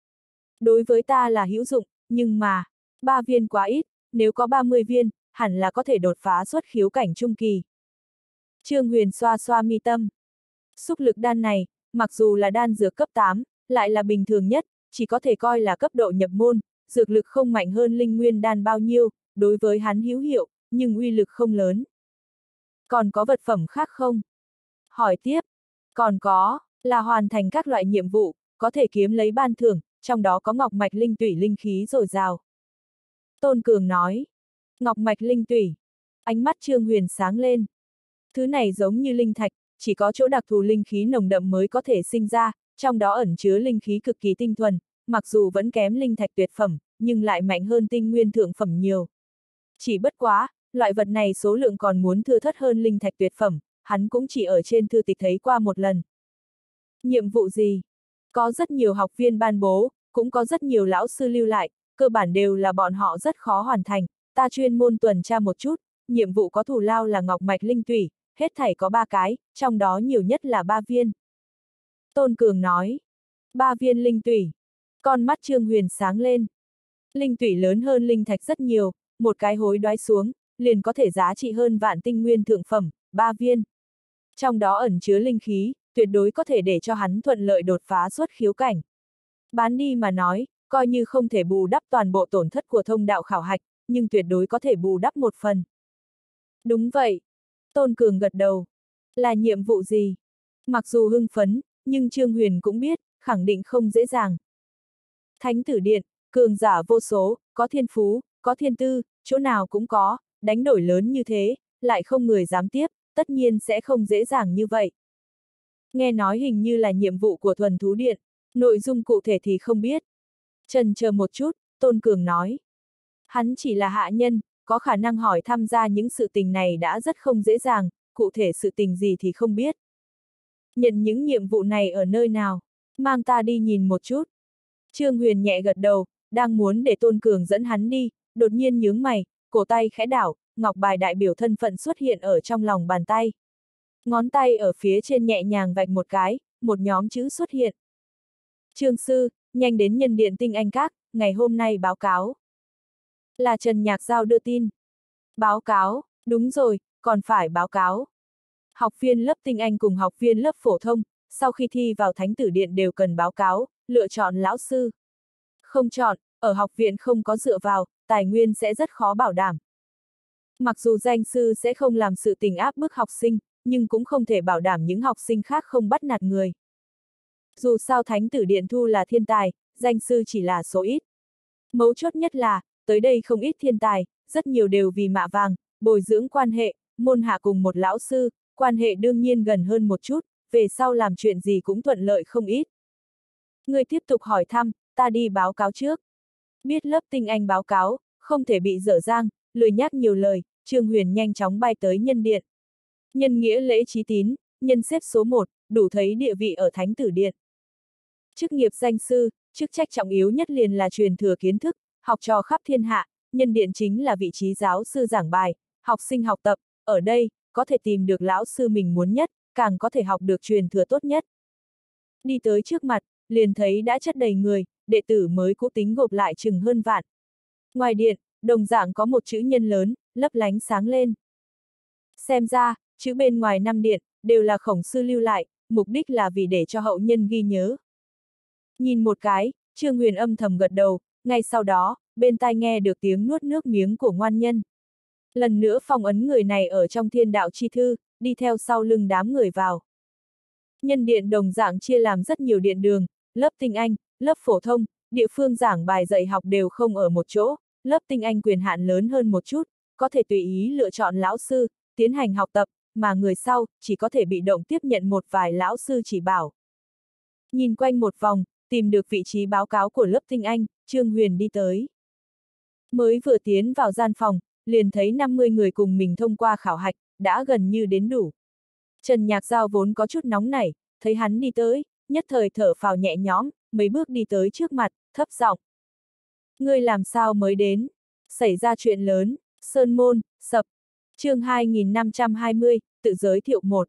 S1: Đối với ta là hữu dụng, nhưng mà, 3 viên quá ít, nếu có 30 viên, hẳn là có thể đột phá xuất khiếu cảnh trung kỳ. Trương Huyền xoa xoa mi tâm. Xúc lực đan này, mặc dù là đan dược cấp 8, lại là bình thường nhất, chỉ có thể coi là cấp độ nhập môn, dược lực không mạnh hơn linh nguyên đan bao nhiêu, đối với hắn hữu hiệu, nhưng uy lực không lớn. Còn có vật phẩm khác không? Hỏi tiếp. Còn có, là hoàn thành các loại nhiệm vụ, có thể kiếm lấy ban thưởng, trong đó có ngọc mạch linh tủy linh khí dồi dào. Tôn Cường nói. Ngọc mạch linh tủy. Ánh mắt Trương Huyền sáng lên. Thứ này giống như linh thạch, chỉ có chỗ đặc thù linh khí nồng đậm mới có thể sinh ra, trong đó ẩn chứa linh khí cực kỳ tinh thuần, mặc dù vẫn kém linh thạch tuyệt phẩm, nhưng lại mạnh hơn tinh nguyên thượng phẩm nhiều. Chỉ bất quá, loại vật này số lượng còn muốn thưa thớt hơn linh thạch tuyệt phẩm, hắn cũng chỉ ở trên thư tịch thấy qua một lần. Nhiệm vụ gì? Có rất nhiều học viên ban bố, cũng có rất nhiều lão sư lưu lại, cơ bản đều là bọn họ rất khó hoàn thành, ta chuyên môn tuần tra một chút, nhiệm vụ có thù lao là ngọc mạch linh tủy, hết thảy có 3 cái, trong đó nhiều nhất là 3 viên. Tôn Cường nói. 3 viên linh tủy. Con mắt Trương Huyền sáng lên. Linh tủy lớn hơn linh thạch rất nhiều, một cái hối đoái xuống, liền có thể giá trị hơn vạn tinh nguyên thượng phẩm, 3 viên. Trong đó ẩn chứa linh khí, tuyệt đối có thể để cho hắn thuận lợi đột phá xuất khiếu cảnh. Bán đi mà nói, coi như không thể bù đắp toàn bộ tổn thất của thông đạo khảo hạch, nhưng tuyệt đối có thể bù đắp một phần. Đúng vậy. Tôn Cường gật đầu. Là nhiệm vụ gì? Mặc dù hưng phấn, nhưng Trương Huyền cũng biết, khẳng định không dễ dàng. Thánh tử điện, cường giả vô số, có thiên phú, có thiên tư, chỗ nào cũng có, đánh đổi lớn như thế, lại không người dám tiếp, tất nhiên sẽ không dễ dàng như vậy. Nghe nói hình như là nhiệm vụ của thuần thú điện, nội dung cụ thể thì không biết. Chần chờ một chút, Tôn Cường nói. Hắn chỉ là hạ nhân, có khả năng hỏi tham gia những sự tình này đã rất không dễ dàng, cụ thể sự tình gì thì không biết. Nhận những nhiệm vụ này ở nơi nào? Mang ta đi nhìn một chút. Trương Huyền nhẹ gật đầu, đang muốn để Tôn Cường dẫn hắn đi, đột nhiên nhướng mày, cổ tay khẽ đảo, ngọc bài đại biểu thân phận xuất hiện ở trong lòng bàn tay. Ngón tay ở phía trên nhẹ nhàng vạch một cái, một nhóm chữ xuất hiện. Trương sư, nhanh đến nhân điện tinh anh các, ngày hôm nay báo cáo. Là Trần Nhạc Giao đưa tin. Báo cáo, đúng rồi, còn phải báo cáo. Học viên lớp tinh anh cùng học viên lớp phổ thông, sau khi thi vào thánh tử điện đều cần báo cáo, lựa chọn lão sư. Không chọn, ở học viện không có dựa vào, tài nguyên sẽ rất khó bảo đảm. Mặc dù danh sư sẽ không làm sự tình áp bức học sinh, nhưng cũng không thể bảo đảm những học sinh khác không bắt nạt người. Dù sao thánh tử điện thu là thiên tài, danh sư chỉ là số ít. Mấu chốt nhất là, tới đây không ít thiên tài, rất nhiều đều vì mạ vàng, bồi dưỡng quan hệ, môn hạ cùng một lão sư, quan hệ đương nhiên gần hơn một chút, về sau làm chuyện gì cũng thuận lợi không ít. Người tiếp tục hỏi thăm, ta đi báo cáo trước. Biết lớp tinh anh báo cáo, không thể bị dở dang, lười nhắc nhiều lời, Trương Huyền nhanh chóng bay tới nhân điện. Nhân nghĩa lễ trí tín, nhân xếp số 1, đủ thấy địa vị ở thánh tử điện. Chức nghiệp danh sư, chức trách trọng yếu nhất liền là truyền thừa kiến thức, học trò khắp thiên hạ, nhân điện chính là vị trí giáo sư giảng bài, học sinh học tập, ở đây, có thể tìm được lão sư mình muốn nhất, càng có thể học được truyền thừa tốt nhất. Đi tới trước mặt, liền thấy đã chất đầy người, đệ tử mới cũ tính gộp lại chừng hơn vạn. Ngoài điện, đồng dạng có một chữ nhân lớn, lấp lánh sáng lên. Xem ra, chữ bên ngoài năm điện, đều là khổng sư lưu lại, mục đích là vì để cho hậu nhân ghi nhớ. Nhìn một cái, Trương Huyền âm thầm gật đầu, ngay sau đó, bên tai nghe được tiếng nuốt nước miếng của ngoan nhân. Lần nữa phong ấn người này ở trong thiên đạo chi thư, đi theo sau lưng đám người vào. Nhân điện đồng dạng chia làm rất nhiều điện đường, lớp tinh anh, lớp phổ thông, địa phương giảng bài dạy học đều không ở một chỗ, lớp tinh anh quyền hạn lớn hơn một chút, có thể tùy ý lựa chọn lão sư, tiến hành học tập, mà người sau, chỉ có thể bị động tiếp nhận một vài lão sư chỉ bảo. Nhìn quanh một vòng, tìm được vị trí báo cáo của lớp tinh anh, Trương Huyền đi tới. Mới vừa tiến vào gian phòng, liền thấy 50 người cùng mình thông qua khảo hạch, đã gần như đến đủ. Trần Nhạc Giao vốn có chút nóng nảy, thấy hắn đi tới, nhất thời thở phào nhẹ nhõm, mấy bước đi tới trước mặt, thấp giọng. Ngươi làm sao mới đến? Xảy ra chuyện lớn, Sơn Môn, sập. Chương 2520, tự giới thiệu 1.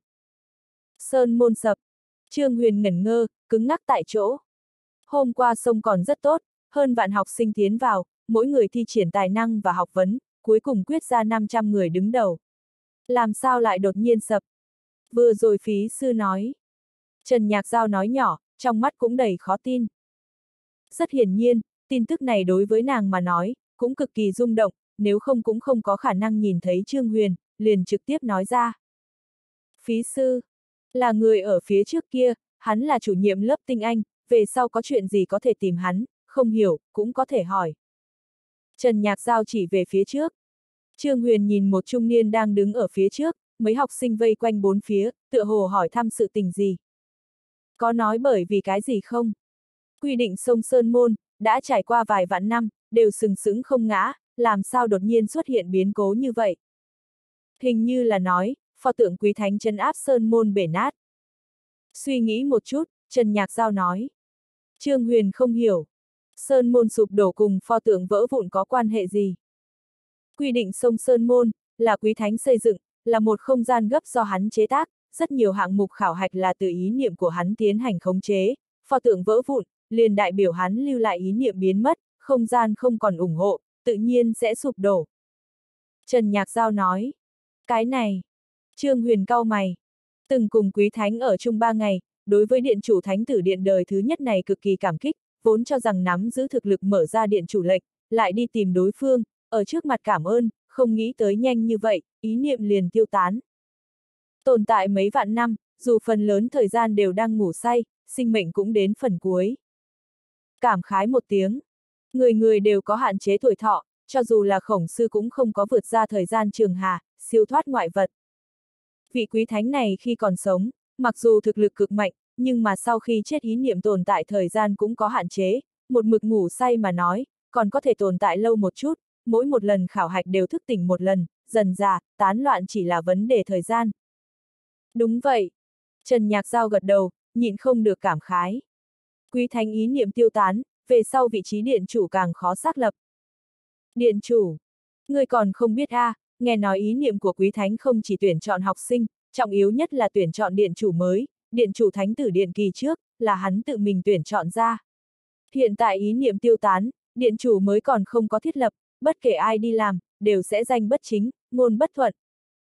S1: Sơn Môn sập. Trương Huyền ngẩn ngơ, cứng ngắc tại chỗ. Hôm qua sông còn rất tốt, hơn vạn học sinh tiến vào, mỗi người thi triển tài năng và học vấn, cuối cùng quyết ra 500 người đứng đầu. Làm sao lại đột nhiên sập? Vừa rồi phí sư nói. Trần Nhạc Giao nói nhỏ, trong mắt cũng đầy khó tin. Rất hiển nhiên, tin tức này đối với nàng mà nói, cũng cực kỳ rung động, nếu không cũng không có khả năng nhìn thấy Trương Huyền, liền trực tiếp nói ra. Phí sư, là người ở phía trước kia, hắn là chủ nhiệm lớp tinh anh, về sau có chuyện gì có thể tìm hắn, không hiểu, cũng có thể hỏi. Trần Nhạc Giao chỉ về phía trước. Trương Huyền nhìn một trung niên đang đứng ở phía trước, mấy học sinh vây quanh bốn phía, tựa hồ hỏi thăm sự tình gì. Có nói bởi vì cái gì không? Quy định sông Sơn Môn, đã trải qua vài vạn năm, đều sừng sững không ngã, làm sao đột nhiên xuất hiện biến cố như vậy? Hình như là nói, pho tượng Quý Thánh trấn áp Sơn Môn bể nát. Suy nghĩ một chút, Trần Nhạc Giao nói. Trương Huyền không hiểu. Sơn Môn sụp đổ cùng pho tượng vỡ vụn có quan hệ gì? Quy định sông Sơn Môn, là Quý Thánh xây dựng, là một không gian gấp do hắn chế tác, rất nhiều hạng mục khảo hạch là từ ý niệm của hắn tiến hành khống chế, pho tượng vỡ vụn, liền đại biểu hắn lưu lại ý niệm biến mất, không gian không còn ủng hộ, tự nhiên sẽ sụp đổ. Trần Nhạc Giao nói, cái này, Trương Huyền cau mày, từng cùng Quý Thánh ở chung 3 ngày, đối với điện chủ thánh tử điện đời thứ nhất này cực kỳ cảm kích, vốn cho rằng nắm giữ thực lực mở ra điện chủ lệnh, lại đi tìm đối phương, ở trước mặt cảm ơn, không nghĩ tới nhanh như vậy, ý niệm liền tiêu tán. Tồn tại mấy vạn năm, dù phần lớn thời gian đều đang ngủ say, sinh mệnh cũng đến phần cuối. Cảm khái một tiếng. Người người đều có hạn chế tuổi thọ, cho dù là khổng sư cũng không có vượt ra thời gian trường hà, siêu thoát ngoại vật. Vị Quý Thánh này khi còn sống, mặc dù thực lực cực mạnh, nhưng mà sau khi chết ý niệm tồn tại thời gian cũng có hạn chế, một mực ngủ say mà nói, còn có thể tồn tại lâu một chút, mỗi một lần khảo hạch đều thức tỉnh một lần, dần dà, tán loạn chỉ là vấn đề thời gian. Đúng vậy. Trần Nhạc Giao gật đầu, nhịn không được cảm khái. Quý Thánh ý niệm tiêu tán, về sau vị trí điện chủ càng khó xác lập. Điện chủ, ngươi còn không biết a, nghe nói ý niệm của Quý Thánh không chỉ tuyển chọn học sinh, trọng yếu nhất là tuyển chọn điện chủ mới, điện chủ thánh tử điện kỳ trước, là hắn tự mình tuyển chọn ra. Hiện tại ý niệm tiêu tán, điện chủ mới còn không có thiết lập, bất kể ai đi làm, đều sẽ danh bất chính, ngôn bất thuận.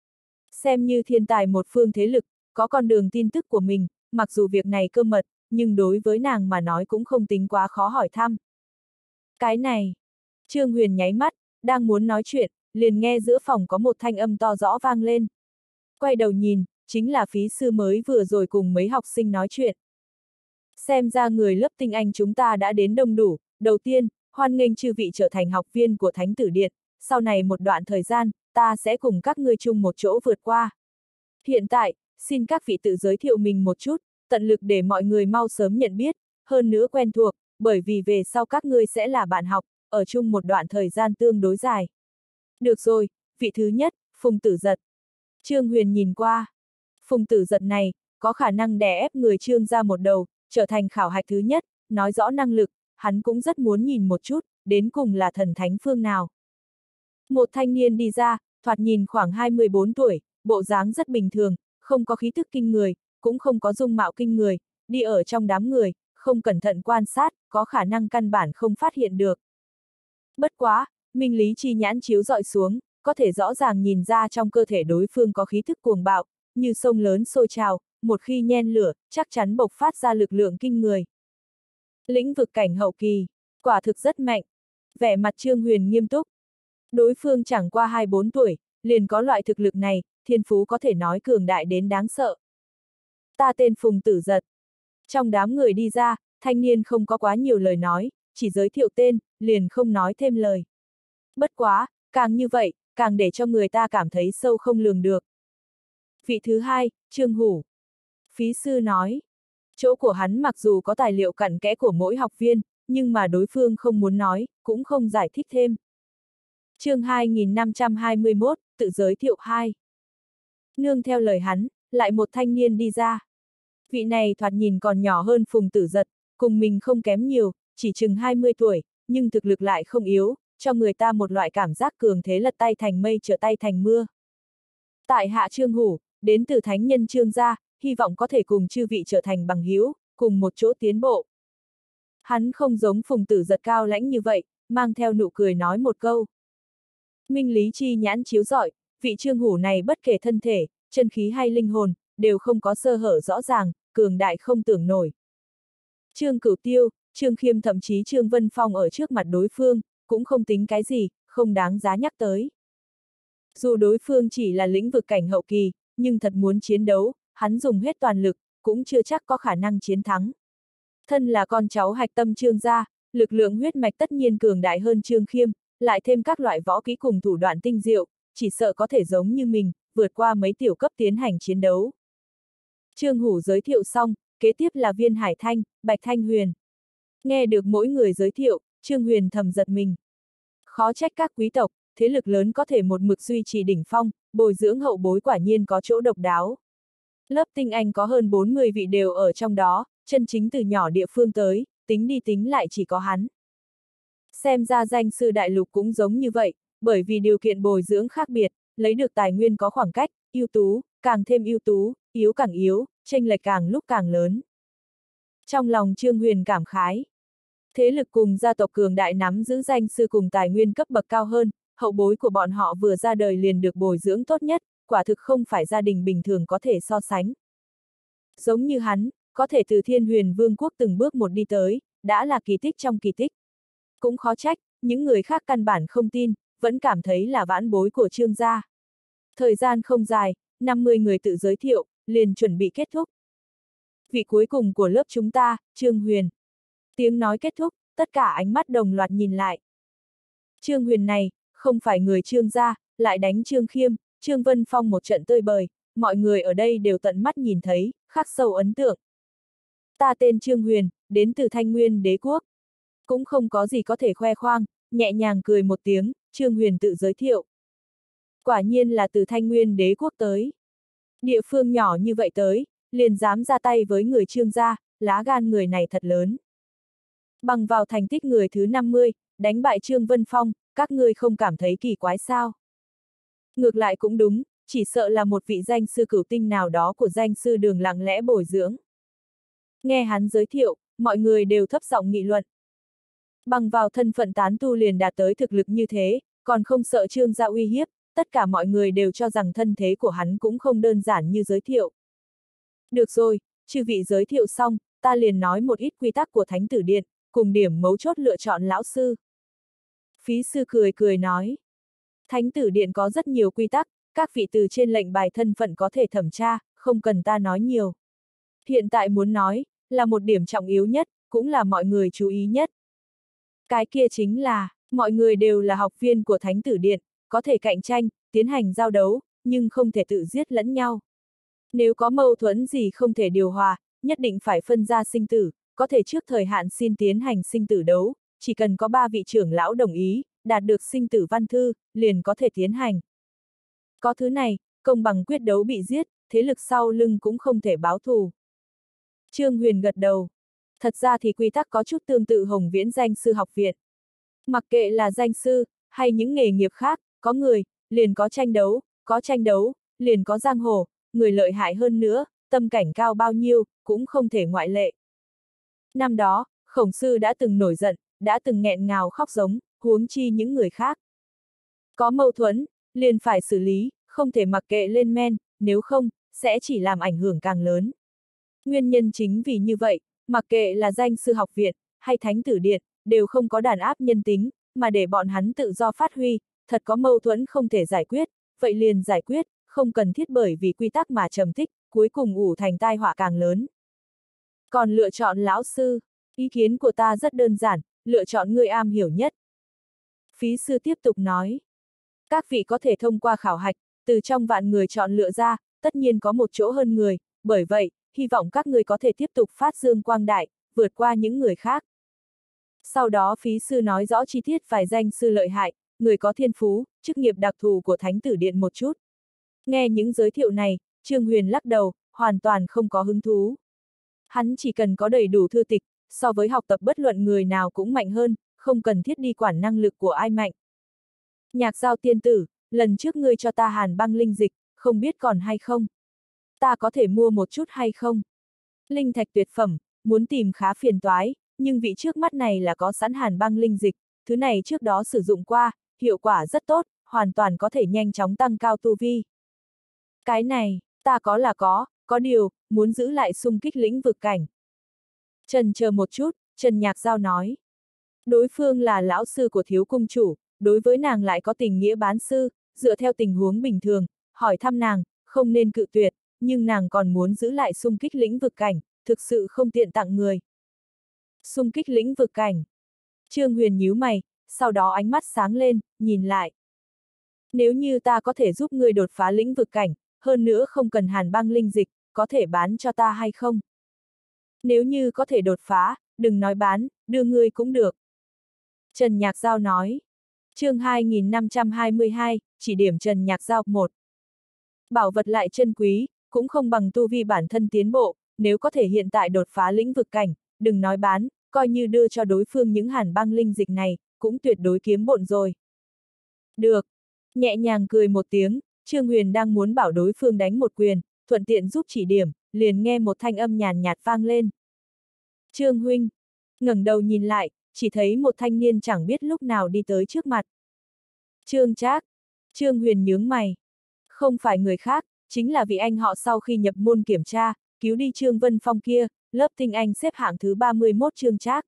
S1: Xem như thiên tài một phương thế lực, có con đường tin tức của mình, mặc dù việc này cơ mật, nhưng đối với nàng mà nói cũng không tính quá khó hỏi thăm. Cái này, Trương Huyền nháy mắt, đang muốn nói chuyện, liền nghe giữa phòng có một thanh âm to rõ vang lên. Quay đầu nhìn, chính là phí sư mới vừa rồi cùng mấy học sinh nói chuyện. Xem ra người lớp tinh anh chúng ta đã đến đông đủ, đầu tiên, hoan nghênh chư vị trở thành học viên của Thánh Tử Điện, sau này một đoạn thời gian, ta sẽ cùng các ngươi chung một chỗ vượt qua. Hiện tại, xin các vị tự giới thiệu mình một chút, tận lực để mọi người mau sớm nhận biết, hơn nữa quen thuộc, bởi vì về sau các ngươi sẽ là bạn học, ở chung một đoạn thời gian tương đối dài. Được rồi, vị thứ nhất, Phùng Tử Giật. Trương Huyền nhìn qua. Phùng Tử Giật này, có khả năng đè ép người Trương ra một đầu, trở thành khảo hạch thứ nhất, nói rõ năng lực, hắn cũng rất muốn nhìn một chút, đến cùng là thần thánh phương nào. Một thanh niên đi ra, thoạt nhìn khoảng 24 tuổi, bộ dáng rất bình thường, không có khí thức kinh người, cũng không có dung mạo kinh người, đi ở trong đám người, không cẩn thận quan sát, có khả năng căn bản không phát hiện được. Bất quá, minh lý chi nhãn chiếu dọi xuống, có thể rõ ràng nhìn ra trong cơ thể đối phương có khí thức cuồng bạo, như sông lớn sôi trào, một khi nhen lửa, chắc chắn bộc phát ra lực lượng kinh người. Lĩnh vực cảnh hậu kỳ, quả thực rất mạnh. Vẻ mặt Trương Huyền nghiêm túc. Đối phương chẳng qua 24 tuổi, liền có loại thực lực này, thiên phú có thể nói cường đại đến đáng sợ. Ta tên Phùng Tử Giật. Trong đám người đi ra, thanh niên không có quá nhiều lời nói, chỉ giới thiệu tên, liền không nói thêm lời. Bất quá, càng như vậy, càng để cho người ta cảm thấy sâu không lường được. Vị thứ hai, Trương Hủ. Phí sư nói, chỗ của hắn mặc dù có tài liệu cặn kẽ của mỗi học viên, nhưng mà đối phương không muốn nói, cũng không giải thích thêm. Chương 2521, tự giới thiệu 2. Nương theo lời hắn, lại một thanh niên đi ra. Vị này thoạt nhìn còn nhỏ hơn Phùng Tử Giật, cùng mình không kém nhiều, chỉ chừng 20 tuổi, nhưng thực lực lại không yếu, cho người ta một loại cảm giác cường thế lật tay thành mây trở tay thành mưa. Tại hạ Trương Hủ, đến từ thánh nhân Trương gia, hy vọng có thể cùng chư vị trở thành bằng hữu, cùng một chỗ tiến bộ. Hắn không giống Phùng Tử Giật cao lãnh như vậy, mang theo nụ cười nói một câu. Minh lý chi nhãn chiếu rọi, vị Trương Hủ này bất kể thân thể, chân khí hay linh hồn, đều không có sơ hở rõ ràng, cường đại không tưởng nổi. Trương Cửu Tiêu, Trương Khiêm thậm chí Trương Vân Phong ở trước mặt đối phương, cũng không tính cái gì, không đáng giá nhắc tới. Dù đối phương chỉ là lĩnh vực cảnh hậu kỳ, nhưng thật muốn chiến đấu, hắn dùng hết toàn lực, cũng chưa chắc có khả năng chiến thắng. Thân là con cháu hạch tâm Trương gia, lực lượng huyết mạch tất nhiên cường đại hơn Trương Khiêm, lại thêm các loại võ kỹ cùng thủ đoạn tinh diệu, chỉ sợ có thể giống như mình, vượt qua mấy tiểu cấp tiến hành chiến đấu. Trương Hủ giới thiệu xong, kế tiếp là Viên Hải Thanh, Bạch Thanh Huyền. Nghe được mỗi người giới thiệu, Trương Huyền thầm giật mình. Khó trách các quý tộc, thế lực lớn có thể một mực duy trì đỉnh phong, bồi dưỡng hậu bối quả nhiên có chỗ độc đáo. Lớp tinh anh có hơn 40 vị đều ở trong đó, chân chính từ nhỏ địa phương tới, tính đi tính lại chỉ có hắn. Xem ra danh sư đại lục cũng giống như vậy, bởi vì điều kiện bồi dưỡng khác biệt, lấy được tài nguyên có khoảng cách, ưu tú, càng thêm ưu tú, yếu càng yếu, chênh lệch càng lúc càng lớn. Trong lòng Trương Huyền cảm khái. Thế lực cùng gia tộc cường đại nắm giữ danh sư cùng tài nguyên cấp bậc cao hơn, hậu bối của bọn họ vừa ra đời liền được bồi dưỡng tốt nhất, quả thực không phải gia đình bình thường có thể so sánh. Giống như hắn, có thể từ Thiên Huyền Vương quốc từng bước một đi tới, đã là kỳ tích trong kỳ tích. Cũng khó trách, những người khác căn bản không tin, vẫn cảm thấy là vãn bối của Trương gia. Thời gian không dài, 50 người tự giới thiệu, liền chuẩn bị kết thúc. Vị cuối cùng của lớp chúng ta, Trương Huyền. Tiếng nói kết thúc, tất cả ánh mắt đồng loạt nhìn lại. Trương Huyền này, không phải người Trương gia, lại đánh Trương Khiêm, Trương Vân Phong một trận tơi bời, mọi người ở đây đều tận mắt nhìn thấy, khắc sâu ấn tượng. Ta tên Trương Huyền, đến từ Thanh Nguyên Đế quốc. Cũng không có gì có thể khoe khoang, nhẹ nhàng cười một tiếng, Trương Huyền tự giới thiệu. Quả nhiên là từ Thanh Nguyên Đế quốc tới. Địa phương nhỏ như vậy tới, liền dám ra tay với người Trương gia, lá gan người này thật lớn. Bằng vào thành tích người thứ 50, đánh bại Trương Vân Phong, các ngươi không cảm thấy kỳ quái sao? Ngược lại cũng đúng, chỉ sợ là một vị danh sư cửu tinh nào đó của danh sư Đường lặng lẽ bồi dưỡng. Nghe hắn giới thiệu, mọi người đều thấp giọng nghị luận. Bằng vào thân phận tán tu liền đạt tới thực lực như thế, còn không sợ Trương gia uy hiếp, tất cả mọi người đều cho rằng thân thế của hắn cũng không đơn giản như giới thiệu. Được rồi, chư vị giới thiệu xong, ta liền nói một ít quy tắc của Thánh Tử Điện, cùng điểm mấu chốt lựa chọn lão sư. Phí sư cười cười nói. Thánh Tử Điện có rất nhiều quy tắc, các vị từ trên lệnh bài thân phận có thể thẩm tra, không cần ta nói nhiều. Hiện tại muốn nói, là một điểm trọng yếu nhất, cũng là mọi người chú ý nhất. Cái kia chính là, mọi người đều là học viên của Thánh Tử Điện, có thể cạnh tranh, tiến hành giao đấu, nhưng không thể tự giết lẫn nhau. Nếu có mâu thuẫn gì không thể điều hòa, nhất định phải phân ra sinh tử, có thể trước thời hạn xin tiến hành sinh tử đấu, chỉ cần có 3 vị trưởng lão đồng ý, đạt được sinh tử văn thư, liền có thể tiến hành. Có thứ này, công bằng quyết đấu bị giết, thế lực sau lưng cũng không thể báo thù. Trương Huyền gật đầu. Thật ra thì quy tắc có chút tương tự Hồng Viễn danh sư học viện. Mặc kệ là danh sư, hay những nghề nghiệp khác, có người, liền có tranh đấu, liền có giang hồ, người lợi hại hơn nữa, tâm cảnh cao bao nhiêu, cũng không thể ngoại lệ. Năm đó, Khổng sư đã từng nổi giận, đã từng nghẹn ngào khóc giống, huống chi những người khác. Có mâu thuẫn, liền phải xử lý, không thể mặc kệ lên men, nếu không, sẽ chỉ làm ảnh hưởng càng lớn. Nguyên nhân chính vì như vậy, mặc kệ là danh sư học viện, hay Thánh Tử Điện, đều không có đàn áp nhân tính, mà để bọn hắn tự do phát huy, thật có mâu thuẫn không thể giải quyết, vậy liền giải quyết, không cần thiết bởi vì quy tắc mà trầm tích, cuối cùng ủ thành tai họa càng lớn. Còn lựa chọn lão sư, ý kiến của ta rất đơn giản, lựa chọn người am hiểu nhất. Phí sư tiếp tục nói, các vị có thể thông qua khảo hạch, từ trong vạn người chọn lựa ra, tất nhiên có một chỗ hơn người, bởi vậy, hy vọng các người có thể tiếp tục phát dương quang đại, vượt qua những người khác. Sau đó phí sư nói rõ chi tiết vài danh sư lợi hại, người có thiên phú, chức nghiệp đặc thù của Thánh Tử Điện một chút. Nghe những giới thiệu này, Trương Huyền lắc đầu, hoàn toàn không có hứng thú. Hắn chỉ cần có đầy đủ thư tịch, so với học tập bất luận người nào cũng mạnh hơn, không cần thiết đi quản năng lực của ai mạnh. Nhạc Giao tiên tử, lần trước ngươi cho ta hàn băng linh dịch, không biết còn hay không? Ta có thể mua một chút hay không? Linh thạch tuyệt phẩm, muốn tìm khá phiền toái, nhưng vị trước mắt này là có sẵn hàn băng linh dịch, thứ này trước đó sử dụng qua, hiệu quả rất tốt, hoàn toàn có thể nhanh chóng tăng cao tu vi. Cái này, ta có là có điều, muốn giữ lại xung kích lĩnh vực cảnh. Trần chờ một chút, Trần Nhạc Giao nói. Đối phương là lão sư của thiếu cung chủ, đối với nàng lại có tình nghĩa bán sư, dựa theo tình huống bình thường, hỏi thăm nàng, không nên cự tuyệt, nhưng nàng còn muốn giữ lại xung kích lĩnh vực cảnh, thực sự không tiện tặng người. Xung kích lĩnh vực cảnh. Trương Huyền nhíu mày, sau đó ánh mắt sáng lên, nhìn lại. Nếu như ta có thể giúp ngươi đột phá lĩnh vực cảnh, hơn nữa không cần hàn băng linh dịch, có thể bán cho ta hay không? Nếu như có thể đột phá, đừng nói bán, đưa ngươi cũng được. Trần Nhạc Giao nói. Chương 2522, chỉ điểm Trần Nhạc Giao 1. Bảo vật lại chân quý, cũng không bằng tu vi bản thân tiến bộ, nếu có thể hiện tại đột phá lĩnh vực cảnh, đừng nói bán, coi như đưa cho đối phương những hàn băng linh dịch này, cũng tuyệt đối kiếm bộn rồi. Được. Nhẹ nhàng cười một tiếng, Trương Huyền đang muốn bảo đối phương đánh một quyền, thuận tiện giúp chỉ điểm, liền nghe một thanh âm nhàn nhạt vang lên. Trương huynh, ngẩng đầu nhìn lại, chỉ thấy một thanh niên chẳng biết lúc nào đi tới trước mặt. Trương Trác. Trương Huyền nhướng mày. Không phải người khác, chính là vị anh họ sau khi nhập môn kiểm tra, cứu đi Trương Vân Phong kia, lớp tinh anh xếp hạng thứ 31 Trương Trác.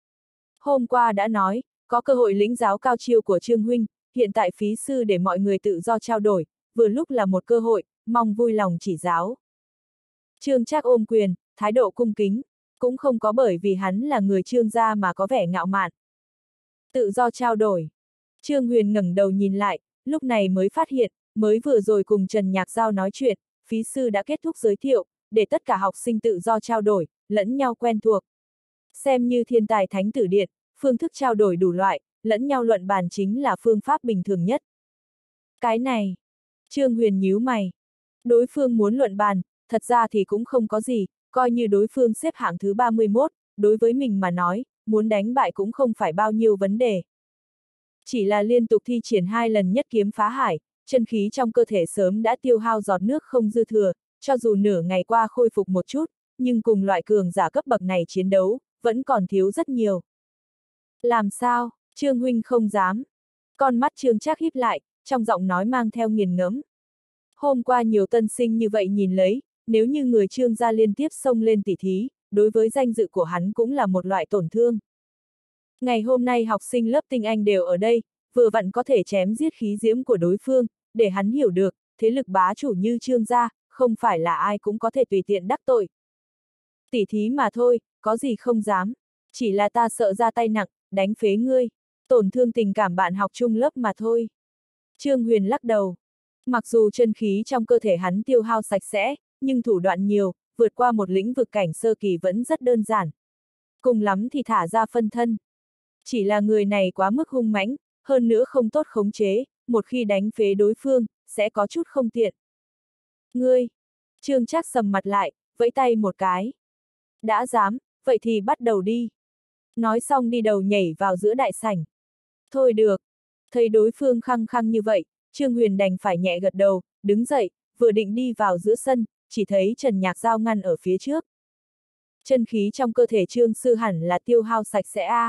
S1: Hôm qua đã nói, có cơ hội lĩnh giáo cao chiêu của Trương huynh, hiện tại phí sư để mọi người tự do trao đổi, vừa lúc là một cơ hội, mong vui lòng chỉ giáo. Trương Trác ôm quyền, thái độ cung kính, cũng không có bởi vì hắn là người Trương gia mà có vẻ ngạo mạn. Tự do trao đổi. Trương Huyền ngẩng đầu nhìn lại, lúc này mới phát hiện, mới vừa rồi cùng Trần Nhạc Giao nói chuyện, phí sư đã kết thúc giới thiệu, để tất cả học sinh tự do trao đổi, lẫn nhau quen thuộc. Xem như thiên tài Thánh Tử Điện, phương thức trao đổi đủ loại, lẫn nhau luận bàn chính là phương pháp bình thường nhất. Cái này, Trương Huyền nhíu mày. Đối phương muốn luận bàn, thật ra thì cũng không có gì, coi như đối phương xếp hạng thứ 31, đối với mình mà nói, muốn đánh bại cũng không phải bao nhiêu vấn đề. Chỉ là liên tục thi triển 2 lần nhất kiếm phá hải, chân khí trong cơ thể sớm đã tiêu hao giọt nước không dư thừa, cho dù nửa ngày qua khôi phục một chút, nhưng cùng loại cường giả cấp bậc này chiến đấu, vẫn còn thiếu rất nhiều. Làm sao, Trương huynh không dám. Con mắt Trương Trác híp lại, trong giọng nói mang theo nghiền ngẫm. Hôm qua nhiều tân sinh như vậy nhìn lấy, nếu như người Trương gia liên tiếp xông lên tỉ thí, đối với danh dự của hắn cũng là một loại tổn thương. Ngày hôm nay học sinh lớp tinh anh đều ở đây, vừa vặn có thể chém giết khí diễm của đối phương, để hắn hiểu được, thế lực bá chủ như Trương gia, không phải là ai cũng có thể tùy tiện đắc tội. Tỉ thí mà thôi, có gì không dám, chỉ là ta sợ ra tay nặng, đánh phế ngươi, tổn thương tình cảm bạn học chung lớp mà thôi. Trương Huyền lắc đầu. Mặc dù chân khí trong cơ thể hắn tiêu hao sạch sẽ, nhưng thủ đoạn nhiều, vượt qua một lĩnh vực cảnh sơ kỳ vẫn rất đơn giản. Cùng lắm thì thả ra phân thân. Chỉ là người này quá mức hung mãnh, hơn nữa không tốt khống chế, một khi đánh phế đối phương, sẽ có chút không tiện. Ngươi! Trương Trác sầm mặt lại, vẫy tay một cái. Đã dám, vậy thì bắt đầu đi. Nói xong đi đầu nhảy vào giữa đại sảnh. Thôi được. Thấy đối phương khăng khăng như vậy, Trương Huyền đành phải nhẹ gật đầu, đứng dậy, vừa định đi vào giữa sân, chỉ thấy Trần Nhạc Giao ngăn ở phía trước. Chân khí trong cơ thể Trương sư hẳn là tiêu hao sạch sẽ a.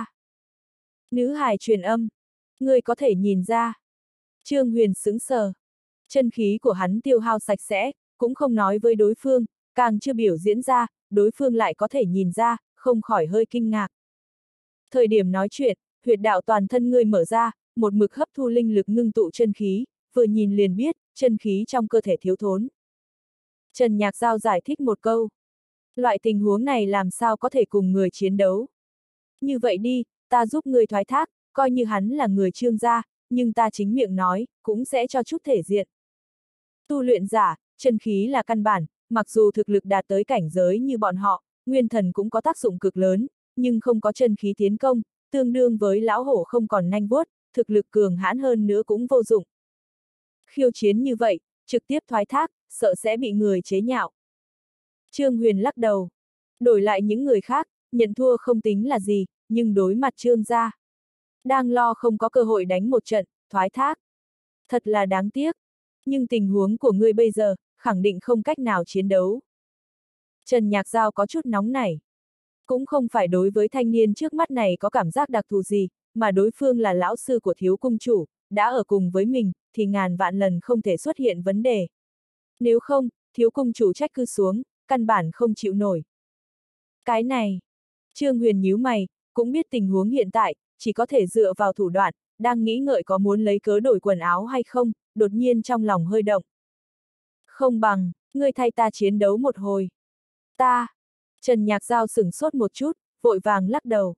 S1: Nữ hài truyền âm. Ngươi có thể nhìn ra. Trương Huyền sững sờ. Chân khí của hắn tiêu hao sạch sẽ, cũng không nói với đối phương, càng chưa biểu diễn ra, đối phương lại có thể nhìn ra, không khỏi hơi kinh ngạc. Thời điểm nói chuyện, huyệt đạo toàn thân ngươi mở ra, một mực hấp thu linh lực ngưng tụ chân khí, vừa nhìn liền biết, chân khí trong cơ thể thiếu thốn. Trần Nhạc Giao giải thích một câu. Loại tình huống này làm sao có thể cùng người chiến đấu. Như vậy đi, ta giúp người thoái thác, coi như hắn là người Trương gia, nhưng ta chính miệng nói, cũng sẽ cho chút thể diện. Tu luyện giả, chân khí là căn bản, mặc dù thực lực đạt tới cảnh giới như bọn họ, nguyên thần cũng có tác dụng cực lớn, nhưng không có chân khí tiến công, tương đương với lão hổ không còn nanh vuốt, thực lực cường hãn hơn nữa cũng vô dụng. Khiêu chiến như vậy, trực tiếp thoái thác, sợ sẽ bị người chế nhạo. Trương Huyền lắc đầu. Đổi lại những người khác, nhận thua không tính là gì, nhưng đối mặt Trương gia. Đang lo không có cơ hội đánh một trận, thoái thác. Thật là đáng tiếc. Nhưng tình huống của ngươi bây giờ, khẳng định không cách nào chiến đấu. Trần Nhạc Giao có chút nóng nảy. Cũng không phải đối với thanh niên trước mắt này có cảm giác đặc thù gì, mà đối phương là lão sư của thiếu cung chủ, đã ở cùng với mình, thì ngàn vạn lần không thể xuất hiện vấn đề. Nếu không, thiếu cung chủ trách cứ xuống, căn bản không chịu nổi. Cái này, Trương Huyền nhíu mày, cũng biết tình huống hiện tại, chỉ có thể dựa vào thủ đoạn, đang nghĩ ngợi có muốn lấy cớ đổi quần áo hay không, đột nhiên trong lòng hơi động. Không bằng, ngươi thay ta chiến đấu một hồi. Ta, Trần Nhạc Giao sửng sốt một chút, vội vàng lắc đầu.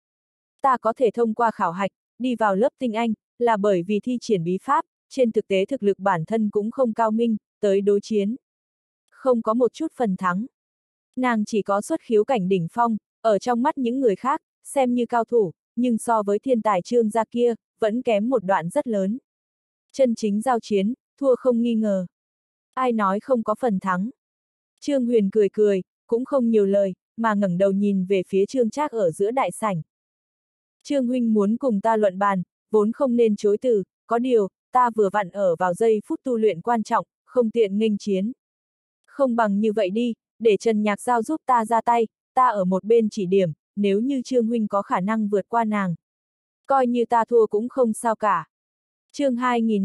S1: Ta có thể thông qua khảo hạch, đi vào lớp tinh anh, là bởi vì thi triển bí pháp, trên thực tế thực lực bản thân cũng không cao minh, tới đối chiến. Không có một chút phần thắng. Nàng chỉ có xuất khiếu cảnh đỉnh phong, ở trong mắt những người khác, xem như cao thủ, nhưng so với thiên tài Trương gia kia, vẫn kém một đoạn rất lớn. Chân chính giao chiến, thua không nghi ngờ. Ai nói không có phần thắng. Trương Huyền cười cười, cũng không nhiều lời, mà ngẩng đầu nhìn về phía Trương Trác ở giữa đại sảnh. Trương huynh muốn cùng ta luận bàn, vốn không nên chối từ, có điều, ta vừa vặn ở vào giây phút tu luyện quan trọng, không tiện nghênh chiến. Không bằng như vậy đi, để Trần Nhạc Giao giúp ta ra tay, ta ở một bên chỉ điểm, nếu như Trương huynh có khả năng vượt qua nàng. Coi như ta thua cũng không sao cả. Chương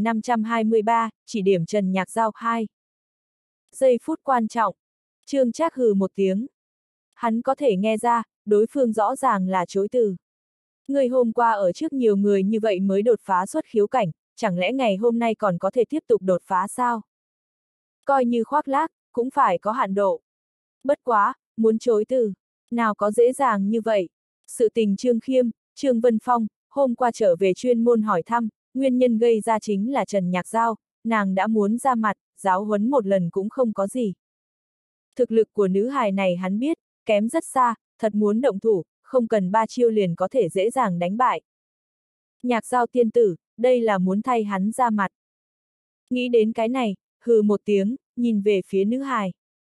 S1: 2523, chỉ điểm Trần Nhạc Giao 2. Giây phút quan trọng. Trương Trác hừ một tiếng. Hắn có thể nghe ra, đối phương rõ ràng là chối từ. Người hôm qua ở trước nhiều người như vậy mới đột phá xuất khiếu cảnh, chẳng lẽ ngày hôm nay còn có thể tiếp tục đột phá sao? Coi như khoác lác, cũng phải có hạn độ. Bất quá, muốn chối từ, nào có dễ dàng như vậy. Sự tình Trương Khiêm, Trương Vân Phong, hôm qua trở về chuyên môn hỏi thăm, nguyên nhân gây ra chính là Trần Nhạc Giao, nàng đã muốn ra mặt, giáo huấn một lần cũng không có gì. Thực lực của nữ hài này hắn biết, kém rất xa, thật muốn động thủ, không cần 3 chiêu liền có thể dễ dàng đánh bại. Nhạc Giao tiên tử, đây là muốn thay hắn ra mặt. Nghĩ đến cái này, hừ một tiếng, nhìn về phía nữ hài.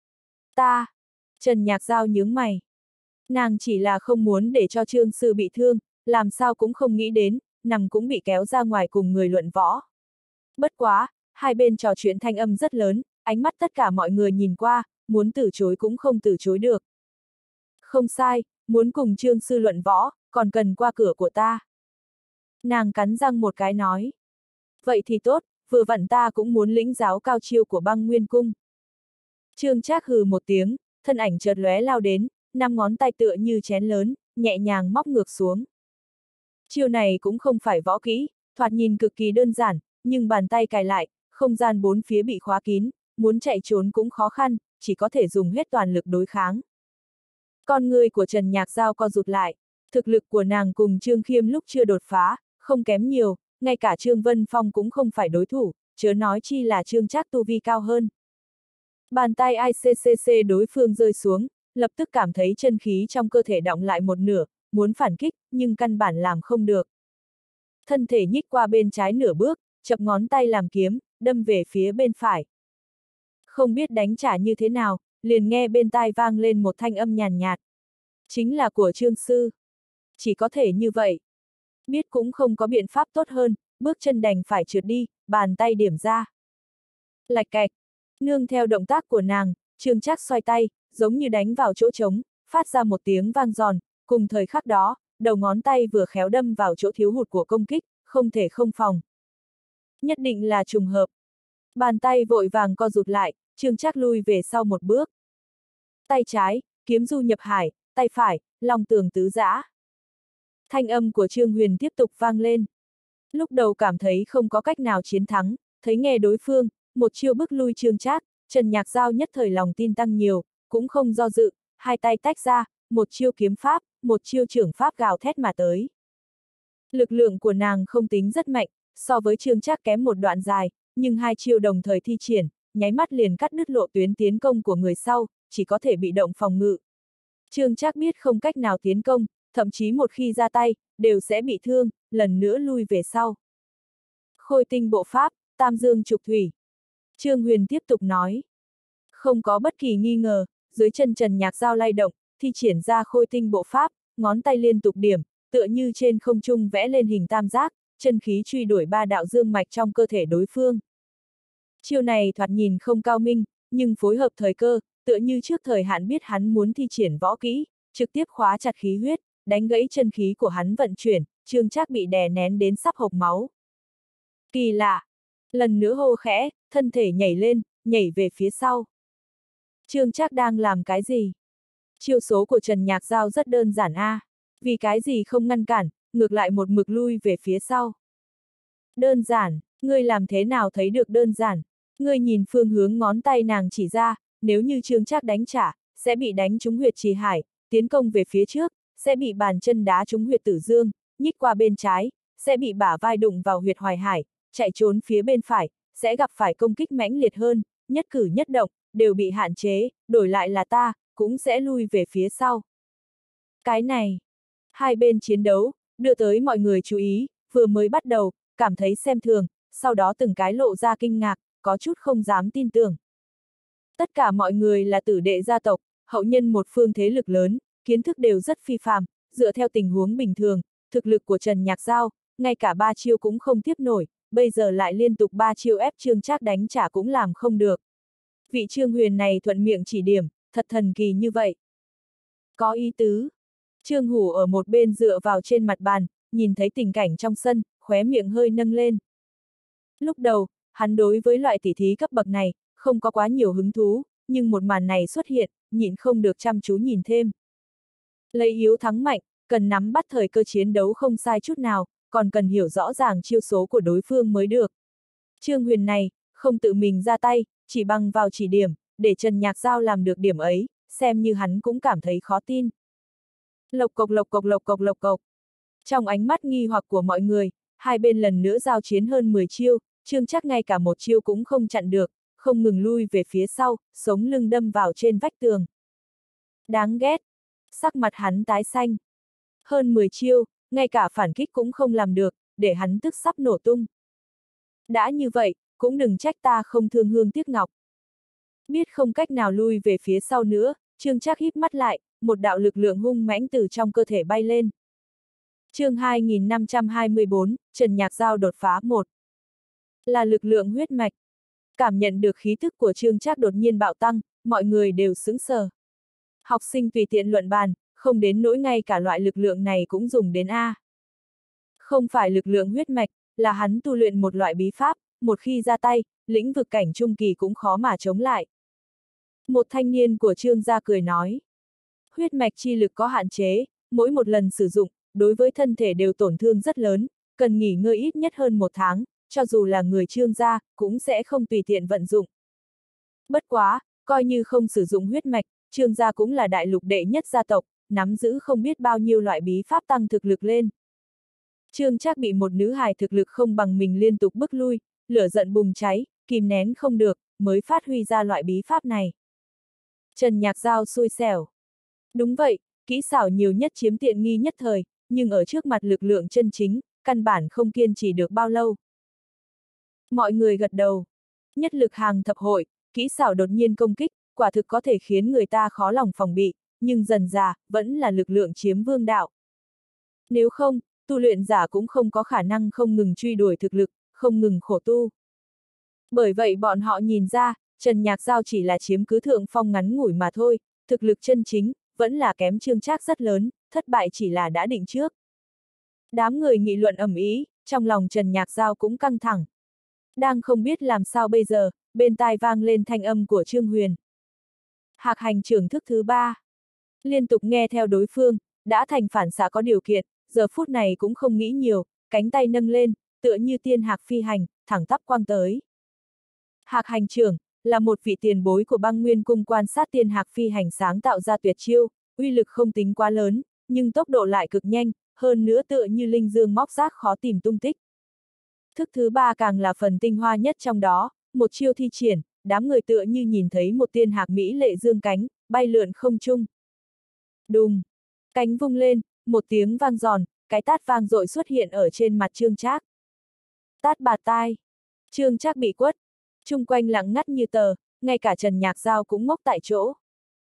S1: Ta! Trần Nhạc Giao nhướng mày. Nàng chỉ là không muốn để cho Trương sư bị thương, làm sao cũng không nghĩ đến, nằm cũng bị kéo ra ngoài cùng người luận võ. Bất quá, Hai bên trò chuyện thanh âm rất lớn, ánh mắt tất cả mọi người nhìn qua, muốn từ chối cũng không từ chối được. Không sai, muốn cùng Trương sư luận võ, còn cần qua cửa của ta. Nàng cắn răng một cái nói. Vậy thì tốt, vừa vặn ta cũng muốn lĩnh giáo cao chiêu của Băng Nguyên Cung. Trương Trác hừ một tiếng, thân ảnh chợt lóe lao đến, 5 ngón tay tựa như chén lớn, nhẹ nhàng móc ngược xuống. Chiêu này cũng không phải võ kỹ, thoạt nhìn cực kỳ đơn giản, nhưng bàn tay cài lại, không gian bốn phía bị khóa kín, muốn chạy trốn cũng khó khăn, chỉ có thể dùng hết toàn lực đối kháng. Con người của Trần Nhạc Giao co rụt lại, thực lực của nàng cùng Trương Khiêm lúc chưa đột phá, không kém nhiều, ngay cả Trương Vân Phong cũng không phải đối thủ, chớ nói chi là Trương Trác tu vi cao hơn. Bàn tay ICCC đối phương rơi xuống, lập tức cảm thấy chân khí trong cơ thể đọng lại một nửa, muốn phản kích, nhưng căn bản làm không được. Thân thể nhích qua bên trái nửa bước, chập ngón tay làm kiếm, đâm về phía bên phải. Không biết đánh trả như thế nào, liền nghe bên tai vang lên một thanh âm nhàn nhạt. Chính là của Trương sư. Chỉ có thể như vậy. Biết cũng không có biện pháp tốt hơn, bước chân đành phải trượt đi, bàn tay điểm ra. Lạch cạch, nương theo động tác của nàng, Trương Trác xoay tay, giống như đánh vào chỗ trống, phát ra một tiếng vang giòn, cùng thời khắc đó, đầu ngón tay vừa khéo đâm vào chỗ thiếu hụt của công kích, không thể không phòng. Nhất định là trùng hợp. Bàn tay vội vàng co rụt lại, Trương Trác lui về sau một bước. Tay trái, kiếm du nhập hải, tay phải, long tường tứ giã. Thanh âm của Trương Huyền tiếp tục vang lên. Lúc đầu cảm thấy không có cách nào chiến thắng, thấy nghe đối phương, một chiêu bức lui Trương Trác, Trần Nhạc Giao nhất thời lòng tin tăng nhiều, cũng không do dự, hai tay tách ra, một chiêu kiếm pháp, một chiêu trưởng pháp gào thét mà tới. Lực lượng của nàng không tính rất mạnh, so với Trương Trác kém một đoạn dài, nhưng hai chiêu đồng thời thi triển, nháy mắt liền cắt đứt lộ tuyến tiến công của người sau, chỉ có thể bị động phòng ngự. Trương Trác biết không cách nào tiến công, thậm chí một khi ra tay, đều sẽ bị thương, lần nữa lui về sau. Khôi tinh bộ pháp, tam dương trục thủy. Trương Huyền tiếp tục nói. Không có bất kỳ nghi ngờ, dưới chân Trần Nhạc Giao lay động, thi triển ra khôi tinh bộ pháp, ngón tay liên tục điểm, tựa như trên không trung vẽ lên hình tam giác, chân khí truy đuổi ba đạo dương mạch trong cơ thể đối phương. Chiêu này thoạt nhìn không cao minh, nhưng phối hợp thời cơ, tựa như trước thời hạn biết hắn muốn thi triển võ kỹ, trực tiếp khóa chặt khí huyết, đánh gãy chân khí của hắn vận chuyển, Trương Trác bị đè nén đến sắp hộc máu. Kỳ lạ! Lần nữa hô khẽ, thân thể nhảy lên, nhảy về phía sau. Trương Trác đang làm cái gì? Chiêu số của Trần Nhạc Giao rất đơn giản a. Vì cái gì không ngăn cản, ngược lại một mực lui về phía sau. Đơn giản, ngươi làm thế nào thấy được đơn giản? Ngươi nhìn phương hướng ngón tay nàng chỉ ra, nếu như Trương Trác đánh trả, sẽ bị đánh trúng huyệt trì hải, tiến công về phía trước, sẽ bị bàn chân đá trúng huyệt tử dương, nhích qua bên trái, sẽ bị bả vai đụng vào huyệt hoài hải, chạy trốn phía bên phải, sẽ gặp phải công kích mãnh liệt hơn, nhất cử nhất động, đều bị hạn chế, đổi lại là ta, cũng sẽ lui về phía sau. Cái này, hai bên chiến đấu, đưa tới mọi người chú ý, vừa mới bắt đầu, cảm thấy xem thường, sau đó từng cái lộ ra kinh ngạc, có chút không dám tin tưởng. Tất cả mọi người là tử đệ gia tộc, hậu nhân một phương thế lực lớn, kiến thức đều rất phi phàm, dựa theo tình huống bình thường, thực lực của Trần Nhạc Giao, ngay cả 3 chiêu cũng không tiếp nổi, bây giờ lại liên tục 3 chiêu ép Trương Trác đánh trả cũng làm không được. Vị Trương Huyền này thuận miệng chỉ điểm, thật thần kỳ như vậy. Có ý tứ. Trương Hủ ở một bên dựa vào trên mặt bàn, nhìn thấy tình cảnh trong sân, khóe miệng hơi nâng lên. Lúc đầu, hắn đối với loại tỉ thí cấp bậc này, không có quá nhiều hứng thú, nhưng một màn này xuất hiện, nhịn không được chăm chú nhìn thêm. Lấy yếu thắng mạnh, cần nắm bắt thời cơ chiến đấu không sai chút nào, còn cần hiểu rõ ràng chiêu số của đối phương mới được. Trương Huyền này, không tự mình ra tay, chỉ bằng vào chỉ điểm, để Trần Nhạc Giao làm được điểm ấy, xem như hắn cũng cảm thấy khó tin. Lộc cộc lộc cộc lộc cộc lộc cộc. Trong ánh mắt nghi hoặc của mọi người, hai bên lần nữa giao chiến hơn 10 chiêu, Trương Trác ngay cả một chiêu cũng không chặn được, không ngừng lui về phía sau, sống lưng đâm vào trên vách tường. Đáng ghét. Sắc mặt hắn tái xanh. Hơn 10 chiêu, ngay cả phản kích cũng không làm được, để hắn tức sắp nổ tung. Đã như vậy, cũng đừng trách ta không thương hương tiếc ngọc. Biết không cách nào lui về phía sau nữa, Trương Trác híp mắt lại, một đạo lực lượng hung mãnh từ trong cơ thể bay lên. Chương 2524, Trần Nhạc Giao đột phá 1. Là lực lượng huyết mạch, Cảm nhận được khí thức của Trương Trác đột nhiên bạo tăng, mọi người đều sững sờ. Học sinh tùy tiện luận bàn, không đến nỗi ngay cả loại lực lượng này cũng dùng đến A. Không phải lực lượng huyết mạch, là hắn tu luyện một loại bí pháp, một khi ra tay, lĩnh vực cảnh trung kỳ cũng khó mà chống lại. Một thanh niên của Trương gia cười nói. Huyết mạch chi lực có hạn chế, mỗi một lần sử dụng, đối với thân thể đều tổn thương rất lớn, cần nghỉ ngơi ít nhất hơn 1 tháng, cho dù là người Trương gia, cũng sẽ không tùy tiện vận dụng. Bất quá, coi như không sử dụng huyết mạch, Trương gia cũng là đại lục đệ nhất gia tộc, nắm giữ không biết bao nhiêu loại bí pháp tăng thực lực lên. Trương Trác bị một nữ hài thực lực không bằng mình liên tục bức lui, lửa giận bùng cháy, kìm nén không được, mới phát huy ra loại bí pháp này. Trần Nhạc Giao xui xẻo. Đúng vậy, kỹ xảo nhiều nhất chiếm tiện nghi nhất thời, nhưng ở trước mặt lực lượng chân chính, căn bản không kiên trì được bao lâu. Mọi người gật đầu. Nhất lực hàng thập hội, kỹ xảo đột nhiên công kích, quả thực có thể khiến người ta khó lòng phòng bị, nhưng dần dà, vẫn là lực lượng chiếm vương đạo. Nếu không, tu luyện giả cũng không có khả năng không ngừng truy đuổi thực lực, không ngừng khổ tu. Bởi vậy bọn họ nhìn ra, Trần Nhạc Giao chỉ là chiếm cứ thượng phong ngắn ngủi mà thôi, thực lực chân chính, vẫn là kém Trương Trác rất lớn, thất bại chỉ là đã định trước. Đám người nghị luận ầm ĩ, trong lòng Trần Nhạc Giao cũng căng thẳng. Đang không biết làm sao bây giờ, bên tai vang lên thanh âm của Trương Huyền. Hạc hành trưởng thức thứ 3. Liên tục nghe theo đối phương, đã thành phản xạ có điều kiện, giờ phút này cũng không nghĩ nhiều, cánh tay nâng lên, tựa như tiên hạc phi hành, thẳng tắp quang tới. Hạc hành trưởng, là một vị tiền bối của Băng Nguyên Cung quan sát tiên hạc phi hành sáng tạo ra tuyệt chiêu, uy lực không tính quá lớn, nhưng tốc độ lại cực nhanh, hơn nữa tựa như linh dương móc rác khó tìm tung tích. Thức thứ 3 càng là phần tinh hoa nhất trong đó, một chiêu thi triển, đám người tựa như nhìn thấy một tiên hạc mỹ lệ dương cánh, bay lượn không trung. Đùng! Cánh vung lên, một tiếng vang giòn, cái tát vang dội xuất hiện ở trên mặt Trương Trác. Tát bạt tai! Trương Trác bị quất, chung quanh lặng ngắt như tờ, ngay cả Trần Nhạc Giao cũng ngốc tại chỗ.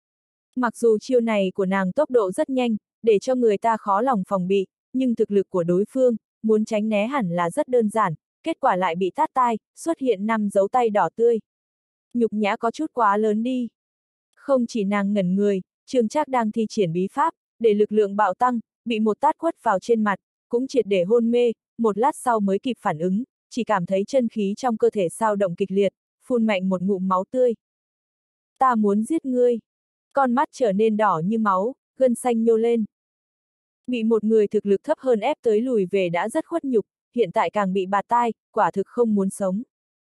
S1: Mặc dù chiêu này của nàng tốc độ rất nhanh, để cho người ta khó lòng phòng bị, nhưng thực lực của đối phương, muốn tránh né hẳn là rất đơn giản, kết quả lại bị tát tai, xuất hiện 5 dấu tay đỏ tươi. Nhục nhã có chút quá lớn đi. Không chỉ nàng ngẩn người, Trương Trác đang thi triển bí pháp, để lực lượng bạo tăng, bị một tát quất vào trên mặt, cũng triệt để hôn mê, một lát sau mới kịp phản ứng, chỉ cảm thấy chân khí trong cơ thể dao động kịch liệt, phun mạnh một ngụm máu tươi. Ta muốn giết ngươi. Con mắt trở nên đỏ như máu, gân xanh nhô lên. Bị một người thực lực thấp hơn ép tới lùi về đã rất khuất nhục, hiện tại càng bị bạt tai, quả thực không muốn sống.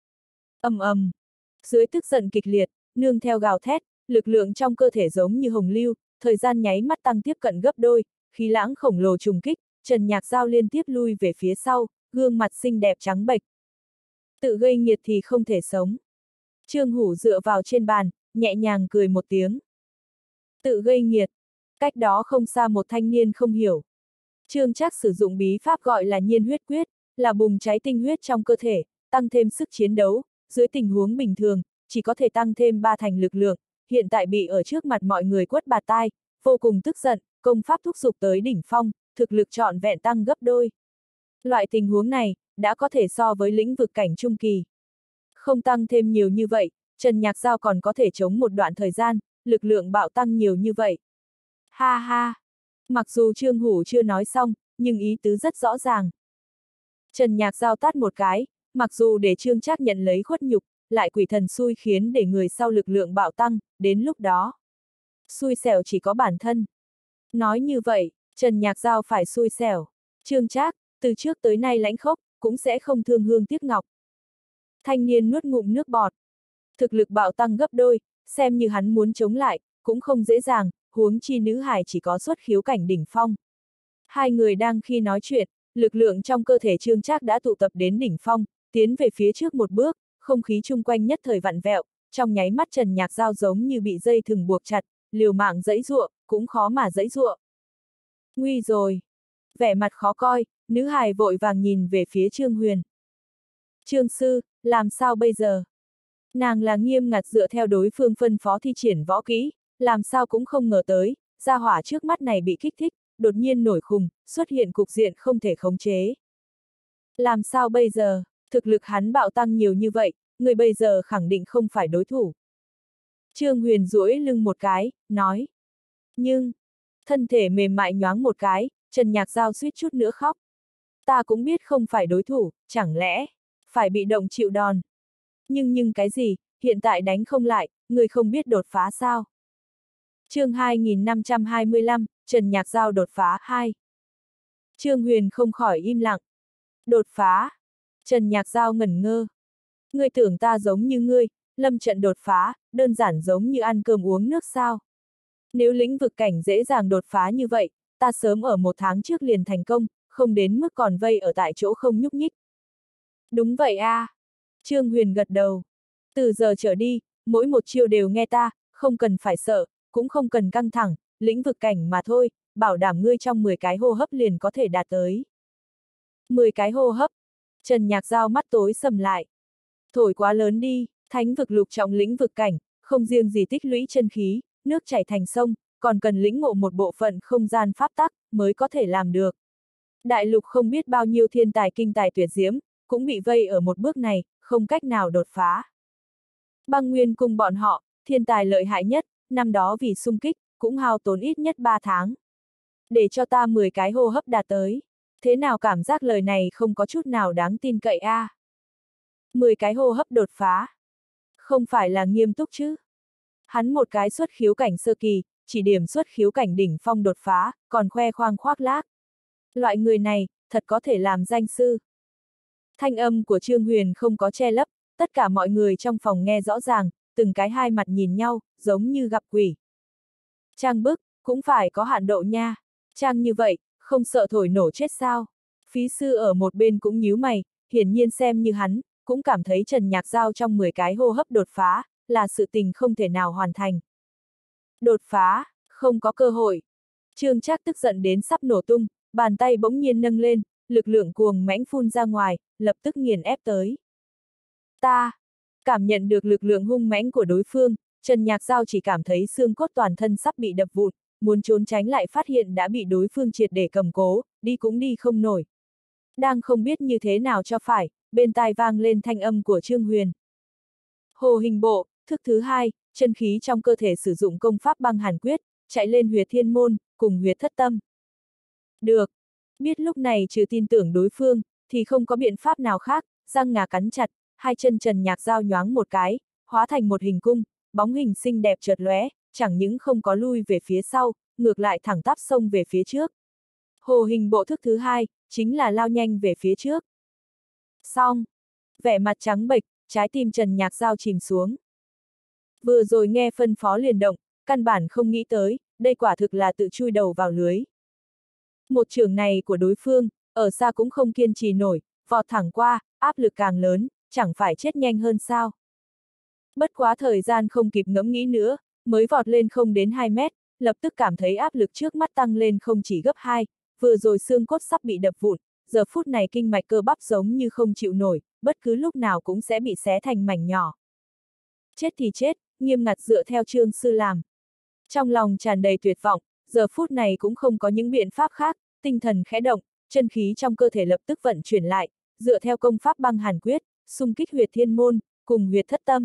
S1: Ầm ầm. Dưới tức giận kịch liệt, nương theo gào thét, lực lượng trong cơ thể giống như hồng lưu, thời gian nháy mắt tăng tiếp cận gấp đôi, khí lãng khổng lồ trùng kích, Trần Nhạc Giao liên tiếp lui về phía sau, gương mặt xinh đẹp trắng bệch. Tự gây nghiệt thì không thể sống. Trương Hủ dựa vào trên bàn, nhẹ nhàng cười một tiếng. Tự gây nghiệt. Cách đó không xa một thanh niên không hiểu. Trương Trác sử dụng bí pháp gọi là nhiên huyết quyết, là bùng cháy tinh huyết trong cơ thể, tăng thêm sức chiến đấu, dưới tình huống bình thường, chỉ có thể tăng thêm 3 thành lực lượng, hiện tại bị ở trước mặt mọi người quất bạt tai, vô cùng tức giận, công pháp thúc giục tới đỉnh phong, thực lực trọn vẹn tăng gấp đôi. Loại tình huống này, đã có thể so với lĩnh vực cảnh trung kỳ. Không tăng thêm nhiều như vậy, Trần Nhạc Giao còn có thể chống một đoạn thời gian, lực lượng bạo tăng nhiều như vậy. Ha ha! Mặc dù Trương Hủ chưa nói xong, nhưng ý tứ rất rõ ràng. Trần Nhạc Giao tát một cái, mặc dù để Trương Trác nhận lấy khuất nhục, lại quỷ thần xui khiến để người sau lực lượng bạo tăng, đến lúc đó. Xui xẻo chỉ có bản thân. Nói như vậy, Trần Nhạc Giao phải xui xẻo. Trương Trác, từ trước tới nay lãnh khốc, cũng sẽ không thương hương tiếc ngọc. Thanh niên nuốt ngụm nước bọt. Thực lực bạo tăng gấp đôi, xem như hắn muốn chống lại, cũng không dễ dàng, huống chi nữ hài chỉ có xuất khiếu cảnh đỉnh phong. Hai người đang khi nói chuyện, lực lượng trong cơ thể Trương Trác đã tụ tập đến đỉnh phong, tiến về phía trước một bước, không khí chung quanh nhất thời vặn vẹo, trong nháy mắt Trần Nhạc Giao giống như bị dây thừng buộc chặt, liều mạng giãy giụa, cũng khó mà giãy giụa. Nguy rồi! Vẻ mặt khó coi, nữ hài vội vàng nhìn về phía Trương Huyền. Trương sư, làm sao bây giờ? Nàng là nghiêm ngặt dựa theo đối phương phân phó thi triển võ kỹ, làm sao cũng không ngờ tới, gia hỏa trước mắt này bị kích thích, đột nhiên nổi khùng, xuất hiện cục diện không thể khống chế. Làm sao bây giờ, thực lực hắn bạo tăng nhiều như vậy, người bây giờ khẳng định không phải đối thủ. Trương Huyền duỗi lưng một cái, nói. Nhưng, thân thể mềm mại nhoáng một cái, Trần Nhạc Giao suýt chút nữa khóc. Ta cũng biết không phải đối thủ, chẳng lẽ, phải bị động chịu đòn. Nhưng cái gì, hiện tại đánh không lại, người không biết đột phá sao? Chương 2525, Trần Nhạc Giao đột phá 2. Trương Huyền không khỏi im lặng. Đột phá. Trần Nhạc Giao ngẩn ngơ. Ngươi tưởng ta giống như ngươi, lâm trận đột phá, đơn giản giống như ăn cơm uống nước sao? Nếu lĩnh vực cảnh dễ dàng đột phá như vậy, ta sớm ở 1 tháng trước liền thành công, không đến mức còn vây ở tại chỗ không nhúc nhích. Đúng vậy a. Trương Huyền gật đầu. Từ giờ trở đi, mỗi một chiêu đều nghe ta, không cần phải sợ, cũng không cần căng thẳng, lĩnh vực cảnh mà thôi, bảo đảm ngươi trong 10 cái hô hấp liền có thể đạt tới. 10 cái hô hấp. Trần Nhạc Giao mắt tối sầm lại. Thổi quá lớn đi, thánh vực lục trọng lĩnh vực cảnh, không riêng gì tích lũy chân khí, nước chảy thành sông, còn cần lĩnh ngộ một bộ phận không gian pháp tắc, mới có thể làm được. Đại lục không biết bao nhiêu thiên tài kinh tài tuyệt diễm, cũng bị vây ở một bước này, không cách nào đột phá. Băng Nguyên cùng bọn họ, thiên tài lợi hại nhất, năm đó vì xung kích, cũng hao tốn ít nhất 3 tháng. Để cho ta 10 cái hô hấp đạt tới. Thế nào cảm giác lời này không có chút nào đáng tin cậy a? 10 cái hô hấp đột phá. Không phải là nghiêm túc chứ? Hắn một cái xuất khiếu cảnh sơ kỳ, chỉ điểm xuất khiếu cảnh đỉnh phong đột phá, còn khoe khoang khoác lác. Loại người này, thật có thể làm danh sư. Thanh âm của Trương Huyền không có che lấp, tất cả mọi người trong phòng nghe rõ ràng, từng cái hai mặt nhìn nhau, giống như gặp quỷ. Trang bức, cũng phải có hạn độ nha. Trang như vậy, không sợ thổi nổ chết sao? Phí sư ở một bên cũng nhíu mày, hiển nhiên xem như hắn, cũng cảm thấy Trần Nhạc Giao trong 10 cái hô hấp đột phá, là sự tình không thể nào hoàn thành. Đột phá, không có cơ hội. Trương Trác tức giận đến sắp nổ tung, bàn tay bỗng nhiên nâng lên, lực lượng cuồng mãnh phun ra ngoài, lập tức nghiền ép tới. Ta, cảm nhận được lực lượng hung mãnh của đối phương, Trần Nhạc Giao chỉ cảm thấy xương cốt toàn thân sắp bị đập vụn, muốn trốn tránh lại phát hiện đã bị đối phương triệt để cầm cố, đi cũng đi không nổi. Đang không biết như thế nào cho phải, bên tai vang lên thanh âm của Trương Huyền. Hồ hình bộ, thức thứ 2, chân khí trong cơ thể sử dụng công pháp băng hàn quyết, chạy lên huyệt thiên môn, cùng huyệt thất tâm. Được. Biết lúc này trừ tin tưởng đối phương, thì không có biện pháp nào khác, răng ngà cắn chặt, hai chân Trần Nhạc Giao nhoáng một cái, hóa thành một hình cung, bóng hình xinh đẹp chợt lóe, chẳng những không có lui về phía sau, ngược lại thẳng tắp xông về phía trước. Hồ hình bộ thức thứ 2, chính là lao nhanh về phía trước. Xong. Vẻ mặt trắng bệch, trái tim Trần Nhạc Giao chìm xuống. Vừa rồi nghe phân phó liền động, căn bản không nghĩ tới, đây quả thực là tự chui đầu vào lưới. Một chưởng này của đối phương, ở xa cũng không kiên trì nổi, vọt thẳng qua, áp lực càng lớn, chẳng phải chết nhanh hơn sao. Bất quá thời gian không kịp ngẫm nghĩ nữa, mới vọt lên không đến 2 mét, lập tức cảm thấy áp lực trước mắt tăng lên không chỉ gấp 2, vừa rồi xương cốt sắp bị đập vụn, giờ phút này kinh mạch cơ bắp giống như không chịu nổi, bất cứ lúc nào cũng sẽ bị xé thành mảnh nhỏ. Chết thì chết, nghiêm ngặt dựa theo Trương sư làm. Trong lòng tràn đầy tuyệt vọng, giờ phút này cũng không có những biện pháp khác, tinh thần khẽ động, chân khí trong cơ thể lập tức vận chuyển lại, dựa theo công pháp băng hàn quyết, xung kích huyệt thiên môn, cùng huyệt thất tâm.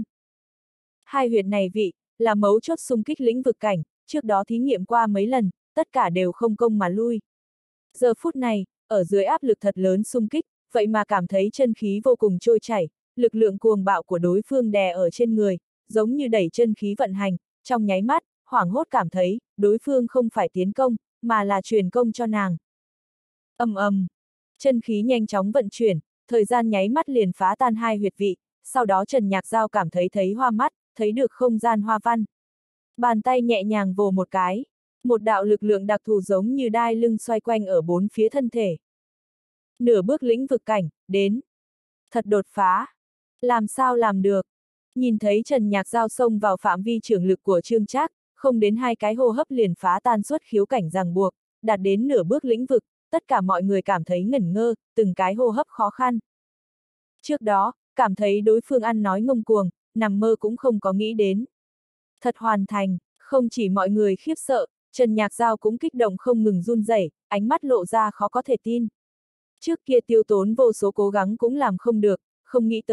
S1: Hai huyệt này vị, là mấu chốt xung kích lĩnh vực cảnh, trước đó thí nghiệm qua mấy lần, tất cả đều không công mà lui. Giờ phút này, ở dưới áp lực thật lớn xung kích, vậy mà cảm thấy chân khí vô cùng trôi chảy, lực lượng cuồng bạo của đối phương đè ở trên người, giống như đẩy chân khí vận hành, trong nháy mắt, hoảng hốt cảm thấy, đối phương không phải tiến công, mà là truyền công cho nàng. Ầm ầm, chân khí nhanh chóng vận chuyển, thời gian nháy mắt liền phá tan hai huyệt vị, sau đó Trần Nhạc Giao cảm thấy hoa mắt, thấy được không gian hoa văn. Bàn tay nhẹ nhàng vồ một cái, một đạo lực lượng đặc thù giống như đai lưng xoay quanh ở bốn phía thân thể. Nửa bước lĩnh vực cảnh, đến. Thật đột phá. Làm sao làm được? Nhìn thấy Trần Nhạc Giao xông vào phạm vi trưởng lực của Trương Trác, không đến 2 cái hô hấp liền phá tan suốt khiếu cảnh ràng buộc, đạt đến nửa bước lĩnh vực, tất cả mọi người cảm thấy ngẩn ngơ, từng cái hô hấp khó khăn. Trước đó, cảm thấy đối phương ăn nói ngông cuồng, nằm mơ cũng không có nghĩ đến. Thật hoàn thành, không chỉ mọi người khiếp sợ, Trần Nhạc Giao cũng kích động không ngừng run rẩy, ánh mắt lộ ra khó có thể tin. Trước kia tiêu tốn vô số cố gắng cũng làm không được, không nghĩ tới,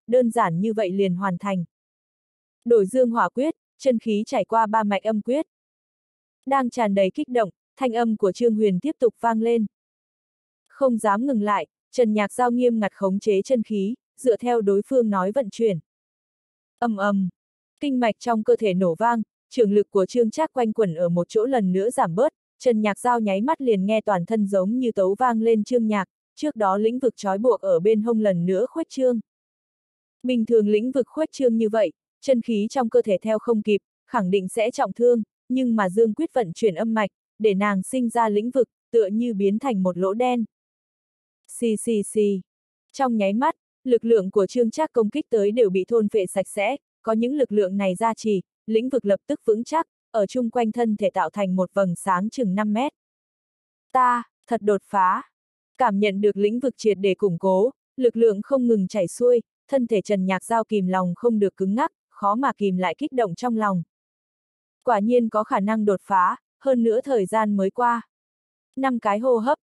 S1: đơn giản như vậy liền hoàn thành. Đổi dương hỏa quyết, chân khí trải qua 3 mạch âm quyết. Đang tràn đầy kích động, thanh âm của Trương Huyền tiếp tục vang lên. Không dám ngừng lại, Trần Nhạc Giao nghiêm ngặt khống chế chân khí, dựa theo đối phương nói vận chuyển. Ầm ầm, kinh mạch trong cơ thể nổ vang, trường lực của Trương Trác quanh quẩn ở một chỗ lần nữa giảm bớt, Trần Nhạc Giao nháy mắt liền nghe toàn thân giống như tấu vang lên Trương Nhạc, trước đó lĩnh vực trói buộc ở bên hông lần nữa khuếch trương. Bình thường lĩnh vực khuếch trương như vậy, chân khí trong cơ thể theo không kịp, khẳng định sẽ trọng thương, nhưng mà Dương Quyết vận chuyển âm mạch, để nàng sinh ra lĩnh vực, tựa như biến thành một lỗ đen. Xì xì xì. Trong nháy mắt, lực lượng của Trương Trác công kích tới đều bị thôn phệ sạch sẽ, có những lực lượng này gia trì, lĩnh vực lập tức vững chắc, ở chung quanh thân thể tạo thành một vầng sáng chừng 5 mét. Thật đột phá. Cảm nhận được lĩnh vực triệt để củng cố, lực lượng không ngừng chảy xuôi, thân thể Trần Nhạc Giao kìm lòng không được cứng ngắc, khó mà kìm lại kích động trong lòng. Quả nhiên có khả năng đột phá, hơn nữa thời gian mới qua. 5 cái hô hấp.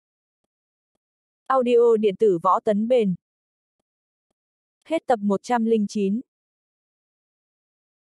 S1: Audio điện tử Võ Tấn Bền. Hết tập 109.